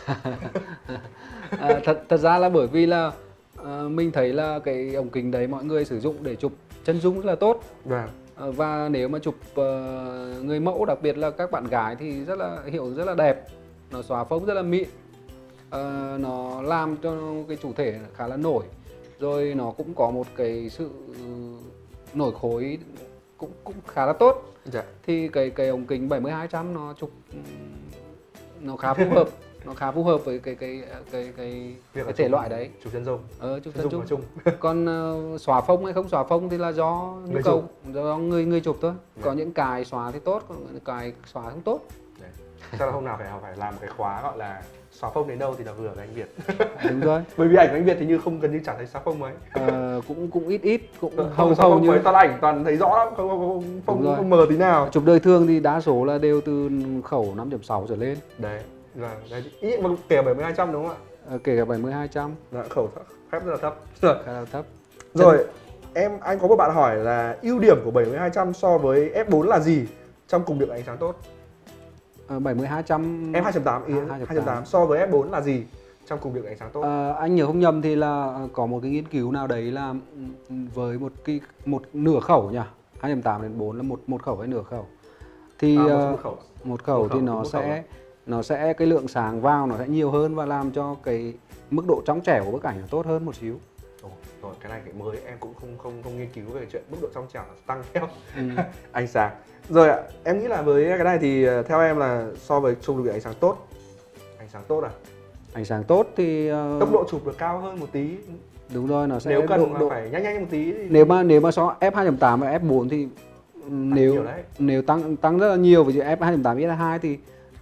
Thật ra là bởi vì là mình thấy là cái ống kính đấy mọi người sử dụng để chụp chân dung rất là tốt. Và nếu mà chụp người mẫu, đặc biệt là các bạn gái thì hiệu ứng rất là đẹp, nó xóa phông rất là mịn, nó làm cho cái chủ thể khá là nổi, rồi nó cũng có một cái sự nổi khối cũng khá là tốt. Thì cái ống kính 70-200 nó chụp nó khá phù hợp. Nó khá phù hợp với cái thể loại đấy. Chụp chân dung. Chụp chân dung. Còn xóa phông hay không xóa phông thì là do nhu cầu, do người chụp thôi. Có những cái xóa thì tốt, còn những cái xóa không tốt. Chắc là hôm nào phải làm cái khóa gọi là xóa phông đến đâu thì là vừa với anh Việt. Đúng rồi. Bởi vì ảnh của anh Việt thì gần như chẳng thấy xóa phông mấy. Cũng ít, cũng hầu như toàn ảnh toàn thấy rõ lắm, không mờ tí nào. Chụp đời thường thì đa số là đều từ khẩu 5.6 trở lên. Đấy. Ý mà kể cả 70-200 đúng không ạ? Kể cả 70-200. Khẩu phép rất là thấp. Khá là thấp. Rồi, anh có một bạn hỏi là ưu điểm của 70-200 so với F4 là gì trong cùng điểm ánh sáng tốt? 70-200 F2.8 so với F4 là gì trong cùng điểm ánh sáng tốt? Anh nhớ không nhầm thì là có một cái nghiên cứu nào đấy là với một nửa khẩu nhỉ? 2.8 đến 4 là một khẩu hay nửa khẩu? Thì một khẩu thì nó sẽ cái lượng sáng vào nó sẽ nhiều hơn và làm cho cái mức độ trong trẻo của bức ảnh nó tốt hơn một xíu. Rồi cái này cái mới em cũng không nghiên cứu về chuyện mức độ trong trẻo tăng theo ánh sáng. Rồi ạ, em nghĩ là với cái này thì theo em là so với chung được ánh sáng tốt à? Ánh sáng tốt thì tốc độ chụp được cao hơn một tí. Đúng rồi, nó sẽ nếu cần mà phải nhanh một tí thì... Nếu mà so F2.8 và F4 thì nếu tăng rất là nhiều, ví dụ F2.8 X2 thì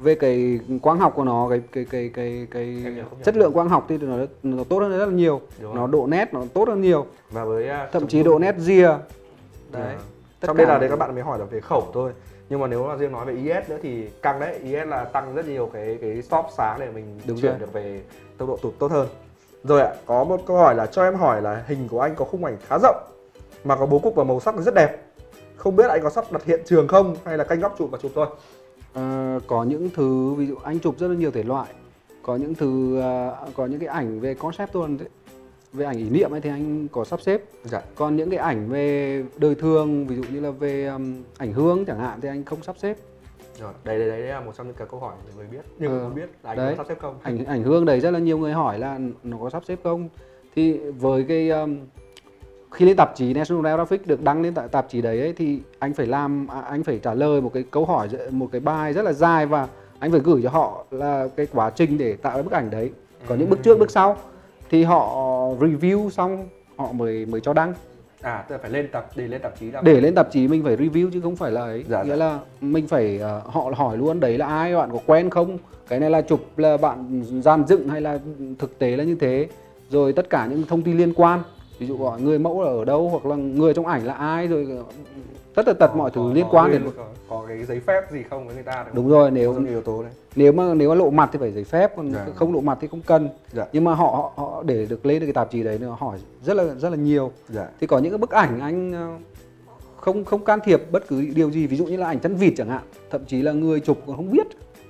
về cái quang học của nó, cái chất lượng quang học thì nó tốt hơn rất là nhiều. Nó độ nét nó tốt hơn nhiều. Và với thậm chí độ nét rìa. Đấy. Trong đây là các bạn mới hỏi là về khẩu thôi. Nhưng mà nếu mà riêng nói về IS nữa thì căng đấy. IS là tăng rất nhiều cái stop sáng để mình chuyển được về tốc độ tụt tốt hơn. Rồi ạ, có một câu hỏi là cho em hỏi là hình của anh có khung ảnh khá rộng mà có bố cục và màu sắc rất đẹp. Không biết anh có sắp đặt hiện trường không hay là canh góc chụp và chụp thôi? Có những thứ ví dụ anh chụp rất là nhiều thể loại. Có những thứ có những cái ảnh về concept luôn đấy. Về ảnh ý niệm ấy thì anh có sắp xếp. Còn những cái ảnh về đời thường, ví dụ như là về ảnh hương chẳng hạn thì anh không sắp xếp. Rồi, đấy là một trong những cái câu hỏi mọi người biết. Nhưng không biết là anh có sắp xếp không? Ảnh hương đấy rất là nhiều người hỏi là nó có sắp xếp không. Thì với cái khi lên tạp chí National Geographic được đăng lên tại tạp chí đấy ấy, thì anh phải trả lời một cái câu hỏi, một cái bài rất là dài và anh phải gửi cho họ là cái quá trình để tạo cái bức ảnh đấy. Có những bước trước bước sau thì họ review xong họ mới cho đăng. Tức là phải lên tạp chí là để lên tạp chí mình phải review chứ không phải là ấy. Nghĩa là mình phải họ hỏi luôn đấy là ai, bạn có quen không, cái này là chụp là bạn dàn dựng hay là thực tế là như thế, rồi tất cả những thông tin liên quan, ví dụ gọi người mẫu là ở đâu hoặc là người trong ảnh là ai, rồi tất tật mọi thứ liên quan đến có cái giấy phép gì không với người ta. Đúng rồi, nếu yếu tố đấy. Nếu mà lộ mặt thì phải giấy phép, còn không lộ mặt thì không cần. Nhưng mà họ để được lên được cái tạp chí đấy nó hỏi rất là nhiều. Thì có những cái bức ảnh anh không can thiệp bất cứ điều gì, ví dụ như là ảnh chân vịt chẳng hạn, thậm chí là người chụp còn không biết.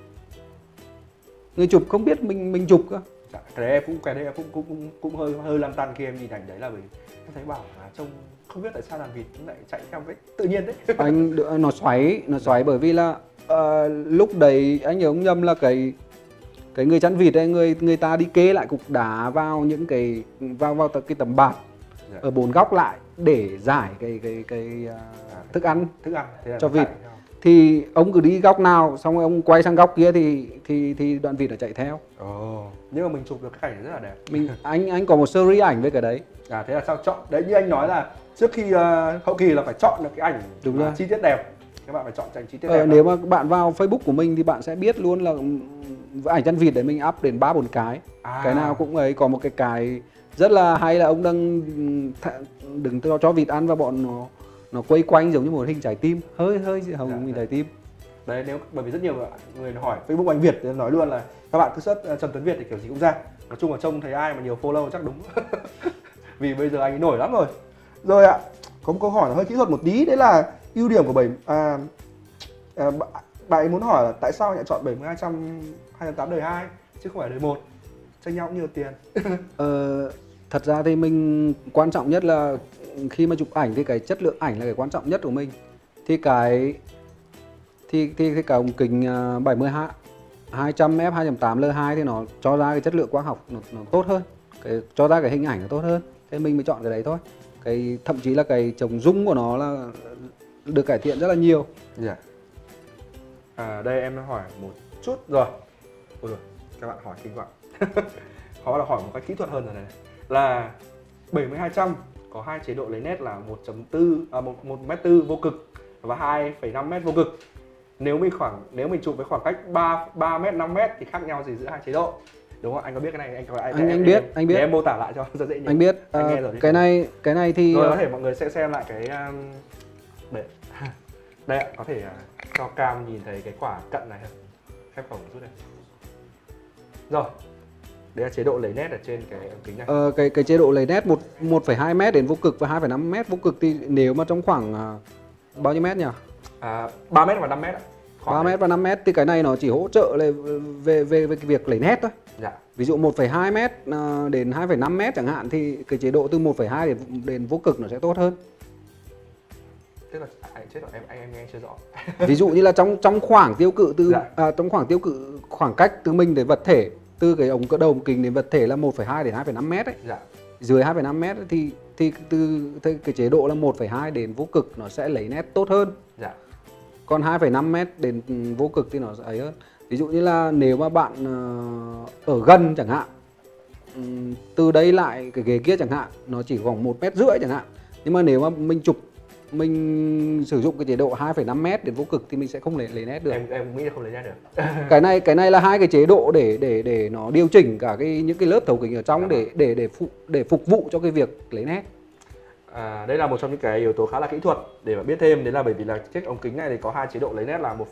Người chụp không biết mình chụp cơ. Cái đấy em cũng hơi lăn tăn khi em nhìn ảnh đấy, là vì em thấy bảo là trông không biết tại sao đàn vịt lại chạy theo cái tự nhiên đấy. Anh nó xoáy bởi vì là lúc đấy anh nhớ không nhầm là cái người chăn vịt ấy, người ta đi kê lại cục đá vào những cái vào cái tấm bạt ở 4 góc lại để giải cái thức ăn cho vịt. Thì ông cứ đi góc nào xong rồi ông quay sang góc kia thì đoạn vịt nó chạy theo. Nhưng mà mình chụp được cái cảnh rất là đẹp. Anh có một series ảnh với cái đấy. Thế là sao chọn đấy, như anh nói là trước khi hậu kỳ là phải chọn được cái ảnh chi tiết đẹp. Các bạn phải chọn ảnh chi tiết đẹp. Nếu mà bạn vào Facebook của mình thì bạn sẽ biết luôn là ảnh chăn vịt đấy mình up đến 3-4 cái. Cái nào cũng ấy, có một cái rất là hay là ông đang đừng cho vịt ăn và bọn nó quay quanh giống như một hình trái tim, hơi hồng hình trái tim. Đấy, bởi vì rất nhiều người hỏi Facebook anh Việt thì nói luôn là các bạn cứ search Trần Tuấn Việt thì kiểu gì cũng ra. Nói chung là trông thấy ai mà nhiều follow chắc đúng. Vì bây giờ anh ấy nổi lắm rồi. Rồi ạ, có một câu hỏi là hơi kỹ thuật một tí, đấy là ưu điểm của bạn ấy muốn hỏi là tại sao anh lại chọn 70-200 đời 2 chứ không phải đời 1, tranh nhau cũng nhiều tiền. Thật ra thì mình quan trọng nhất là khi mà chụp ảnh thì cái chất lượng ảnh là cái quan trọng nhất của mình. Thì cái ống kính 70-200 f 2.8 L2 thì nó cho ra cái chất lượng quang học nó tốt hơn, cho ra cái hình ảnh nó tốt hơn. Thế mình mới chọn cái đấy thôi. Thậm chí là cái chống rung của nó là được cải thiện rất là nhiều. Đây em hỏi một chút rồi. Ôi rồi, các bạn hỏi kinh quá. Họ là hỏi một cái kỹ thuật hơn rồi này. Là 70-200 có hai chế độ lấy nét là 1m4 vô cực và 2,5m vô cực. Nếu mình chụp với khoảng cách 3m 5m thì khác nhau gì giữa hai chế độ? Đúng không? Anh có biết cái này? Anh biết. Để em mô tả lại cho dễ nhớ. Anh biết. Anh nghe rồi. Cái này thì rồi có thể mọi người sẽ xem lại cái đây ạ, có thể cho cam nhìn thấy cái quả cận này không? Khép khẩu một chút này. Rồi. Đây là chế độ lấy nét ở trên cái ống kính này. Cái chế độ lấy nét 1,2m đến vô cực và 2,5m vô cực thì nếu mà trong khoảng bao nhiêu mét nhỉ? 3m và 5m ạ. 3m và 5m thì cái này nó chỉ hỗ trợ về cái việc lấy nét thôi. Ví dụ 1,2m đến 2,5m chẳng hạn thì cái chế độ từ 1,2 đến vô cực nó sẽ tốt hơn. Tức là anh chết rồi, em nghe chưa rõ. Ví dụ như là trong khoảng tiêu cự trong khoảng tiêu cự khoảng cách từ mình đến vật thể, từ cái đầu ống kính đến vật thể là 1,2 đến 2,5m ấy. Dưới 2,5m thì từ cái chế độ là 1,2 đến vô cực nó sẽ lấy nét tốt hơn. Còn 2,5m đến vô cực thì nó sẽ ấy hơn. Ví dụ như là nếu mà bạn ở gần chẳng hạn, từ đây lại cái ghế kia chẳng hạn, nó chỉ khoảng 1,5 m chẳng hạn. Nhưng mà nếu mà mình chụp mình sử dụng cái chế độ 2,5 mét đến vô cực thì mình sẽ không lấy nét được. Em nghĩ là không lấy nét được. Cái này là hai cái chế độ để nó điều chỉnh cả những cái lớp thấu kính ở trong để phục vụ cho cái việc lấy nét. Đây là một trong những cái yếu tố khá là kỹ thuật để mà biết thêm, đấy là bởi vì là chiếc ống kính này thì có hai chế độ lấy nét là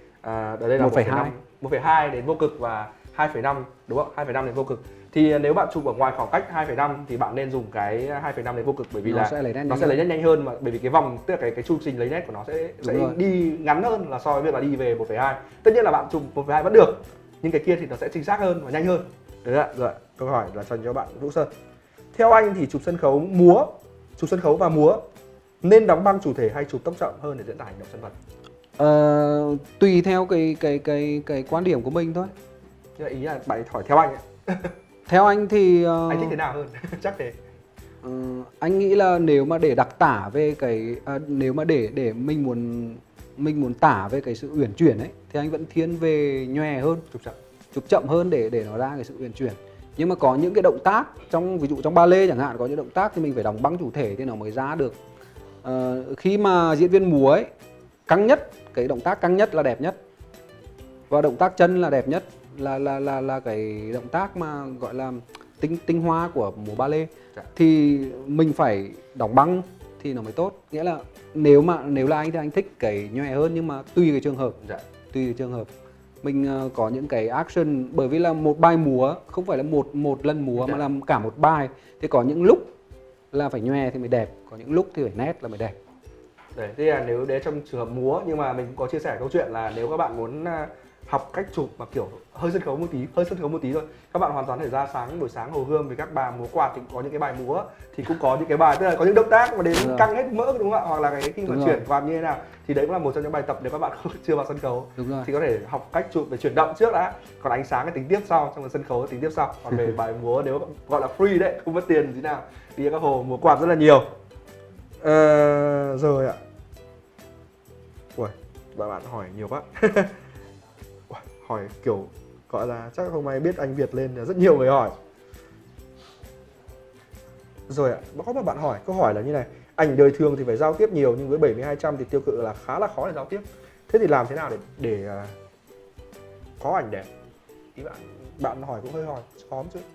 1,2 đến vô cực và 2,5, đúng không? 2,5 đến vô cực. Thì nếu bạn chụp ở ngoài khoảng cách 2,5 thì bạn nên dùng cái 2,5 đến vô cực, bởi vì nó sẽ lấy nét nhanh hơn, mà bởi vì cái vòng, tức là cái chu trình lấy nét của nó sẽ đi ngắn hơn là so với việc là đi về 1,2. Tất nhiên là bạn chụp 1,2 vẫn được, nhưng cái kia thì nó sẽ chính xác hơn và nhanh hơn. Đấy ạ. Rồi, câu hỏi là dành cho bạn Vũ Sơn. Theo anh thì chụp sân khấu và múa nên đóng băng chủ thể hay chụp tốc chậm hơn để diễn tả hành động nhân vật? Tùy theo cái quan điểm của mình thôi. Ý là bạn hỏi theo anh ấy. Theo anh thì anh thích thế nào hơn? Chắc thế. Anh nghĩ là nếu mà để đặc tả về nếu mà để mình muốn tả về cái sự uyển chuyển ấy thì anh vẫn thiên về nhòe hơn, chụp chậm hơn để nó ra cái sự uyển chuyển. Nhưng mà có những cái động tác ví dụ trong ballet chẳng hạn, có những động tác thì mình phải đóng băng chủ thể thì nó mới ra được. Khi mà diễn viên múa ấy, căng nhất, cái động tác căng nhất là đẹp nhất, và động tác chân là đẹp nhất, là cái động tác mà gọi là tinh hoa của múa ballet. Thì mình phải đóng băng thì nó mới tốt. Nghĩa là nếu là anh thì anh thích cái nhòe hơn, nhưng mà tùy cái trường hợp. Tùy cái trường hợp. Mình có những cái action, bởi vì là một bài múa không phải là một lần múa mà là cả một bài, thì có những lúc là phải nhòe thì mới đẹp, có những lúc thì phải nét là mới đẹp. Đấy, thế là nếu đấy trong trường hợp múa, nhưng mà mình cũng có chia sẻ câu chuyện là nếu các bạn muốn học cách chụp mà kiểu hơi sân khấu một tí thôi, các bạn hoàn toàn thể ra buổi sáng Hồ Gươm với các bà múa quạt thì có những cái bài múa thì cũng có những cái bài, tức là có những động tác mà đến căng hết mỡ, đúng không ạ? Hoặc là cái khi mà chuyển quạt như thế nào, thì đấy cũng là một trong những bài tập nếu các bạn chưa vào sân khấu thì có thể học cách chụp về chuyển động trước đã, còn ánh sáng cái tính tiếp sau, trong sân khấu tính tiếp sau. Còn về bài múa nếu gọi là free đấy, không mất tiền gì nào, đi các hồ múa quạt rất là nhiều. Rồi ạ. Ui, bạn hỏi nhiều quá. Hỏi kiểu gọi là chắc hôm nay biết anh Việt lên là rất nhiều người hỏi. Rồi ạ, có một bạn hỏi, câu hỏi là như này: ảnh đời thường thì phải giao tiếp nhiều, nhưng với 70-200 thì tiêu cự là khá là khó để giao tiếp. Thế thì làm thế nào để có ảnh đẹp? Ý bạn hỏi cũng hơi khó chứ.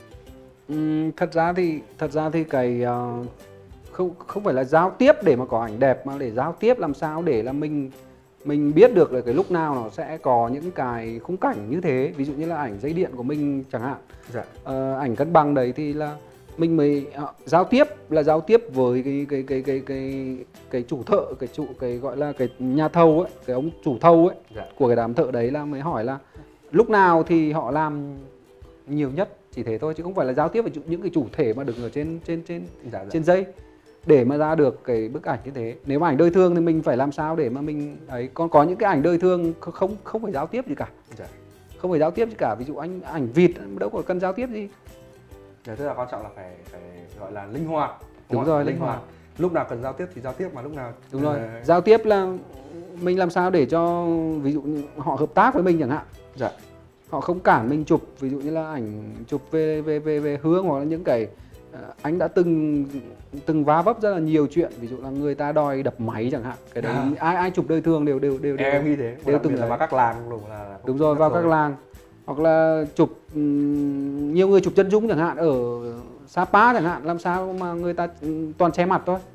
Thật ra thì cái không phải là giao tiếp để mà có ảnh đẹp, mà để giao tiếp làm sao để là mình biết được là cái lúc nào nó sẽ có những cái khung cảnh như thế. Ví dụ như là ảnh dây điện của mình chẳng hạn. Ảnh cân bằng đấy thì là mình mới giao tiếp với cái chủ thợ, cái gọi là cái nhà thầu ấy, cái ông chủ thầu ấy, của cái đám thợ đấy, là mới hỏi là lúc nào thì họ làm nhiều nhất, chỉ thế thôi, chứ không phải là giao tiếp với những cái chủ thể mà đứng ở trên dây để mà ra được cái bức ảnh như thế. Nếu mà ảnh đời thường thì mình phải làm sao để mà mình ấy. Còn có những cái ảnh đời thường không phải giao tiếp gì cả. Không phải giao tiếp gì cả. Ví dụ ảnh vịt đâu có cần giao tiếp gì. Tức là quan trọng là phải gọi là linh hoạt. Đúng rồi, linh hoạt. Lúc nào cần giao tiếp thì giao tiếp, mà lúc nào đúng rồi. Giao tiếp là mình làm sao để cho ví dụ như họ hợp tác với mình chẳng hạn. Họ không cản mình chụp, ví dụ như là ảnh chụp về hướng, hoặc là những cái anh đã từng va vấp rất là nhiều chuyện, ví dụ là người ta đòi đập máy chẳng hạn, cái đấy ai chụp đời thường đều em nghĩ thế, đều từng là vào các làng đúng rồi, vào các làng, hoặc là chụp nhiều người chụp chân dung chẳng hạn, ở Sapa chẳng hạn, làm sao mà người ta toàn che mặt thôi,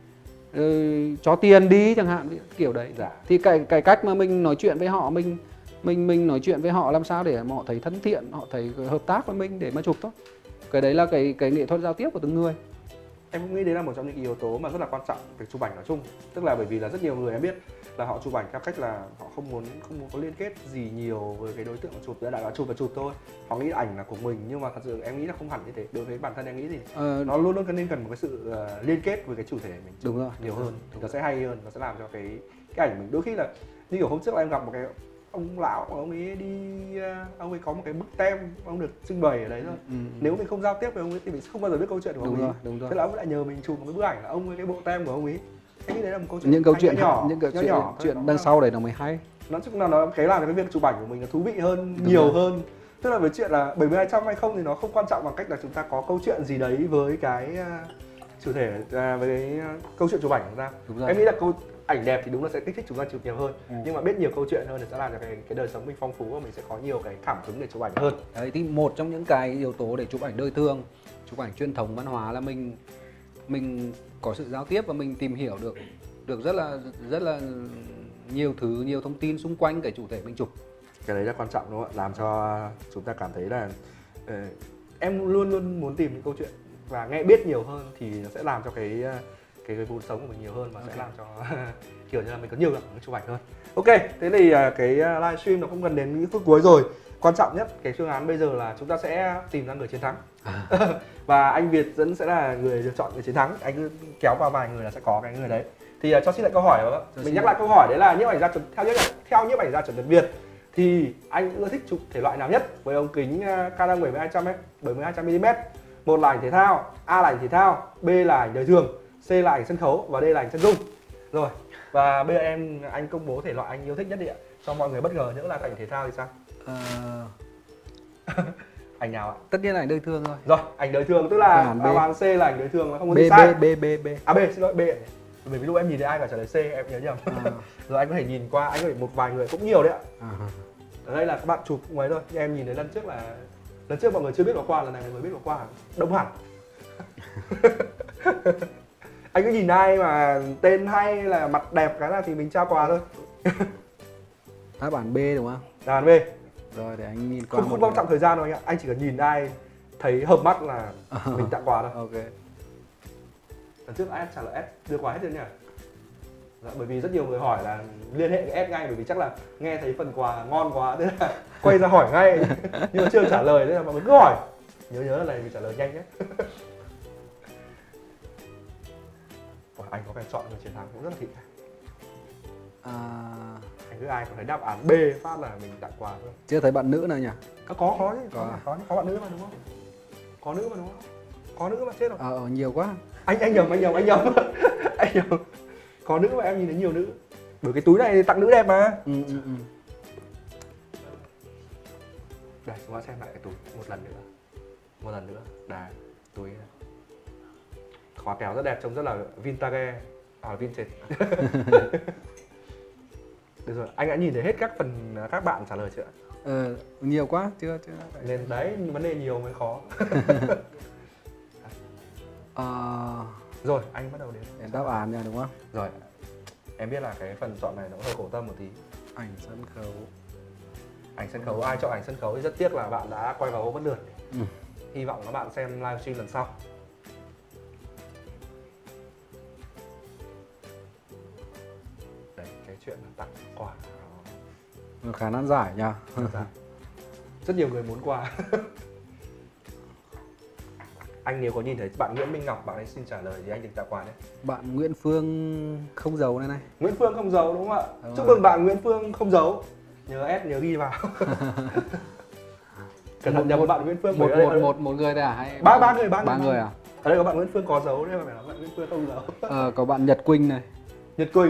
cho tiền đi chẳng hạn, kiểu đấy. Thì cái cách mà mình nói chuyện với họ, mình nói chuyện với họ làm sao để họ thấy thân thiện, họ thấy hợp tác với mình để mà chụp thôi. Cái đấy là cái nghệ thuật giao tiếp của từng người. Em cũng nghĩ đấy là một trong những yếu tố mà rất là quan trọng việc chụp ảnh nói chung. Tức là bởi vì là rất nhiều người em biết là họ chụp ảnh theo cách là họ không muốn có liên kết gì nhiều với cái đối tượng mà chụp, đã là chụp và chụp thôi. Họ nghĩ ảnh là của mình, nhưng mà thật sự em nghĩ là không hẳn như thế. Đối với bản thân em nghĩ thì nó luôn luôn cần một cái sự liên kết với cái chủ thể mình chụp. Đúng rồi, nhiều hơn thì nó sẽ hay hơn, nó sẽ làm cho cái ảnh mình. Đôi khi là như kiểu hôm trước là em gặp một cái ông lão, ông ấy ông ấy có một cái bức tem, ông được trưng bày ở đấy thôi. Nếu mình không giao tiếp với ông ấy thì mình không bao giờ biết câu chuyện của ông ấy. Đúng rồi. Thế là ông lại nhờ mình chụp một cái bức ảnh là ông với cái bộ tem của ông ấy. Anh nghĩ đấy là một câu chuyện, những câu chuyện nhỏ, những chuyện đằng sau đấy nó mới hay. Nói chung là nó cái làm cho cái việc chụp ảnh của mình nó thú vị hơn, nhiều hơn. Tức là với chuyện là 70-200 hay không thì nó không quan trọng bằng cách là chúng ta có câu chuyện gì đấy với cái chủ thể, với cái câu chuyện chụp ảnh của chúng ta. Em nghĩ là ảnh đẹp thì đúng là sẽ kích thích chúng ta chụp nhiều hơn, nhưng mà biết nhiều câu chuyện hơn thì sẽ làm cho cái đời sống mình phong phú và mình sẽ có nhiều cái cảm hứng để chụp ảnh hơn. Đấy thì một trong những cái yếu tố để chụp ảnh đời thường, chụp ảnh truyền thống văn hóa là mình có sự giao tiếp và mình tìm hiểu được rất là nhiều thứ, nhiều thông tin xung quanh cái chủ thể mình chụp. Cái đấy là quan trọng đúng không ạ? Làm cho chúng ta cảm thấy là em luôn luôn muốn tìm những câu chuyện và nghe biết nhiều hơn thì nó sẽ làm cho cái cuộc sống của mình nhiều hơn và sẽ làm cho kiểu như là mình có nhiều cảm hứng chụp ảnh hơn. Ok, thế thì cái livestream nó cũng gần đến những phút cuối rồi. Quan trọng nhất cái phương án bây giờ là chúng ta sẽ tìm ra người chiến thắng. Và anh Việt vẫn sẽ là người được chọn người chiến thắng. Anh cứ kéo vào vài người là sẽ có cái người đấy. Thì cho xin lại câu hỏi đó. Mình nhắc lại câu hỏi đấy là nhiếp ảnh gia theo nhiếp ảnh gia chuẩn Nhật Việt thì anh ưa thích chụp thể loại nào nhất với ống kính Canon 70-200mm? Một là ảnh thể thao, A là ảnh thể thao, B là ảnh đời thường, C là ảnh sân khấu và D là ảnh chân dung. Rồi, và bây giờ anh công bố thể loại anh yêu thích nhất đi ạ, cho mọi người bất ngờ. Nữa là ảnh thể thao thì sao? Ảnh nào ạ? Tất nhiên là ảnh đời thường rồi. Rồi, ảnh đời thường tức là C là ảnh đời thường, nó không có gì sai. B. À B, xin lỗi B. Bởi vì lúc em nhìn thấy ai cả trả lời C, em nhớ nhầm. Rồi anh có thể nhìn qua, anh có thể một vài người cũng nhiều đấy ạ. Ở đây là các bạn chụp mấy thôi, nhưng em nhìn thấy lần trước mọi người chưa biết có qua, lần này mọi người biết có qua, đông hẳn. Anh cứ nhìn ai mà tên hay là mặt đẹp cái là thì mình trao quà thôi. Đáp án B đúng không? Đáp án B. Rồi để anh nhìn qua. Không quan trọng thời gian đâu anh ạ, anh chỉ cần nhìn ai thấy hợp mắt là mình tặng quà thôi. Ok. Lần trước S trả lời S đưa quà hết rồi nhỉ? Dạ, bởi vì rất nhiều người hỏi là liên hệ cái S ngay, bởi vì chắc là nghe thấy phần quà ngon quá thế là quay ra hỏi ngay. Nhưng mà chưa trả lời nên là mọi người cứ hỏi. Nhớ là này mình trả lời nhanh nhé. Anh có vẻ chọn người chiến thắng cũng rất là thị. Anh cứ ai có thấy đáp án B phát là mình tặng quà thôi. Chưa thấy bạn nữ nào nhỉ? Có chứ, có bạn nữ mà đúng không? Có nữ mà đúng không? Có nữ mà chết rồi. Nhiều quá. Anh nhầm. Anh nhầm. Có nữ mà em nhìn thấy nhiều nữ. Bởi cái túi này tặng nữ đẹp mà. Đây, chúng ta xem lại cái túi một lần nữa. Đây, túi này. Khóa kéo rất đẹp, trông rất là vintage. Vintage. Được rồi, anh đã nhìn thấy hết các phần các bạn trả lời chưa ạ? Nhiều quá, chưa. Nên đấy, vấn đề nhiều mới khó. Rồi, anh bắt đầu đến đáp án nha đúng không? Rồi, em biết là cái phần chọn này nó hơi khổ tâm một tí. Ảnh sân khấu, ai chọn ảnh sân khấu thì rất tiếc là bạn đã quay vào ô mất lượt. Hy vọng các bạn xem livestream lần sau. Đấy, cái chuyện là tặng quà khá nan giải nha. Rất nhiều người muốn quà. Anh nếu có nhìn thấy bạn Nguyễn Minh Ngọc, bạn ấy xin trả lời thì anh định tặng quà đấy. Bạn Nguyễn Phương không dấu này. Nguyễn Phương không dấu đúng không ạ? Chúc mừng bạn Nguyễn Phương không dấu. Nhớ S nhớ ghi vào. Cẩn thận nhầm một bạn Nguyễn Phương. Một người đây à? Hay ba người à? Ở đây có bạn Nguyễn Phương có dấu đấy, mà phải nói bạn Nguyễn Phương không dấu. Có bạn Nhật Quỳnh này. Nhật Quỳnh.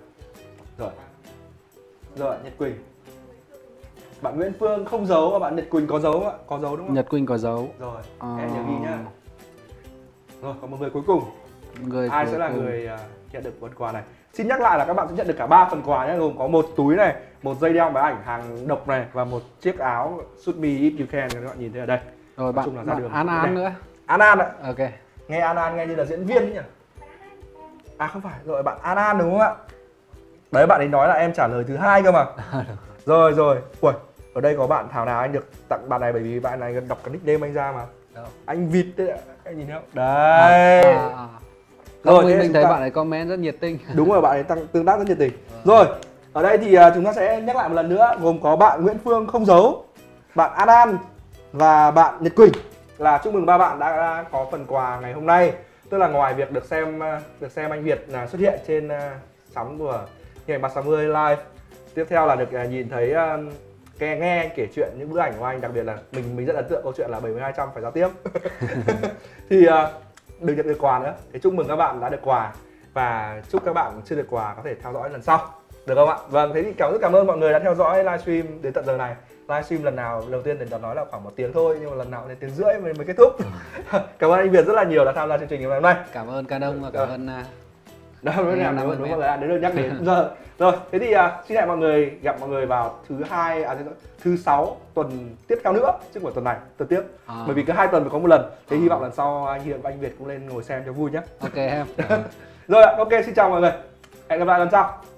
Rồi Nhật Quỳnh. Bạn Nguyễn Phương không dấu và bạn Nhật Quỳnh có dấu ạ? Có dấu đúng không? Nhật Quỳnh có dấu. Rồi, em nhớ ghi nhá. Rồi, còn một người cuối cùng. Ai sẽ là người nhận được phần quà này? Xin nhắc lại là các bạn sẽ nhận được cả 3 phần quà nhé, gồm có một túi này, một dây đeo máy ảnh hàng độc này và một chiếc áo Shoot Me If You Can, các bạn nhìn thấy ở đây. Rồi bạn An nữa. An ạ. Ok. Nghe An nghe như là diễn viên ấy nhỉ? À không phải, rồi bạn An đúng không ạ? Đấy, bạn ấy nói là em trả lời thứ 2 cơ mà. Rồi. Ui, ở đây có bạn Thảo nào anh được tặng bạn này bởi vì bạn này đọc cái nickname anh ra mà. Đâu? Anh Vịt đấy ạ, anh nhìn thấy không? Đấy. Rồi, mình thấy bạn ấy comment rất nhiệt tình. Đúng rồi, bạn ấy tương tác rất nhiệt tình. Rồi, ở đây thì chúng ta sẽ nhắc lại một lần nữa, gồm có bạn Nguyễn Phương không dấu, bạn An và bạn Nhật Quỳnh. Là chúc mừng 3 bạn đã có phần quà ngày hôm nay. Tức là ngoài việc được xem anh Việt xuất hiện trên sóng của Nhiếp ảnh 360 live, tiếp theo là được nhìn thấy nghe anh kể chuyện những bức ảnh của anh, đặc biệt là mình rất ấn tượng câu chuyện là 70-200 phải giao tiếp. Thì được nhận được quà nữa. Thì chúc mừng các bạn đã được quà và chúc các bạn chưa được quà có thể theo dõi lần sau, được không ạ? Vâng, thế thì rất cảm ơn mọi người đã theo dõi livestream đến tận giờ này. Livestream lần nào đầu tiên thì nói là khoảng 1 tiếng thôi, nhưng mà lần nào đến tiếng rưỡi mới kết thúc. Cảm ơn anh Việt rất là nhiều đã tham gia chương trình ngày hôm nay. Cảm ơn Canon và cảm ơn Đó mới là đúng rồi, được nhắc đến giờ. Rồi, thế thì xin hẹn mọi người gặp mọi người vào thứ 6 tuần tiếp theo nữa, chứ không phải tuần này, tuần tiếp. Bởi vì cứ 2 tuần mới có một lần. Thế hy vọng lần sau anh Hiền và anh Việt cũng lên ngồi xem cho vui nhé. Ok em. Rồi ạ, ok, xin chào mọi người. Hẹn gặp lại lần sau.